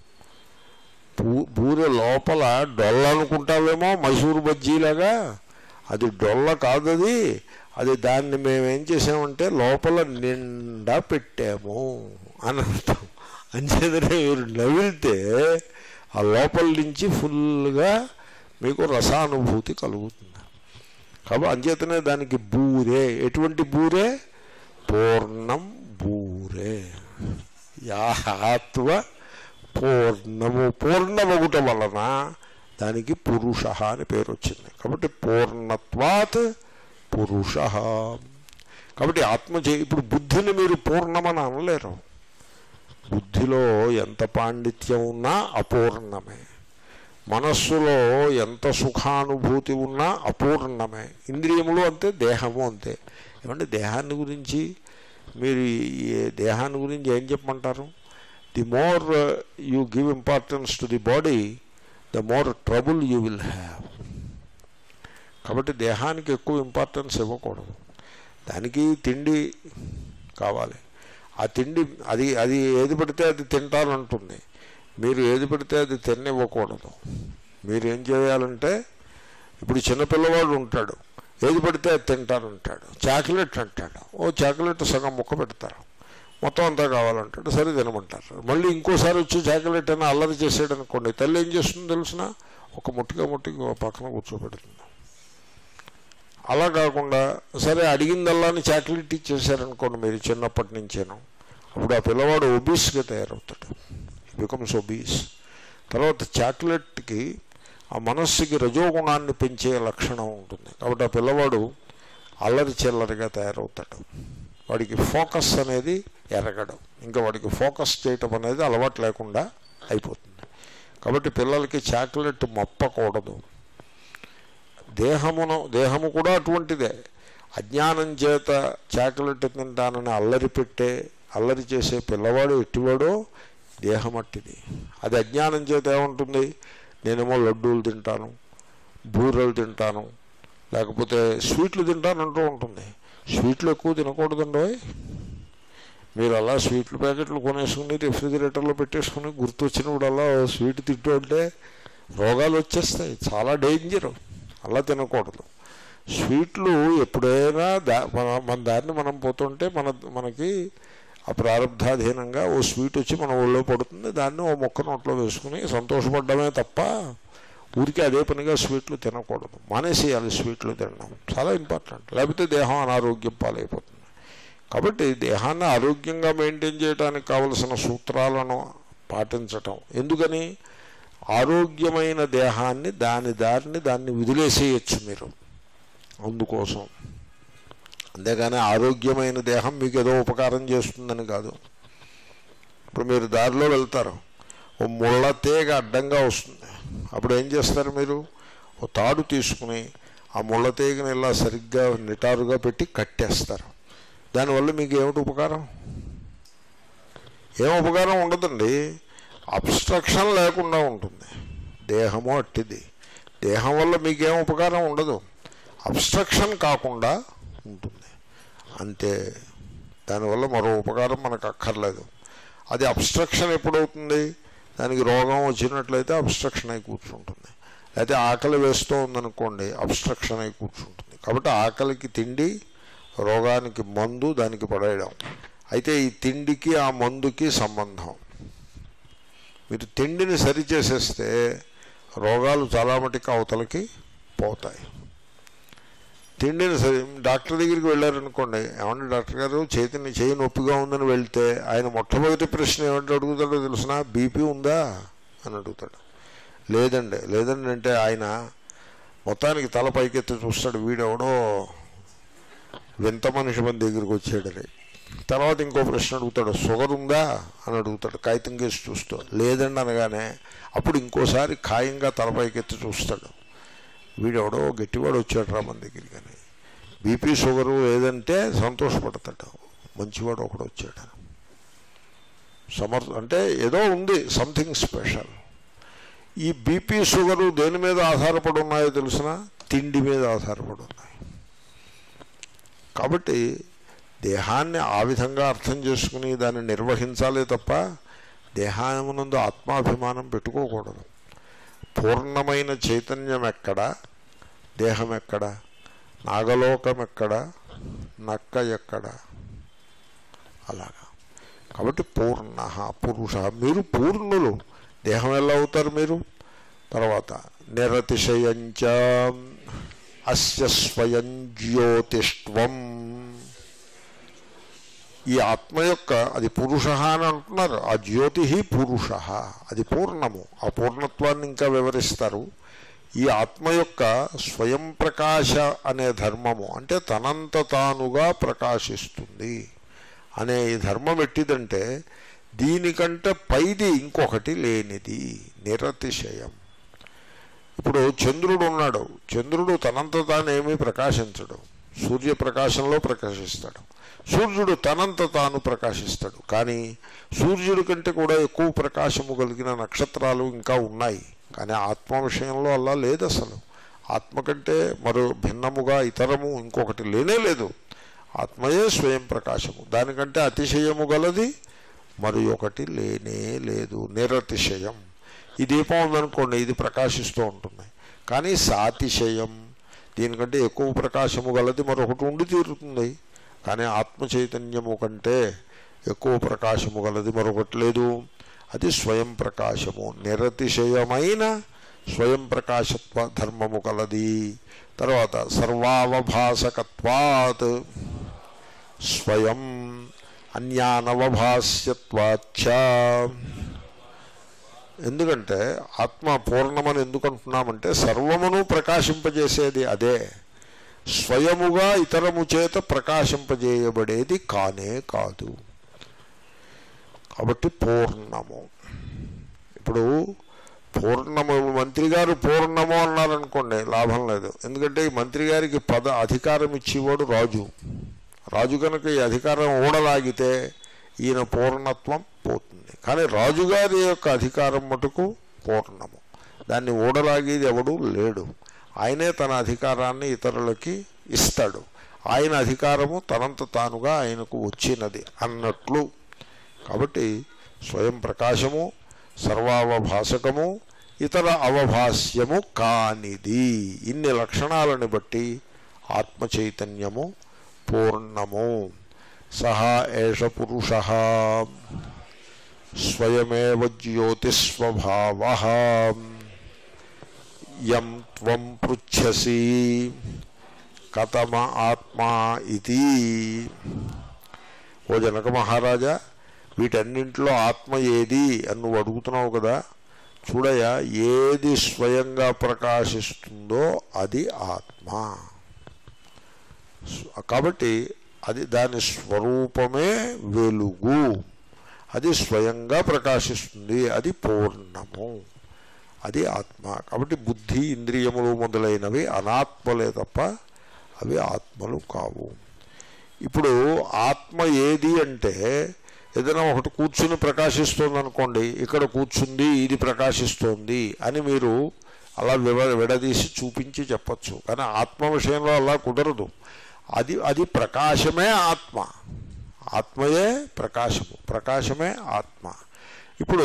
బూరె లోపల డొల్ల అనుకుంటావేమో, మైసూరు బజ్జీలాగా. అది డొల్ల కాదు, అది దాన్ని మేమేం చేసామంటే లోపల నిండా పెట్టాము అని అర్థం. అంచేతనే మీరు నవ్వితే ఆ లోపల నుంచి ఫుల్గా మీకు రసానుభూతి కలుగుతుంది. కాబట్టి అంచేతనే దానికి బూరే. ఎటువంటి బూరే? పూర్ణం బూరే. యాత్వ పూర్ణము. పూర్ణమగుట వలన దానికి పురుష అని పేరు వచ్చింది. కాబట్టి పూర్ణత్వాత్ పురుష. కాబట్టి ఇప్పుడు బుద్ధిని మీరు పూర్ణమని అనలేరు. బుద్ధిలో ఎంత పాండిత్యం ఉన్నా అపూర్ణమే. మనస్సులో ఎంత సుఖానుభూతి ఉన్నా అపూర్ణమే. ఇంద్రియములు అంతే, దేహము అంతే. ఏమంటే దేహాన్ని గురించి మీరు దేహాన్ని గురించి ఏం చెప్పమంటారు? The more you give importance to the body, the more trouble you will have. కాబట్టి దేహానికి ఎక్కువ ఇంపార్టెన్స్ ఇవ్వకూడదు. దానికి తిండి కావాలి. ఆ తిండి అది అది ఏది పడితే అది తింటానంటుంది. మీరు ఏది పడితే అది తినివ్వకూడదు. మీరు ఏం చేయాలంటే, ఇప్పుడు చిన్నపిల్లవాడు ఉంటాడు, ఏది పడితే అది తింటానంటాడు. చాక్లెట్ అంటాడు, ఓ చాక్లెట్ సగం ముక్క పెడతారు, మొత్తం అంతా కావాలంటాడు, సరే తినమంటారు. మళ్ళీ ఇంకోసారి వచ్చి చాక్లెట్ అని అల్లరి చేసాడు అనుకోండి, తల్లి ఏం చేస్తుందో తెలిసిన, ఒక ముట్టిగా పక్కన కూర్చోబెడుతుంది. అలా కాకుండా సరే అడిగిందల్లాని చాక్లెట్ ఇచ్చేసారనుకోండి మీరు చిన్నప్పటి నుంచేను, అప్పుడు ఆ పిల్లవాడు ఒబీస్గా తయారవుతాడు, బికమ్స్ ఒబీస్. తర్వాత చాక్లెట్కి ఆ మనస్సుకి రజోగుణాన్ని పెంచే లక్షణం ఉంటుంది. కాబట్టి ఆ పిల్లవాడు అల్లరి చిల్లరిగా తయారవుతాడు. వాడికి ఫోకస్ అనేది ఎరగడం, ఇంకా వాడికి ఫోకస్ చేయటం అనేది అలవాటు లేకుండా అయిపోతుంది. కాబట్టి పిల్లలకి చాక్లెట్ మొప్పకూడదు. దేహము కూడా అటువంటిదే. అజ్ఞానం చేత చాక్లెట్ తింటానని అల్లరి చేసే పిల్లవాడు ఎట్టివాడో దేహం అట్టిది. అది అజ్ఞానం చేత ఏముంటుంది, నేనేమో లడ్డూలు తింటాను, బూరెలు తింటాను, లేకపోతే స్వీట్లు తింటానంటూ ఉంటుంది. స్వీట్లు ఎక్కువ తినకూడదండి. మీరు అలా స్వీట్ల ప్యాకెట్లు కొనేసుకుని రిఫ్రిజిరేటర్లో పెట్టేసుకుని గుర్తొచ్చినప్పుడల్లా స్వీట్ తింటూ ఉంటే రోగాలు వచ్చేస్తాయి, చాలా డేంజరు. అలా తినకూడదు. స్వీట్లు ఎప్పుడైనా మన దారిని మనం పోతుంటే మనకి ఆ ప్రారంధాధీనంగా ఓ స్వీట్ వచ్చి మన ఒళ్ళో పడుతుంది, దాన్ని ఓ మొక్క నోట్లో వేసుకుని సంతోషపడ్డమే తప్ప ఊరికి అదే పనిగా స్వీట్లు తినకూడదు. మానేసేయాలి స్వీట్లు తినడం, చాలా ఇంపార్టెంట్. లేకపోతే దేహం అనారోగ్యం పాలైపోతుంది. కాబట్టి దేహాన్ని ఆరోగ్యంగా మెయింటైన్ చేయడానికి కావలసిన సూత్రాలను పాటించటం. ఎందుకని? ఆరోగ్యమైన దేహాన్ని దాన్ని వదిలేసేయచ్చు మీరు, అందుకోసం. అంతేగాని ఆరోగ్యమైన దేహం మీకు ఏదో ఉపకారం చేస్తుందని కాదు. ఇప్పుడు మీరు దారిలో వెళ్తారు, ఓ ముళ్ళ తీగ అడ్డంగా వస్తుంది, అప్పుడు ఏం చేస్తారు మీరు? ఓ తాడు తీసుకుని ఆ ముళ్ళ తీగని ఇలా సరిగ్గా నిటారుగా పెట్టి కట్టేస్తారు. దానివల్ల మీకు ఏమిటి ఉపకారం? ఏం ఉపకారం ఉండదండి. అబ్స్ట్రక్షన్ లేకుండా ఉంటుంది. దేహము అట్టిది. దేహం వల్ల మీకేం ఉపకారం ఉండదు, అబ్స్ట్రక్షన్ కాకుండా ఉంటుంది అంతే. దానివల్ల మరో ఉపకారం మనకు అక్కర్లేదు. అది అబ్స్ట్రక్షన్ ఎప్పుడవుతుంది? దానికి రోగం వచ్చినట్లయితే అబ్స్ట్రక్షన్ అయి కూర్చుంటుంది. అయితే ఆకలి వేస్తూ ఉందనుకోండి, అబ్స్ట్రక్షన్ అయి కూర్చుంటుంది. కాబట్టి ఆకలికి తిండి, రోగానికి మందు, దానికి పడేయడం. అయితే ఈ తిండికి ఆ మందుకి సంబంధం. మీరు తిండిని సరిచేసేస్తే రోగాలు చాలా మటుకు అవతలకి పోతాయి. తిండిని డాక్టర్ దగ్గరికి వెళ్ళారనుకోండి, ఏమంటే డాక్టర్ గారు చేయి నొప్పిగా ఉందని వెళ్తే ఆయన మొట్టమొదటి ప్రశ్న ఏమంటే అడుగుతాడో తెలిసిన, బీపీ ఉందా అని అడుగుతాడు. లేదండి అంటే ఆయన మొత్తానికి తల పైకెత్తి చూస్తాడు, వీడెవడో వింత మనిషి మన దగ్గరికి వచ్చాడని. తర్వాత ఇంకో ప్రశ్న అడుగుతాడు, షుగర్ ఉందా అని అడుగుతాడు, కాగితం కేసి చూస్తూ. లేదండి అనగానే అప్పుడు ఇంకోసారి ఖాయంగా తలపైకెత్తి చూస్తాడు, వీడెవడో గట్టివాడు వచ్చాడు రా మన దగ్గరికి అని. బీపీ షుగరు లేదంటే సంతోషపడతాడు, మంచివాడు ఒకడు వచ్చాడు. అంటే ఏదో ఉంది, సంథింగ్ స్పెషల్. ఈ బీపీ షుగరు దేని మీద ఆధారపడి ఉన్నాయో తెలిసిన? తిండి మీద ఆధారపడి ఉన్నాయి. కాబట్టి దేహాన్ని ఆ విధంగా అర్థం చేసుకుని దాన్ని నిర్వహించాలే తప్ప దేహామునందు ఆత్మాభిమానం పెట్టుకోకూడదు. పూర్ణమైన చైతన్యం ఎక్కడ, దేహం ఎక్కడ, నాగలోకం ఎక్కడ, నక్క ఎక్కడ, అలాగా. కాబట్టి పూర్ణ పురుష, మీరు పూర్ణులు. దేహం ఎలా అవుతారు మీరు? తర్వాత నిరతిశయంచ అస్య స్వయం జ్యోతిష్వం. ఈ ఆత్మ యొక్క, అది పురుష అని అంటున్నారు, ఆ జ్యోతి పురుష, అది పూర్ణము. ఆ పూర్ణత్వాన్ని ఇంకా వివరిస్తారు. ఈ ఆత్మ యొక్క స్వయం ప్రకాశ అనే ధర్మము, అంటే తనంత తానుగా ప్రకాశిస్తుంది అనే ఈ ధర్మం ఎట్టిదంటే దీనికంటే పైది ఇంకొకటి లేనిది, నిరతిశయం. ఇప్పుడు చంద్రుడు ఉన్నాడు, చంద్రుడు తనంత తానేమీ ప్రకాశించడు, సూర్యప్రకాశంలో ప్రకాశిస్తాడు. సూర్యుడు తనంత తాను ప్రకాశిస్తాడు. కానీ సూర్యుడి కంటే కూడా ఎక్కువ ప్రకాశము కలిగిన నక్షత్రాలు ఇంకా ఉన్నాయి. కానీ ఆత్మ విషయంలో అలా లేదు. అసలు ఆత్మ కంటే మరో భిన్నముగా ఇతరము ఇంకొకటి లేనే లేదు. ఆత్మయే స్వయం ప్రకాశము. దానికంటే అతిశయము గలది మరి ఒకటి లేనే లేదు, నిరతిశయం. ఈ దీపం ఉందనుకోండి, ఇది ప్రకాశిస్తూ ఉంటుంది. కానీ సాతిశయం, దీనికంటే ఎక్కువ ప్రకాశము గలది మరొకటి ఉండి తీరుతుంది. కానీ ఆత్మ చైతన్యము కంటే ఎక్కువ ప్రకాశము గలది మరొకటి లేదు. అది స్వయం ప్రకాశము, నిరతిశయమైన స్వయం ప్రకాశత్వ ధర్మము కలది. తర్వాత సర్వావభాసకత్వాత్ స్వయం అన్యానవభాస్యత్వాచ్చ. ఎందుకంటే ఆత్మ పూర్ణమని ఎందుకు అంటున్నామంటే సర్వమును ప్రకాశింపజేసేది అదే, స్వయముగా ఇతరము చేత ప్రకాశింపజేయబడేది కానే కాదు. కాబట్టి పూర్ణము. ఇప్పుడు పూర్ణము, మంత్రి గారు పూర్ణము అన్నారనుకోండి, లాభం లేదు. ఎందుకంటే ఈ మంత్రి గారికి అధికారం ఇచ్చేవాడు రాజు. రాజు కనుక ఈ అధికారం ఊడలాగితే ఈయన పూర్ణత్వం పోతుంది. కానీ రాజుగారి యొక్క అధికారం మటుకు పూర్ణము, దాన్ని ఊడలాగేది ఎవడూ లేడు. ఆయనే తన అధికారాన్ని ఇతరులకి ఇస్తాడు. ఆయన అధికారము తనంత తానుగా ఆయనకు వచ్చినది అన్నట్లు. కాబట్టి స్వయం ప్రకాశము, సర్వావభాసకము, ఇతర అవభాస్యము కానిది. ఇన్ని లక్షణాలను బట్టి ఆత్మ చైతన్యము పూర్ణము. సహా ఏష పురుషః స్వయమేవ జ్యోతిస్వభావః యం త్వం పృచ్ఛసి కథమ ఆత్మా ఇతి. ఓ జనక మహారాజా, వీటన్నింటిలో ఆత్మ ఏది అని నువ్వు అడుగుతున్నావు కదా, చూడయా, ఏది స్వయంగా ప్రకాశిస్తుందో అది ఆత్మ. కాబట్టి అది దాని స్వరూపమే వెలుగు, అది స్వయంగా ప్రకాశిస్తుంది, అది పూర్ణము, అది ఆత్మ. కాబట్టి బుద్ధి, ఇంద్రియములు మొదలైనవి అనాత్మలే తప్ప అవి ఆత్మలు కావు. ఇప్పుడు ఆత్మ ఏది అంటే, ఏదైనా ఒకటి కూర్చుని ప్రకాశిస్తుంది అనుకోండి, ఇక్కడ కూర్చుంది ఇది ప్రకాశిస్తోంది అని మీరు అలా విడదీసి చూపించి చెప్పచ్చు. కానీ ఆత్మ విషయంలో అలా కుదరదు. అది ప్రకాశమే ఆత్మ, ఆత్మయే ప్రకాశము, ప్రకాశమే ఆత్మ. ఇప్పుడు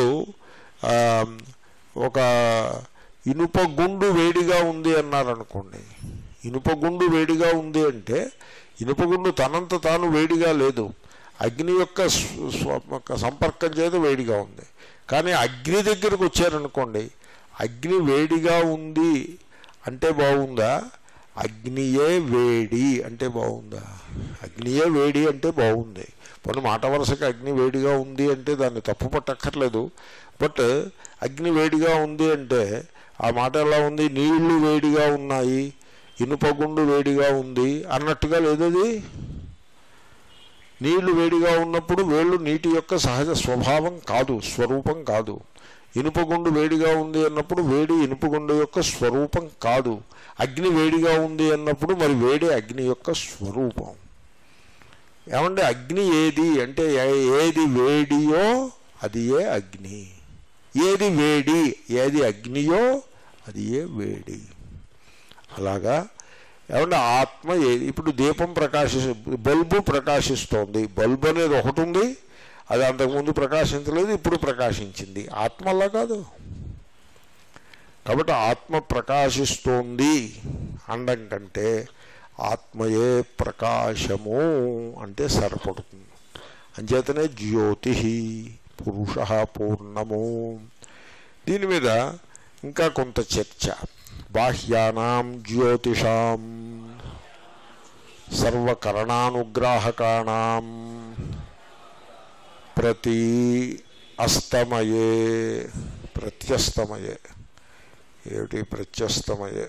ఒక ఇనుప గుండు వేడిగా ఉంది అన్నారనుకోండి, ఇనుప గుండు వేడిగా ఉంది అంటే ఇనుప గుండు తనంత తాను వేడిగా లేదు, అగ్ని యొక్క సంపర్కం చేత వేడిగా ఉంది. కానీ అగ్ని దగ్గరకు వచ్చారనుకోండి, అగ్ని వేడిగా ఉంది అంటే బాగుందా, అగ్నియే వేడి అంటే బాగుందా? అగ్నియే వేడి అంటే బాగుంది. కొన్ని మాట వరుసకి అగ్ని వేడిగా ఉంది అంటే దాన్ని తప్పు పట్టక్కర్లేదు. బట్ అగ్ని వేడిగా ఉంది అంటే ఆ మాట ఎలా ఉంది, నీళ్లు వేడిగా ఉన్నాయి, ఇనుపగుండు వేడిగా ఉంది అన్నట్టుగా లేదు. అది నీళ్లు వేడిగా ఉన్నప్పుడు వేళ్ళు నీటి యొక్క సహజ స్వభావం కాదు, స్వరూపం కాదు. ఇనుపగుండు వేడిగా ఉంది అన్నప్పుడు వేడి ఇనుపగుండు యొక్క స్వరూపం కాదు. అగ్ని వేడిగా ఉంది అన్నప్పుడు మరి వేడి అగ్ని యొక్క స్వరూపం. ఏమంటే అగ్ని ఏది అంటే, ఏది వేడియో అది ఏ అగ్ని, ఏది వేడి ఏది అగ్నియో అది ఏ వేడి. అలాగా ఏమంటే ఆత్మ ఏది. ఇప్పుడు దీపం బల్బు ప్రకాశిస్తోంది, బల్బు అనేది ఒకటి ఉంది, అది అంతకుముందు ప్రకాశించలేదు, ఇప్పుడు ప్రకాశించింది. ఆత్మ అలా కాదు. కాబట్టి ఆత్మ ప్రకాశిస్తోంది అనడం కంటే ఆత్మయే ప్రకాశము అంటే సరిపడుతుంది. అంచేతనే జ్యోతి పురుష పూర్ణము. దీని మీద ఇంకా కొంత చర్చ. బాహ్యానాం జ్యోతిషాం సర్వకరణానుగ్రాహకాణాం ప్రతి అస్తమయే, ప్రత్యస్తమయే, ఏమిటి ప్రత్యస్తమయే,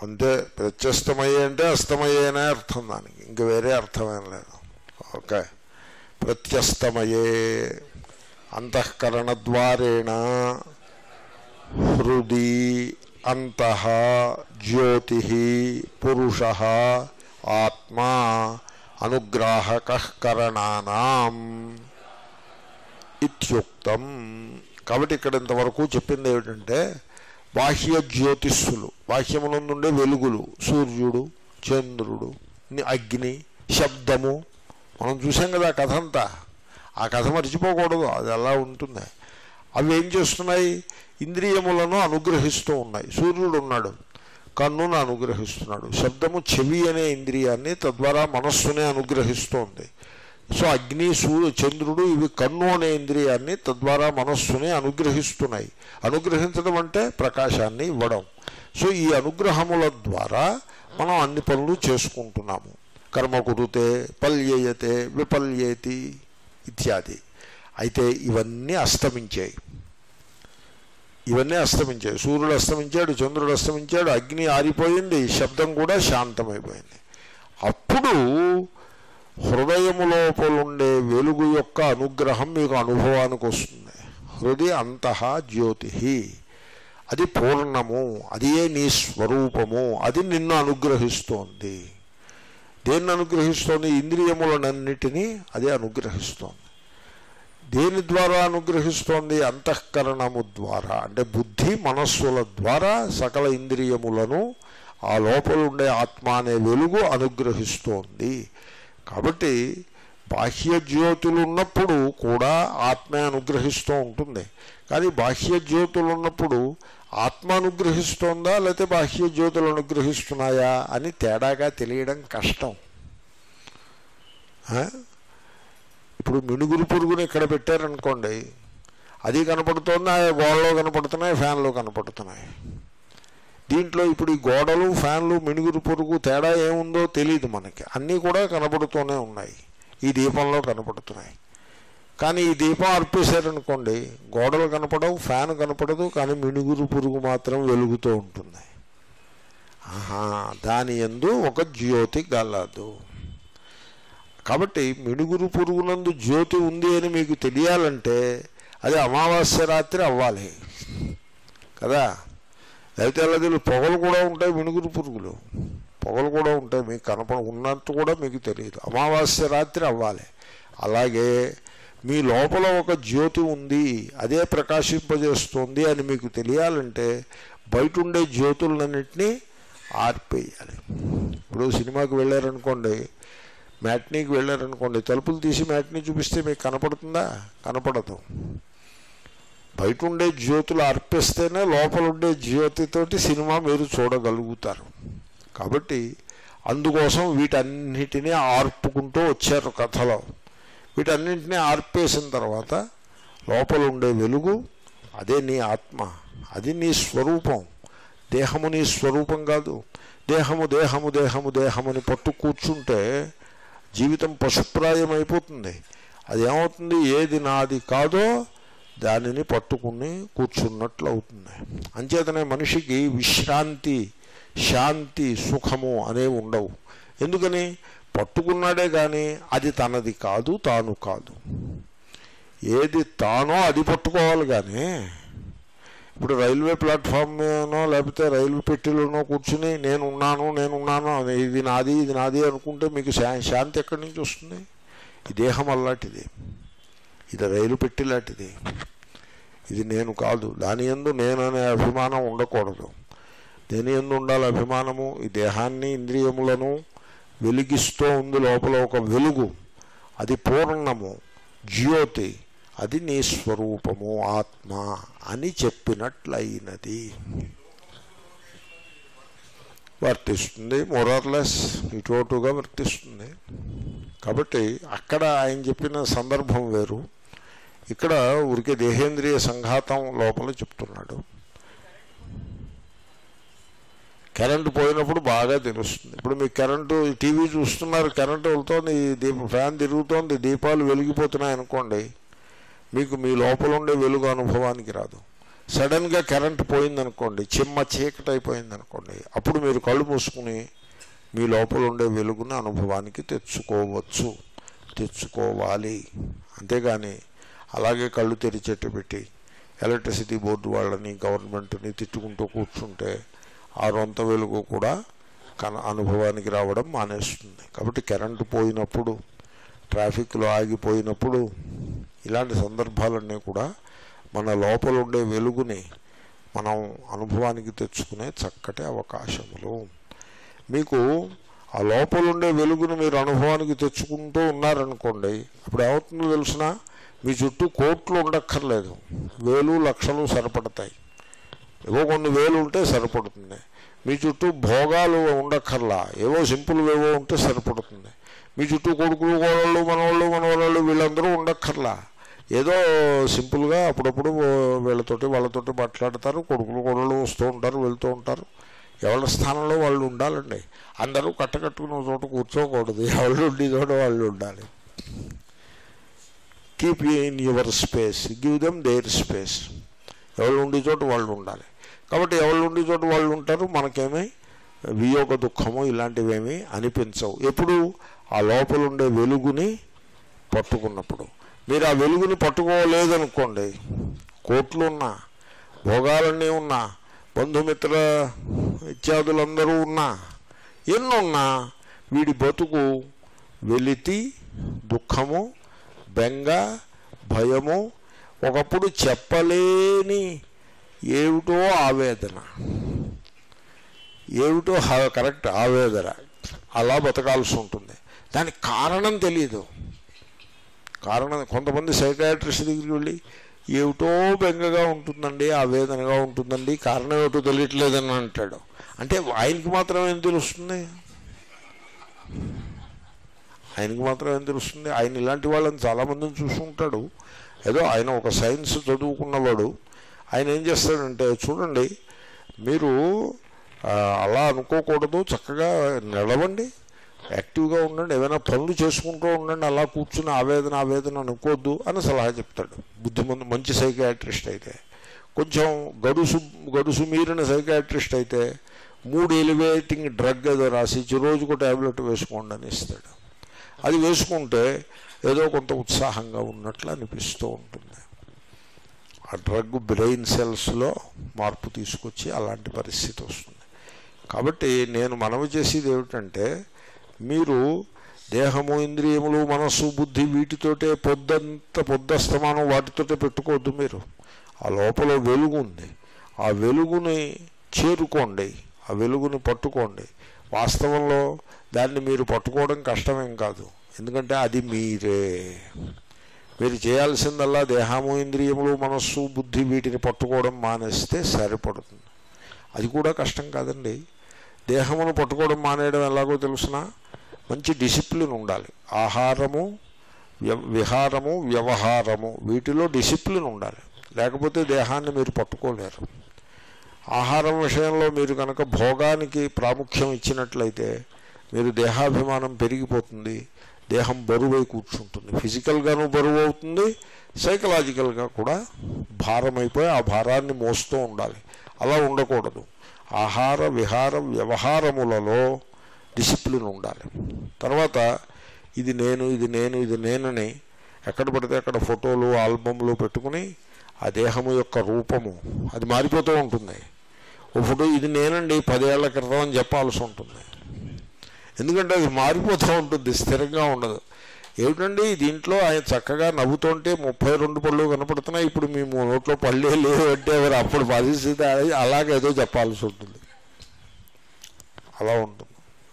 అంతే. ప్రత్యస్తమయ్యే అంటే అస్తమయ్యే అనే అర్థం దానికి, ఇంక వేరే అర్థమేం లేదు. ఓకే. ప్రత్యస్తమయే అంతఃకరణద్వారేణ హృది అంతః జ్యోతి పురుషః ఆత్మా అనుగ్రాహకః కరణానాం ఇత్యుక్తం. కాబట్టి ఇక్కడ ఇంతవరకు చెప్పింది ఏమిటంటే బాహ్య జ్యోతిస్సులు, బాహ్యమునందుండే వెలుగులు, సూర్యుడు, చంద్రుడు, అగ్ని, శబ్దము. మనం చూసాం కదా ఆ కథ అంతా. ఆ కథ మర్చిపోకూడదు, అది అలా ఉంటుంది. అవి ఏం చేస్తున్నాయి? ఇంద్రియములను అనుగ్రహిస్తూ ఉన్నాయి. సూర్యుడు ఉన్నాడు, కన్నును అనుగ్రహిస్తున్నాడు. శబ్దము చెవి అనే ఇంద్రియాన్ని, తద్వారా మనస్సునే అనుగ్రహిస్తోంది. సో అగ్ని, చంద్రుడు ఇవి కన్ను అనే ఇంద్రియాన్ని, తద్వారా మనస్సుని అనుగ్రహిస్తున్నాయి. అనుగ్రహించడం అంటే ప్రకాశాన్ని ఇవ్వడం. సో ఈ అనుగ్రహముల ద్వారా మనం అన్ని పనులు చేసుకుంటున్నాము. కర్మ కురుతే పల్యయతే విపల్యేతి ఇత్యాది. అయితే ఇవన్నీ అస్తమించాయి. సూర్యుడు అస్తమించాడు, చంద్రుడు అస్తమించాడు, అగ్ని ఆరిపోయింది, శబ్దం కూడా శాంతమైపోయింది. అప్పుడు హృదయము లోపలుండే వెలుగు యొక్క అనుగ్రహం మీకు అనుభవానికి వస్తుంది. హృదయ అంతః జ్యోతి, అది పూర్ణము, అదే నీ స్వరూపము, అది నిన్ను అనుగ్రహిస్తోంది. దేన్ని అనుగ్రహిస్తోంది? ఇంద్రియములనన్నిటినీ అదే అనుగ్రహిస్తోంది. దేని ద్వారా అనుగ్రహిస్తోంది? అంతఃకరణము ద్వారా, అంటే బుద్ధి మనస్సుల ద్వారా సకల ఇంద్రియములను ఆ లోపల ఉండే ఆత్మ అనే వెలుగు అనుగ్రహిస్తోంది. కాబట్టి బాహ్య జ్యోతులు ఉన్నప్పుడు కూడా ఆత్మ అనుగ్రహిస్తూ ఉంటుంది. కానీ బాహ్య జ్యోతులు ఉన్నప్పుడు ఆత్మ అనుగ్రహిస్తోందా లేకపోతే బాహ్య జ్యోతులు అనుగ్రహిస్తున్నాయా అని తేడాగా తెలియడం కష్టం. ఇప్పుడు మినుగురు పురుగుని ఇక్కడ పెట్టారనుకోండి, అది కనపడుతోంది, ఆ గోడలో కనపడుతున్నాయి, ఫ్యాన్లో కనపడుతున్నాయి. దీంట్లో ఇప్పుడు ఈ గోడలు, ఫ్యాన్లు, మినుగురు పురుగు తేడా ఏముందో తెలియదు మనకి. అన్నీ కూడా కనపడుతూనే ఉన్నాయి, ఈ దీపంలో కనపడుతున్నాయి. కానీ ఈ దీపం అర్పేశారనుకోండి, గోడలు కనపడవు, ఫ్యాన్ కనపడదు, కానీ మినుగురు పురుగు మాత్రం వెలుగుతూ ఉంటుంది. దాని యందు ఒక జ్యోతి గలదు. కాబట్టి మినుగురు పురుగునందు జ్యోతి ఉంది అని మీకు తెలియాలంటే అది అమావాస్య రాత్రి అవ్వాలి కదా. అయితే అలాగే పొగలు కూడా ఉంటాయి, మినుగురు పురుగులు పొగలు కూడా ఉంటాయి, మీకు ఉన్నట్టు కూడా మీకు తెలియదు. అమావాస్య రాత్రి అవ్వాలి. అలాగే మీ లోపల ఒక జ్యోతి ఉంది, అదే ప్రకాశింపజేస్తుంది అని మీకు తెలియాలంటే బయట ఉండే జ్యోతులన్నింటినీ ఆర్పేయాలి. ఇప్పుడు సినిమాకి వెళ్ళారనుకోండి, మ్యాట్నీకి వెళ్ళారనుకోండి, తలుపులు తీసి మ్యాట్నీ చూపిస్తే మీకు కనపడుతుందా? కనపడదు. బయట ఉండే జ్యోతులు ఆర్పేస్తేనే లోపల ఉండే జ్యోతితోటి సినిమా మీరు చూడగలుగుతారు. కాబట్టి అందుకోసం వీటన్నిటినీ ఆర్పుకుంటూ వచ్చారు కథలో. వీటన్నింటినీ ఆర్పేసిన తర్వాత లోపల ఉండే వెలుగు, అదే నీ ఆత్మ, అది నీ స్వరూపం. దేహము నీ స్వరూపం కాదు. దేహము దేహము దేహము దేహమని పట్టు కూర్చుంటే జీవితం పశుప్రాయం అయిపోతుంది. అది ఏమవుతుంది? ఏది నాది కాదో దానిని పట్టుకుని కూర్చున్నట్లు అవుతుంది. అంచేతనే మనిషికి విశ్రాంతి, శాంతి, సుఖము అనేవి ఉండవు. ఎందుకని? పట్టుకున్నాడే కానీ అది తనది కాదు, తాను కాదు. ఏది తానో అది పట్టుకోవాలి. కానీ ఇప్పుడు రైల్వే ప్లాట్ఫామ్నో లేకపోతే రైలు పెట్టెలోనో కూర్చుని నేనున్నాను ఇది నాది ఇది నాది అనుకుంటే మీకు శాంతి ఎక్కడి నుంచి వస్తుంది? ఈ దేహం అలాంటిది, ఇది రైలు పెట్టి లాంటిది, ఇది నేను కాదు. దాని యందు నేననే అభిమానం ఉండకూడదు. దేని యందు ఉండాలి అభిమానము? ఈ దేహాన్ని, ఇంద్రియములను వెలిగిస్తూ ఉంది లోపల ఒక వెలుగు, అది పూర్ణము, జ్యోతి, అది నీ స్వరూపము, ఆత్మ అని చెప్పినట్లయినది. వర్తిస్తుంది, మోరార్లెస్ ఇటుగా వర్తిస్తుంది. కాబట్టి అక్కడ ఆయన చెప్పిన సందర్భం వేరు, ఇక్కడ ఊరికే దేహేంద్రియ సంఘాతం లోపల చెప్తున్నాడు. కరెంటు పోయినప్పుడు బాగా తెలుస్తుంది. ఇప్పుడు మీకు కరెంటు, టీవీ చూస్తున్నారు, కరెంటు వెళ్తోంది, ఫ్యాన్ తిరుగుతోంది, దీపాలు వెలిగిపోతున్నాయి అనుకోండి, మీకు మీ లోపల ఉండే వెలుగు అనుభవానికి రాదు. సడన్గా కరెంట్ పోయిందనుకోండి, చిమ్మ చీకటి అయిపోయిందనుకోండి, అప్పుడు మీరు కళ్ళు మూసుకుని మీ లోపల ఉండే వెలుగును అనుభవానికి తెచ్చుకోవాలి. అంతేగాని అలాగే కళ్ళు తెరిచేట్టు పెట్టి ఎలక్ట్రిసిటీ బోర్డు వాళ్ళని గవర్నమెంట్ని తిట్టుకుంటూ కూర్చుంటే ఆ రొంత వెలుగు కూడా అనుభవానికి రావడం మానేస్తుంది. కాబట్టి కరెంటు పోయినప్పుడు, ట్రాఫిక్లో ఆగిపోయినప్పుడు, ఇలాంటి సందర్భాలన్నీ కూడా మన లోపల ఉండే వెలుగుని మనం అనుభవానికి తెచ్చుకునే చక్కటి అవకాశములు. మీకు ఆ లోపల ఉండే వెలుగును మీరు అనుభవానికి తెచ్చుకుంటూ ఉన్నారనుకోండి, అప్పుడు ఏమవుతుందో తెలిసిన, మీ చుట్టూ కోట్లు ఉండక్కర్లేదు, వేలు లక్షలు సరిపడతాయి. ఏవో కొన్ని వేలు ఉంటే సరిపడుతుంది. మీ చుట్టూ భోగాలు ఉండక్కర్లా, ఏవో సింపుల్ ఏవో ఉంటే సరిపడుతుంది. మీ చుట్టూ కొడుకులు, కోడళ్ళు, మనవాళ్ళు వీళ్ళందరూ ఉండక్కర్లా, ఏదో సింపుల్గా అప్పుడప్పుడు వాళ్ళతోటి మాట్లాడతారు. కొడుకులు కోడళ్ళు వస్తూ ఉంటారు, వెళ్తూ ఉంటారు. ఎవరి స్థానంలో వాళ్ళు ఉండాలండి. అందరూ కట్టకట్టుకున్న చోట కూర్చోకూడదు, ఎవరు ఉండే చోట వాళ్ళు ఉండాలి. Keep in your space, give them their space. ఎవరు ఉండే చోట వాళ్ళు ఉండాలి. కాబట్టి ఎవరు ఉండే చోట వాళ్ళు ఉంటారు. మనకేమీ వియోగ దుఃఖము ఇలాంటివేమీ అనిపించవు. ఎప్పుడు ఆ లోపల ఉండే వెలుగుని పట్టుకున్నప్పుడు. మీరు ఆ వెలుగుని పట్టుకోలేదనుకోండి, కోట్లు ఉన్నా, భోగాలన్నీ ఉన్నా, బంధుమిత్ర ఇత్యాదులందరూ ఉన్నా, ఎన్నున్నా, వీడి బతుకు వెలితి, దుఃఖము, బెంగ, భయము, ఒకప్పుడు చెప్పలేని ఏమిటో ఆవేదన, ఏమిటో కరెక్ట్ ఆవేదన, అలా బతకాల్సి ఉంటుంది. దానికి కారణం తెలియదు. కారణం కొంతమంది సైకాట్రిస్ట్ దగ్గరికి వెళ్ళి ఏమిటో బెంగగా ఉంటుందండి, ఆవేదనగా ఉంటుందండి, కారణం ఏమిటో తెలియట్లేదని అంటాడు. అంటే ఆయనకి మాత్రం ఏం తెలుస్తుంది? ఆయన ఇలాంటి వాళ్ళని చాలామందిని చూసుకుంటాడు. ఏదో ఆయన ఒక సైన్స్ చదువుకున్నవాడు. ఆయన ఏం చేస్తాడంటే, చూడండి మీరు అలా అనుకోకూడదు, చక్కగా నడవండి, యాక్టివ్గా ఉండండి, ఏమైనా పనులు చేసుకుంటూ ఉండండి, అలా కూర్చుని ఆవేదన అనుకోవద్దు అని సలహా చెప్తాడు బుద్ధిమంది మంచి సైకాట్రిస్ట్ అయితే. కొంచెం గడుసు మీరిన సైకాట్రిస్ట్ అయితే 3 ఎలివేటింగ్ డ్రగ్ ఏదో రాసి రోజుకు ట్యాబ్లెట్ వేసుకోండి అని ఇస్తాడు. అది వేసుకుంటే ఏదో కొంత ఉత్సాహంగా ఉన్నట్లు అనిపిస్తూ ఉంటుంది. ఆ డ్రగ్ బ్రెయిన్ సెల్స్లో మార్పు తీసుకొచ్చి అలాంటి పరిస్థితి వస్తుంది. కాబట్టి నేను మనవి చేసేది ఏమిటంటే, మీరు దేహము, ఇంద్రియములు, మనస్సు, బుద్ధి వీటితోటే పొద్దస్తమానం వాటితోటే పెట్టుకోవద్దు. మీరు ఆ లోపల వెలుగు ఉంది, ఆ వెలుగుని చేరుకోండి, ఆ వెలుగుని పట్టుకోండి. వాస్తవంలో దాన్ని మీరు పట్టుకోవడం కష్టమేం కాదు, ఎందుకంటే అది మీరే. మీరు చేయాల్సిందల్లా దేహము, ఇంద్రియములు, మనస్సు, బుద్ధి వీటిని పట్టుకోవడం మానేస్తే సరిపడుతుంది. అది కూడా కష్టం కాదండి. దేహమును పట్టుకోవడం మానేయడం ఎలాగో తెలుసిన, మంచి డిసిప్లిన్ ఉండాలి. ఆహారము, విహారము, వ్యవహారము వీటిలో డిసిప్లిన్ ఉండాలి. లేకపోతే దేహాన్ని మీరు పట్టుకోలేరు. ఆహారం విషయంలో మీరు కనుక భోగానికి ప్రాముఖ్యం ఇచ్చినట్లయితే మీరు దేహాభిమానం పెరిగిపోతుంది, దేహం బరువై కూర్చుంటుంది. ఫిజికల్గాను బరువు అవుతుంది, సైకలాజికల్గా కూడా భారమైపోయి ఆ భారాన్ని మోస్తూ ఉండాలి. అలా ఉండకూడదు. ఆహార, విహార, వ్యవహారములలో డిసిప్లిన్ ఉండాలి. తర్వాత ఇది నేనని ఎక్కడ పడితే అక్కడ ఫోటోలు, ఆల్బమ్లు పెట్టుకుని ఆ దేహము యొక్క రూపము అది మారిపోతూ ఉంటుంది. ఓ ఫోటో ఇది నేనండి 10 ఏళ్ల క్రితం అని చెప్పాల్సి ఉంటుంది. ఎందుకంటే అది మారిపోతూ ఉంటుంది, స్థిరంగా ఉండదు. ఏమిటండి దీంట్లో ఆయన చక్కగా నవ్వుతుంటే 32 పళ్ళు కనపడుతున్నాయి, ఇప్పుడు మీ నోట్లో పళ్ళే లేవు అంటే ఎవరు అప్పుడు పరిస్థితి అలాగేదో చెప్పాల్సి ఉంటుంది. అలా ఉంటుంది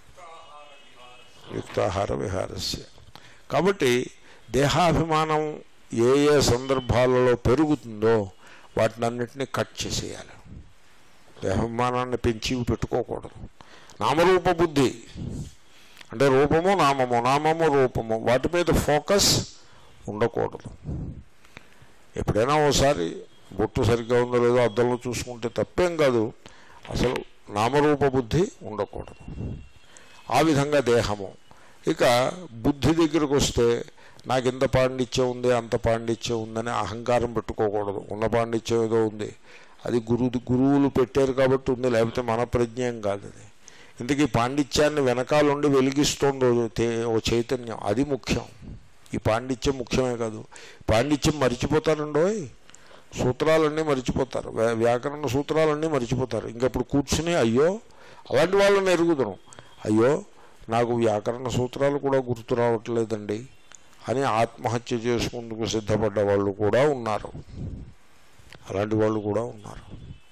యుక్తాహార విహారస్య. కాబట్టి దేహాభిమానం ఏ ఏ సందర్భాలలో పెరుగుతుందో వాటినన్నింటినీ కట్ చేసేయాలి. దేహాభిమానాన్ని పెంచి పెట్టుకోకూడదు. నామరూప బుద్ధి అంటే రూపము నామము, నామము రూపము, వాటి మీద ఫోకస్ ఉండకూడదు. ఎప్పుడైనా ఒకసారి బొట్టు సరిగ్గా ఉందో లేదో అద్దంలో చూసుకుంటే తప్పేం కాదు, అసలు నామరూప బుద్ధి ఉండకూడదు. ఆ విధంగా దేహము. ఇక బుద్ధి దగ్గరకు వస్తే నాకు ఇంత పాండిత్యం ఉంది, అంత పాండిత్యం ఉందని అహంకారం పెట్టుకోకూడదు. ఉన్న పాండిత్యం ఏదో ఉంది, అది గురువులు పెట్టారు కాబట్టి ఉంది, లేకపోతే మన ప్రజ్ఞం కాదు అది. ఇంతకీ పాండిత్యాన్ని వెనకాలండి వెలిగిస్తోందో ఓ చైతన్యం, అది ముఖ్యం. ఈ పాండిత్యం ముఖ్యమే కాదు. పాండిత్యం మర్చిపోతారండో, సూత్రాలన్నీ మర్చిపోతారు, వ్యాకరణ సూత్రాలన్నీ మర్చిపోతారు. ఇంకప్పుడు కూర్చుని అయ్యో అలాంటి వాళ్ళని ఎరుగుదను, అయ్యో నాకు వ్యాకరణ సూత్రాలు కూడా గుర్తు రావట్లేదండి అని ఆత్మహత్య చేసుకుందుకు సిద్ధపడ్డ వాళ్ళు కూడా ఉన్నారు. అలాంటి వాళ్ళు కూడా ఉన్నారు.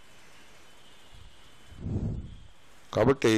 కాబట్టి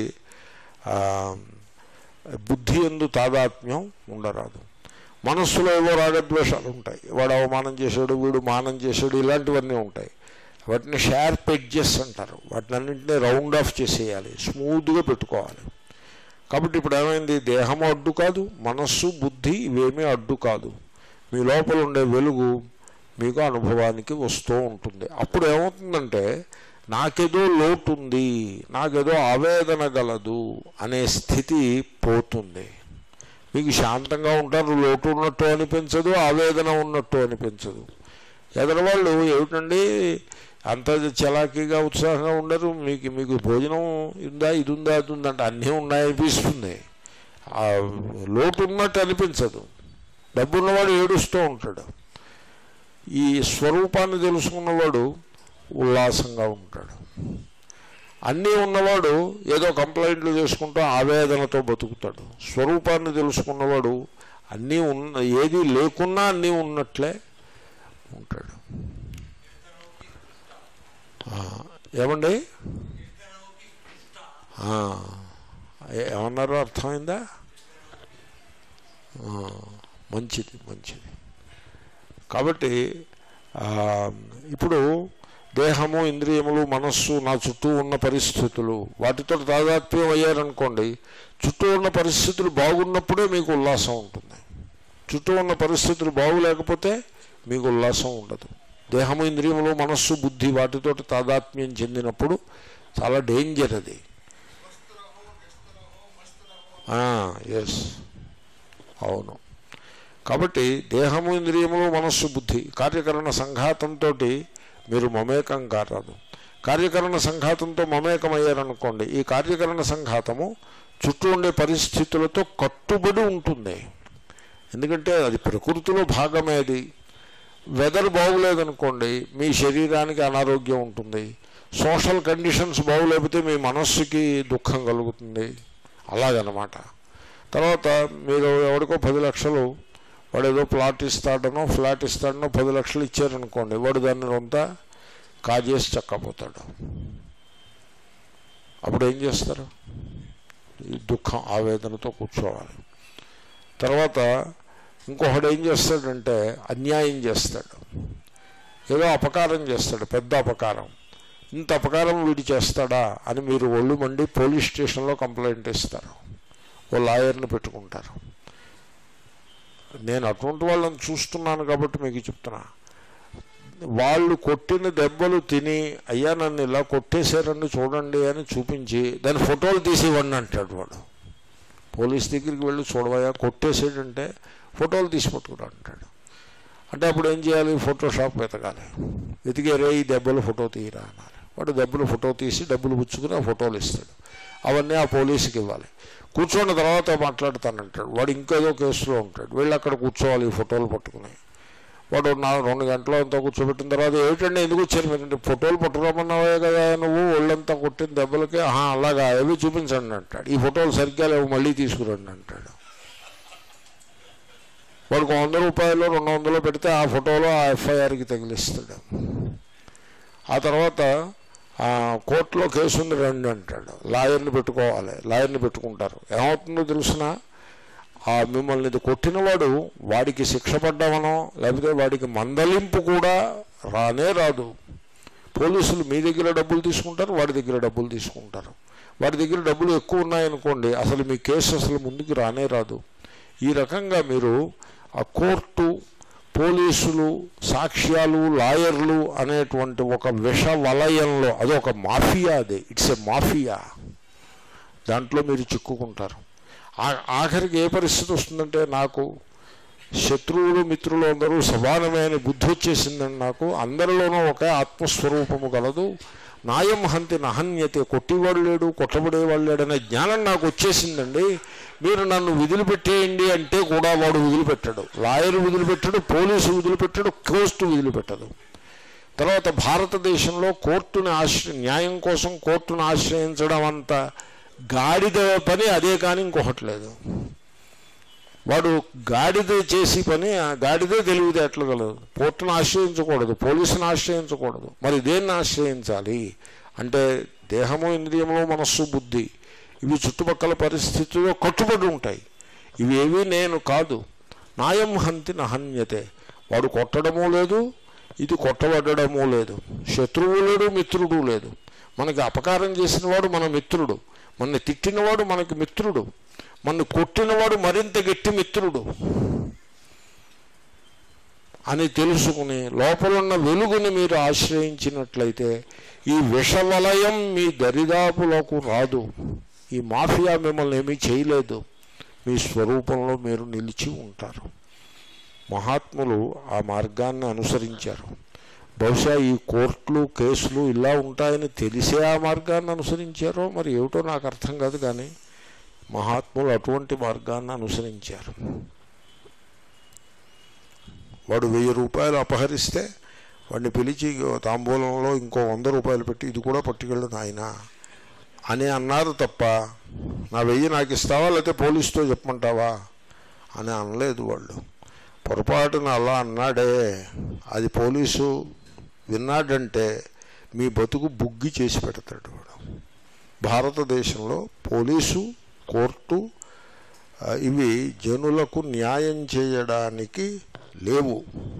బుద్ధి యందు తాదాత్మ్యం ఉండరాదు. మనస్సులో ఏవో రాగద్వేషాలు ఉంటాయి, వాడు అవమానం చేశాడు, వీడు మానం చేశాడు, ఇలాంటివన్నీ ఉంటాయి. వాటిని షార్ప్ ఎడ్జెస్ అంటారు. వాటిని అన్నింటినీ రౌండ్ ఆఫ్ చేసేయాలి, స్మూత్గా పెట్టుకోవాలి. కాబట్టి ఇప్పుడు ఏమైంది, దేహము అడ్డు కాదు, మనస్సు బుద్ధి ఇవేమీ అడ్డు కాదు. మీ లోపల ఉండే వెలుగు మీకు అనుభవానికి వస్తూ ఉంటుంది. అప్పుడు ఏమవుతుందంటే నాకేదో లోటు ఉంది, నాకేదో ఆవేదన గలదు అనే స్థితి పోతుంది. మీకు శాంతంగా ఉంటారు, లోటు ఉన్నట్టు అనిపించదు, ఆవేదన ఉన్నట్టు అనిపించదు. ఎదరవాళ్ళు ఏమిటండి అంత చలాకీగా ఉత్సాహంగా ఉండరు, మీకు భోజనం ఉందా, ఇది ఉందా, అది ఉందంటే అన్నీ ఉన్నాయనిపిస్తుంది, లోటు ఉన్నట్టు అనిపించదు. డబ్బున్నవాడు ఏడుస్తూ ఉంటాడు, ఈ స్వరూపాన్ని తెలుసుకున్నవాడు ఉల్లాసంగా ఉంటాడు. అన్నీ ఉన్నవాడు ఏదో కంప్లైంట్లు చేసుకుంటూ ఆవేదనతో బతుకుతాడు. స్వరూపాన్ని తెలుసుకున్నవాడు అన్నీ ఏది లేకున్నా అన్నీ ఉన్నట్లే ఉంటాడు. ఏమండి ఏమన్నారో అర్థమైందా? మంచిది మంచిది. కాబట్టి ఇప్పుడు దేహము, ఇంద్రియములు, మనస్సు, నా చుట్టూ ఉన్న పరిస్థితులు, వాటితో తాదాత్మ్యం అయ్యారనుకోండి, చుట్టూ ఉన్న పరిస్థితులు బాగున్నప్పుడే మీకు ఉల్లాసం ఉంటుంది. చుట్టూ ఉన్న పరిస్థితులు బాగులేకపోతే మీకు ఉల్లాసం ఉండదు. దేహము, ఇంద్రియములు, మనస్సు, బుద్ధి వాటితో తాదాత్మ్యం చెందినప్పుడు చాలా డేంజర్ అది. ఎస్, అవును. కాబట్టి దేహము, ఇంద్రియములు, మనస్సు, బుద్ధి కార్యకరణ సంఘాతంతో మీరు మమేకం కారాదు. కార్యకరణ సంఘాతంతో మమేకమయ్యారనుకోండి, ఈ కార్యకరణ సంఘాతము చుట్టూ ఉండే పరిస్థితులతో కట్టుబడి ఉంటుంది. ఎందుకంటే అది ప్రకృతిలో భాగమేది. వెదర్ బాగులేదనుకోండి, మీ శరీరానికి అనారోగ్యం ఉంటుంది. సోషల్ కండిషన్స్ బాగులేకపోతే మీ మనస్సుకి దుఃఖం కలుగుతుంది. అలాగనమాట. తర్వాత మీరు ఎవరికో 10 లక్షలు, వాడు ఏదో ఫ్లాట్ ఇస్తాడనో 10 లక్షలు ఇచ్చారనుకోండి, వాడు దాన్ని అంతా కాజేసి చక్కపోతాడు. అప్పుడు ఏం చేస్తారు? దుఃఖం, ఆవేదనతో కూర్చోవాలి. తర్వాత ఇంకొకడు ఏం చేస్తాడంటే అన్యాయం చేస్తాడు, ఏదో అపకారం చేస్తాడు, పెద్ద అపకారం. ఇంత అపకారం వీడు చేస్తాడా అని మీరు ఒళ్ళు మండి పోలీస్ స్టేషన్లో కంప్లైంట్ ఇస్తారు, ఓ లాయర్ని పెట్టుకుంటారు. నేను అటువంటి వాళ్ళని చూస్తున్నాను కాబట్టి మీకు చెప్తున్నా. వాళ్ళు కొట్టిన దెబ్బలు తిని, అయ్యా నన్ను ఇలా కొట్టేశారని చూడండి అని చూపించి దాని ఫోటోలు తీసి ఇవ్వండి అంటాడు వాడు. పోలీస్ దగ్గరికి వెళ్ళి చూడవయ్యా కొట్టేసాడంటే ఫోటోలు తీసి పట్టుకురా అంటాడు. అంటే అప్పుడు ఏం చేయాలి? ఫోటోషాప్ వెతకాలి. వెతికేరే ఈ దెబ్బలు ఫోటో తీయరా అన్నారు. వాడు దెబ్బలు ఫోటో తీసి డబ్బులు పుచ్చుకుని ఆ ఫోటోలు ఇస్తాడు. అవన్నీ ఆ పోలీసుకి ఇవ్వాలి. కూర్చోన్న తర్వాత మాట్లాడతానంటాడు. వాడు ఇంకేదో కేసులో ఉంటాడు, వెళ్ళి అక్కడ కూర్చోవాలి ఈ ఫోటోలు పట్టుకుని. వాడు 2 గంటలు అంతా కూర్చోబెట్టిన తర్వాత ఏమిటండి ఎందుకు వచ్చారు మీరు? ఫోటోలు పట్టుకోమన్నావే కదా నువ్వు, ఒళ్ళంతా కొట్టిన దెబ్బలకి. అలాగా, అవి చూపించండి అంటాడు. ఈ ఫోటోలు సరిగ్గా లేవు, మళ్ళీ తీసుకురండి అంటాడు. వాడికి 100 రూపాయలు 200 పెడితే ఆ ఫోటోలో ఆ ఎఫ్ఐఆర్కి తగిలిస్తాడు. ఆ తర్వాత కోర్టులో కేసు ఉంది రండి అంటాడు. లాయర్ని పెట్టుకోవాలి, లాయర్ని పెట్టుకుంటారు. ఏమవుతుందో తెలుసిన, మిమ్మల్ని కొట్టినవాడు వాడికి శిక్ష పడ్డామనో లేకపోతే వాడికి మందలింపు కూడా రానే రాదు. పోలీసులు మీ దగ్గర డబ్బులు తీసుకుంటారు, వాడి దగ్గర డబ్బులు తీసుకుంటారు. వాడి దగ్గర డబ్బులు ఎక్కువ ఉన్నాయనుకోండి, అసలు మీ కేసు అసలు ముందుకు రానే రాదు. ఈ రకంగా మీరు ఆ కోర్టు, పోలీసులు, సాక్ష్యాలు, లాయర్లు అనేటువంటి ఒక విష వలయంలో, అదొక మాఫియా, అది ఇట్స్ ఏ మాఫియా. దాంట్లో మీరు చిక్కుకుంటారు. ఆఖరికి ఏ పరిస్థితి వస్తుందంటే, నాకు శత్రువులు మిత్రులు అందరూ సమానమైన బుద్ధి వచ్చేసిందండి నాకు, అందరిలోనూ ఒకే ఆత్మస్వరూపము గలదు, నాయం హంతి నహన్యతే, కొట్టివాడు లేడు కొట్టబడేవాడు లేడనే జ్ఞానం నాకు వచ్చేసిందండి, మీరు నన్ను వదిలిపెట్టేయండి అంటే కూడా వాడు వదిలిపెట్టాడు, లాయరు వదిలిపెట్టాడు, పోలీసు వదిలిపెట్టాడు, కోర్టు వదిలిపెట్టదు. తర్వాత భారతదేశంలో కోర్టుని న్యాయం కోసం కోర్టును ఆశ్రయించడం అంత గాడిద పని అదే కానీ ఇంకొకట్లేదు. వాడు గాడిద చేసి పని, గాడిదే తెలివితేటలు గలదు. కోర్టును ఆశ్రయించకూడదు, పోలీసును ఆశ్రయించకూడదు. మరి దేన్ని ఆశ్రయించాలి అంటే దేహము, ఇంద్రియములు, మనస్సు, బుద్ధి ఇవి చుట్టుపక్కల పరిస్థితుల్లో కట్టుబడి ఉంటాయి. ఇవి ఏవి నేను కాదు. నాయం హంతి నహన్యతే, వాడు కొట్టడమూ లేదు, ఇది కొట్టబడడమూ లేదు, శత్రువు లేడు మిత్రుడు లేదు. మనకి అపకారం చేసిన వాడు మన మిత్రుడు, మనని తిట్టినవాడు మనకి మిత్రుడు, మనని కొట్టినవాడు మరింత గట్టి మిత్రుడు అని తెలుసుకుని లోపలున్న వెలుగుని మీరు ఆశ్రయించినట్లయితే ఈ విషవలయం మీ దరిదాపులకు రాదు. ఈ మాఫియా మిమ్మల్ని ఏమీ చేయలేదు, మీ స్వరూపంలో మీరు నిలిచి ఉంటారు. మహాత్ములు ఆ మార్గాన్ని అనుసరించారు. బహుశా ఈ కోర్టులు కేసులు ఇలా ఉంటాయని తెలిసే ఆ మార్గాన్ని అనుసరించారో మరి ఏమిటో నాకు అర్థం కాదు, కానీ మహాత్ములు అటువంటి మార్గాన్ని అనుసరించారు. వాడు 1000 రూపాయలు అపహరిస్తే వాడిని పిలిచి తాంబూలంలో ఇంకో 100 రూపాయలు పెట్టి ఇది కూడా పట్టుకెళ్ళు నాయన అని అన్నారు తప్ప, నా 1000 నాకు ఇస్తావా లేకపోతే పోలీసుతో చెప్పమంటావా అని అనలేదు వాళ్ళు. పొరపాటున అలా అన్నాడే, అది పోలీసు విన్నాడంటే మీ బతుకు బుగ్గి చేసి పెడతాడు వాడు. భారతదేశంలో పోలీసు, కోర్టు ఇవి జనులకు న్యాయం చేయడానికి లేవు.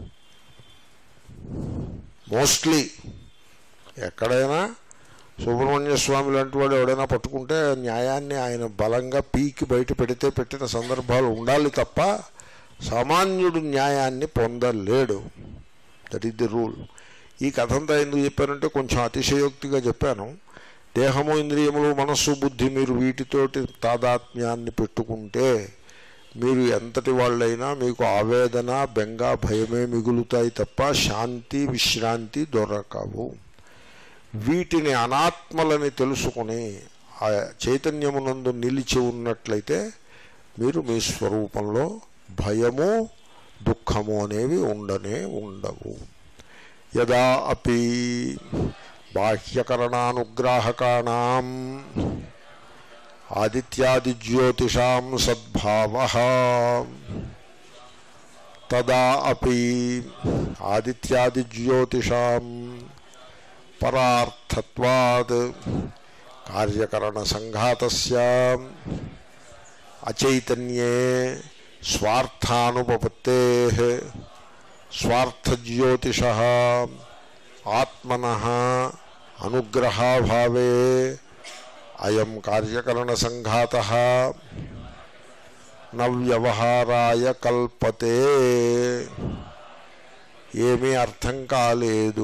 మోస్ట్లీ ఎక్కడైనా సుబ్రహ్మణ్య స్వామి లాంటి వాడు ఎవడైనా పట్టుకుంటే న్యాయాన్ని ఆయన బలంగా పీకి బయట పెడితే పెట్టిన సందర్భాలు ఉండాలి తప్ప సామాన్యుడు న్యాయాన్ని పొందలేడు. That is the rule. ఈ కథంతా ఎందుకు చెప్పానంటే కొంచెం అతిశయోక్తిగా చెప్పాను. దేహము, ఇంద్రియములు, మనస్సు, బుద్ధి మీరు వీటితోటి తాదాత్మ్యాన్ని పెట్టుకుంటే మీరు ఎంతటి వాళ్ళైనా మీకు ఆవేదన, బెంగ, భయమే మిగులుతాయి తప్ప శాంతి, విశ్రాంతి దొరకవు. వీటిని అనాత్మలని తెలుసుకుని ఆ చైతన్యమునందు నిలిచి ఉన్నట్లయితే మీరు మీ స్వరూపంలో భయము, దుఃఖము అనేవి ఉండవు. యదా అపి బాహ్యకరణానుగ్రాహకాణాం ఆదిత్యాదిజ్యోతిషాం సద్భావః తదా అపి ఆదిత్యాదిజ్యోతిషాం పరార్థత్వాద్ కార్యకరణ సంఘాతస్య అచైతన్యే స్వార్థానుపపత్తేః స్వార్థజ్యోతిషః ఆత్మనః అనుగ్రహాభావే అయం కార్యకరణ సంఘాతః నవ్యవహారాయ కల్పతే. ఏమీ అర్థం కాలేదు.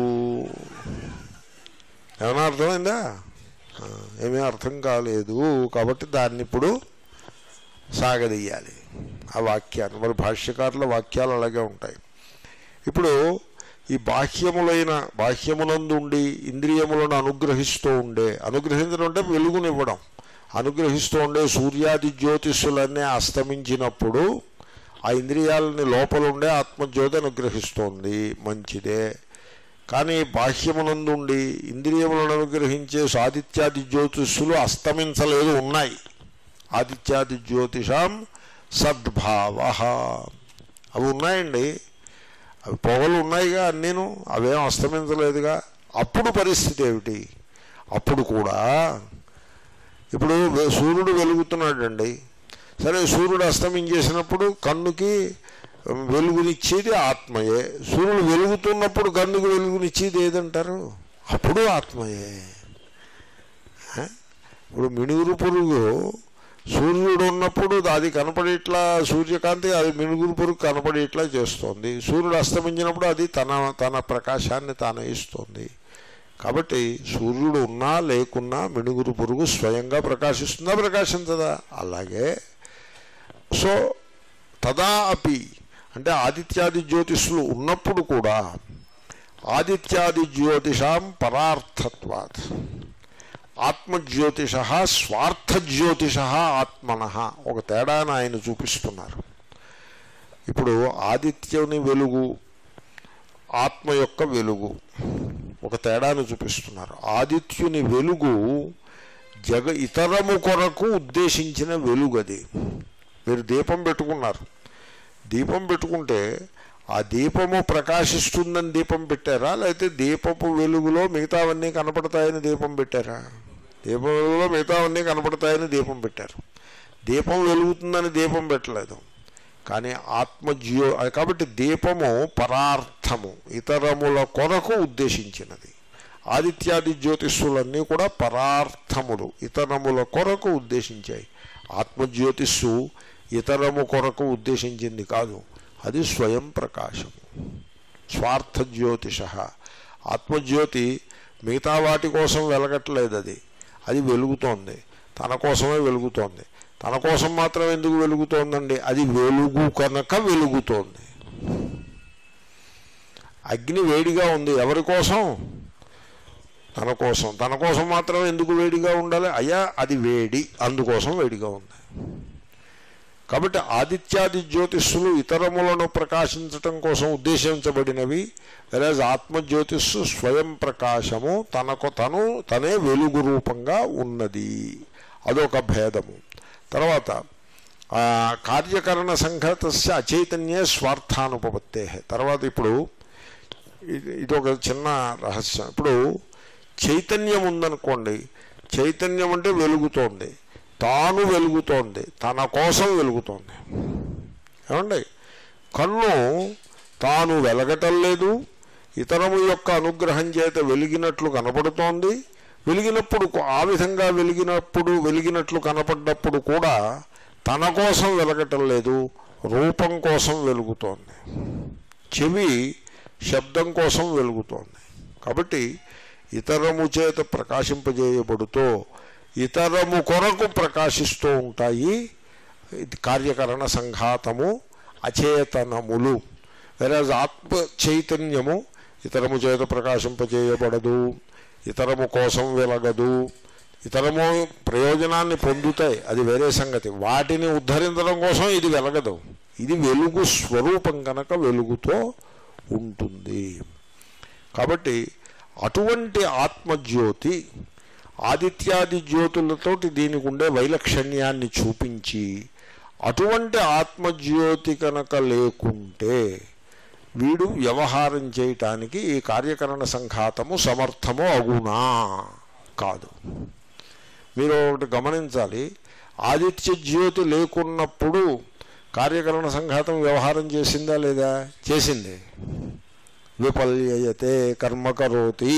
ఏమైనా అర్థమైందా? ఏమీ అర్థం కాలేదు కాబట్టి దాన్ని ఇప్పుడు సాగదీయాలి ఆ వాక్యాన్ని. మరి భాష్యకారుల వాక్యాలు అలాగే ఉంటాయి. ఇప్పుడు ఈ బాహ్యమునందుండి ఇంద్రియములను అనుగ్రహించడం అంటే వెలుగునివ్వడం, అనుగ్రహిస్తూ ఉండే సూర్యాది జ్యోతిష్యులన్నీ అస్తమించినప్పుడు ఆ ఇంద్రియాలని లోపలుండే ఆత్మజ్యోతి అనుగ్రహిస్తోంది, మంచిదే. కానీ బాహ్యమునందుండి ఇంద్రియములను అనుగ్రహించే ఆదిత్యాది జ్యోతిష్యులు అస్తమించలేదు, ఉన్నాయి. ఆదిత్యాది జ్యోతిషాం సద్భావః అవి ఉన్నాయండి, అవి పొగలు ఉన్నాయిగా అన్నీను, అవేం అస్తమించలేదుగా. అప్పుడు పరిస్థితి ఏమిటి? అప్పుడు కూడా ఇప్పుడు సూర్యుడు వెలుగుతున్నాడండి, సరే సూర్యుడు అస్తమించేసినప్పుడు కన్నుకి వెలుగునిచ్చేది ఆత్మయే. సూర్యుడు వెలుగుతున్నప్పుడు కన్నుకి వెలుగునిచ్చేది ఏదంటారు? అప్పుడు ఆత్మయే. ఇప్పుడు మినుగురు పురుగు సూర్యుడు ఉన్నప్పుడు అది కనపడేట్లా, సూర్యకాంతి అది మినుగురు పురుగు కనపడేట్లా చేస్తోంది. సూర్యుడు అస్తమించినప్పుడు అది తన ప్రకాశాన్ని తాను ఇస్తుంది. కాబట్టి సూర్యుడు ఉన్నా లేకున్నా మినుగురు పురుగు స్వయంగా ప్రకాశిస్తుందా, ప్రకాశించదా? అలాగే సో తదా అపి అంటే ఆదిత్యాది జ్యోతిష్లు ఉన్నప్పుడు కూడా ఆదిత్యాది జ్యోతిషాం పరార్థత్వాత్ ఆత్మజ్యోతిష స్వార్థజ్యోతిష ఆత్మన ఒక తేడాను ఆయన చూపిస్తున్నారు. ఇప్పుడు ఆదిత్యుని వెలుగు ఆత్మ యొక్క వెలుగు ఒక తేడాను చూపిస్తున్నారు. ఆదిత్యుని వెలుగు ఇతరము కొరకు ఉద్దేశించిన వెలుగు. అది మీరు దీపం పెట్టుకున్నారు, దీపం పెట్టుకుంటే ఆ దీపము ప్రకాశిస్తుందని దీపం పెట్టారా, లేకపోతే దీపపు వెలుగులో మిగతావన్నీ కనపడతాయని దీపం పెట్టారా? దీపం వెలుగులో మిగతావన్నీ కనపడతాయని దీపం పెట్టారు. దీపం వెలుగుతుందని దీపం పెట్టలేదు. కానీ కాబట్టి దీపము పరార్థము, ఇతరముల కొరకు ఉద్దేశించినది. ఆదిత్యాది జ్యోతిష్సులన్నీ కూడా పరార్థములు, ఇతరముల కొరకు ఉద్దేశించాయి. ఆత్మజ్యోతిస్సు ఇతరము కొరకు ఉద్దేశించింది కాదు, అది స్వయం ప్రకాశము, స్వార్థజ్యోతిష. ఆత్మజ్యోతి మిగతా వాటి కోసం వెలగట్లేదు, అది వెలుగుతోంది, తన కోసమే వెలుగుతోంది. తన కోసం మాత్రం ఎందుకు వెలుగుతోందండి? అది వెలుగు కనుక వెలుగుతోంది. అగ్ని వేడిగా ఉంది, ఎవరి కోసం? తన కోసం. తన కోసం మాత్రం ఎందుకు వేడిగా ఉండాలి? అయ్యా అది వేడి, అందుకోసం వేడిగా ఉంది. కాబట్టి ఆదిత్యాది జ్యోతిష్సులు ఇతరములను ప్రకాశించటం కోసం ఉద్దేశించబడినవి. వెరాజ్ ఆత్మజ్యోతిస్సు స్వయం ప్రకాశము, తనే వెలుగు రూపంగా ఉన్నది. అదొక భేదము. తర్వాత కార్యకరణ సంఘాతస్య అచైతన్యే స్వార్థానుపపత్తే. తర్వాత ఇప్పుడు ఇదొక చిన్న రహస్యం. ఇప్పుడు చైతన్యం ఉందనుకోండి, చైతన్యం అంటే వెలుగుతోంది, తాను వెలుగుతోంది, తన కోసం వెలుగుతోంది. ఏమండి? కన్ను తాను వెలగటం లేదు, ఇతరము యొక్క అనుగ్రహం చేత వెలిగినట్లు కనపడుతోంది. వెలిగినప్పుడు ఆ విధంగా వెలిగినట్లు కనపడ్డప్పుడు కూడా తన కోసం వెలగటం లేదు, రూపం కోసం వెలుగుతోంది. చెవి శబ్దం కోసం వెలుగుతోంది. కాబట్టి ఇతరము చేత ప్రకాశింపజేయబడుతూ ఇతరము కొరకు ప్రకాశిస్తూ ఉంటాయి కార్యకరణ సంఘాతము, అచేతనములు. వెరాజ్ ఆత్మ చైతన్యము ఇతరము చేత ప్రకాశింపజేయబడదు, ఇతరము కోసం వెలగదు. ఇతరము ప్రయోజనాన్ని పొందుతాయి, అది వేరే సంగతి. వాటిని ఉద్ధరించడం కోసం ఇది వెలగదు. ఇది వెలుగు స్వరూపం కనుక వెలుగుతో ఉంటుంది. కాబట్టి అటువంటి ఆత్మజ్యోతి ఆదిత్యాది జ్యోతులతోటి దీనికి ఉండే వైలక్షణ్యాన్ని చూపించి, అటువంటి ఆత్మజ్యోతి కనుక లేకుంటే వీడు వ్యవహారం చేయటానికి ఈ కార్యకరణ సంఘాతము సమర్థము అగునా కాదు. మీరు ఒకటి గమనించాలి, ఆదిత్య జ్యోతి లేకున్నప్పుడు కార్యకరణ సంఘాతం వ్యవహారం చేసిందా లేదా? చేసింది. విపల్యయతే కర్మకరోతి.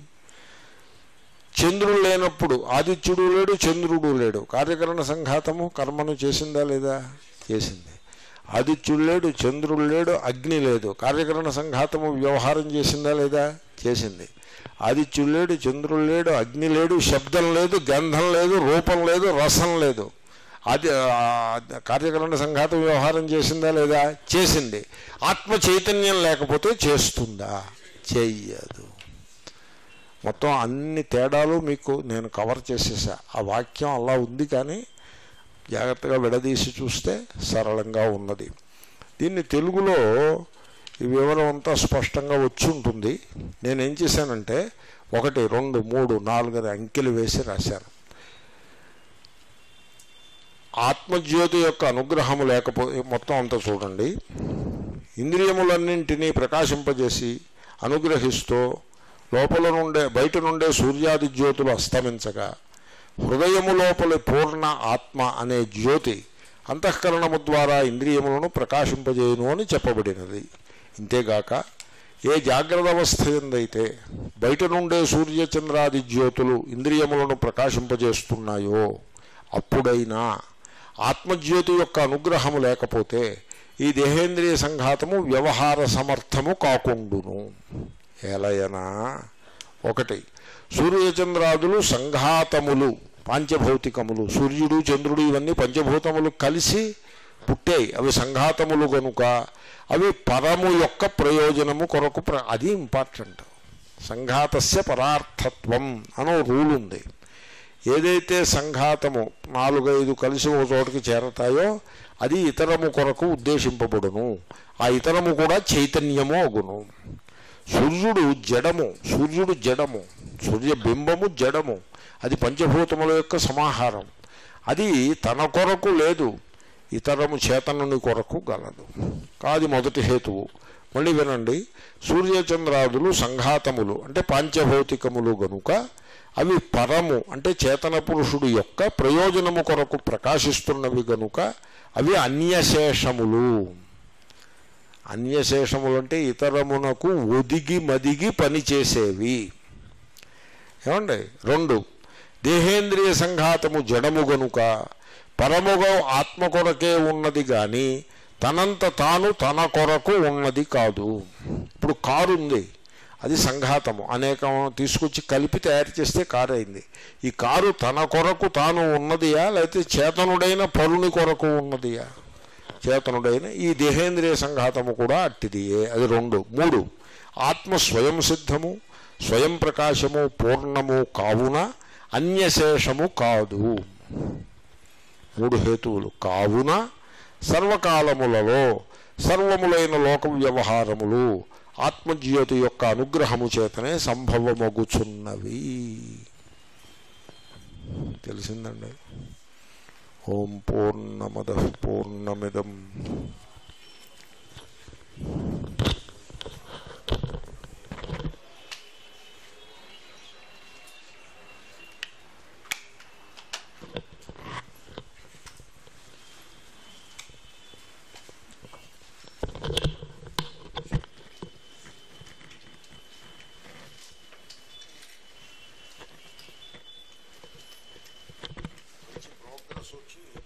చంద్రుడు లేనప్పుడు ఆదిత్యుడు లేడు, చంద్రుడు లేడు, కార్యకరణ సంఘాతము కర్మను చేసిందా లేదా? చేసింది. ఆదిత్యుడు లేడు, చంద్రుడు లేడు, అగ్ని లేదు, కార్యకరణ సంఘాతము వ్యవహారం చేసిందా లేదా? చేసింది. ఆదిత్యుడు లేడు, చంద్రుడు లేడు, అగ్ని లేడు, శబ్దం లేదు, గంధం లేదు, రూపం లేదు, రసం లేదు, కార్యకరణ సంఘాతం వ్యవహారం చేసిందా లేదా? చేసింది. ఆత్మ చైతన్యం లేకపోతే చేస్తుందా? చెయ్యదు. మొత్తం అన్ని తేడాలు మీకు నేను కవర్ చేసేసా. ఆ వాక్యం అలా ఉంది, కానీ జాగ్రత్తగా విడదీసి చూస్తే సరళంగా ఉన్నది. దీన్ని తెలుగులో ఈ వివరం అంతా స్పష్టంగా వచ్చి ఉంటుంది. నేనేం చేశానంటే 1, 2, 3, 4 అంకెలు వేసి రాశాను. ఆత్మజ్యోతి యొక్క అనుగ్రహము లేకపోతే మొత్తం అంతా చూడండి. ఇంద్రియములన్నింటినీ ప్రకాశింపజేసి అనుగ్రహిస్తూ లోపల నుండే బయట నుండే సూర్యాది జ్యోతులు అస్తమించగా హృదయము లోపలి పూర్ణ ఆత్మ అనే జ్యోతి అంతఃకరణము ద్వారా ఇంద్రియములను ప్రకాశింపజేయును అని చెప్పబడినది. ఇంతేగాక ఏ జాగ్రత్త అవస్థ ఎందైతే బయట నుండే సూర్యచంద్రాది జ్యోతులు ఇంద్రియములను ప్రకాశింపజేస్తున్నాయో అప్పుడైనా ఆత్మజ్యోతి యొక్క అనుగ్రహము లేకపోతే ఈ దేహేంద్రియ సంఘాతము వ్యవహార సమర్థము కాకుండును. ఎలయనా 1 సూర్యచంద్రాదులు సంఘాతములు, పంచభౌతికములు, సూర్యుడు చంద్రుడు ఇవన్నీ పంచభూతములు కలిసి పుట్టాయి, అవి సంఘాతములు గనుక అవి పరము యొక్క ప్రయోజనము కొరకు అది ఇంపార్టెంట్. సంఘాతస్య పరార్థత్వం అనో రూల్ ఉంది. ఏదైతే సంఘాతము 4-5 కలిసి ఒక చోటుకి చేరతాయో అది ఇతరము కొరకు ఉద్దేశింపబడును. ఆ ఇతరము కూడా చైతన్యము అగును. సూర్యుడు జడము, సూర్యబింబము జడము, అది పంచభూతముల యొక్క సమాహారం. అది తన కొరకు లేదు, ఇతరము చేతనుని కొరకు గలదు. కాది మొదటి హేతువు. మళ్ళీ వినండి, సూర్యచంద్రాదులు సంఘాతములు అంటే పాంచభౌతికములు గనుక అవి పరము అంటే చేతన పురుషుడు యొక్క ప్రయోజనము కొరకు ప్రకాశిస్తున్నవి గనుక అవి అన్యశేషములు. అన్యశేషములు అంటే ఇతరమునకు ఒదిగి మదిగి పనిచేసేవి. ఏమండి? 2, దేహేంద్రియ సంఘాతము జడము గనుక పరముగా ఆత్మ కొరకే ఉన్నది కానీ తనంత తాను తన కొరకు ఉన్నది కాదు. ఇప్పుడు కారు ఉంది, అది సంఘాతము, అనేకం తీసుకొచ్చి కలిపి తయారు చేస్తే కారు అయింది. ఈ కారు తన కొరకు తాను ఉన్నదియా లేకపోతే చేతనుడైన పరుని కొరకు ఉన్నదియా? చేతనుడైన ఈ దేహేంద్రియ సంఘాతము కూడా అట్టిదియే. అది 2. 3, ఆత్మ స్వయం సిద్ధము, స్వయం ప్రకాశము, పూర్ణము కావున అన్యశేషము కాదు. 3 హేతువులు. కావున సర్వకాలములలో సర్వములైన లోక వ్యవహారములు ఆత్మజ్యోతి యొక్క అనుగ్రహము చేతనే సంభవమగుచున్నవి. తెలిసిందండి? ఓం పూర్ణమదః పూర్ణమిదం ప్రోగ్రెస్ వచ్చి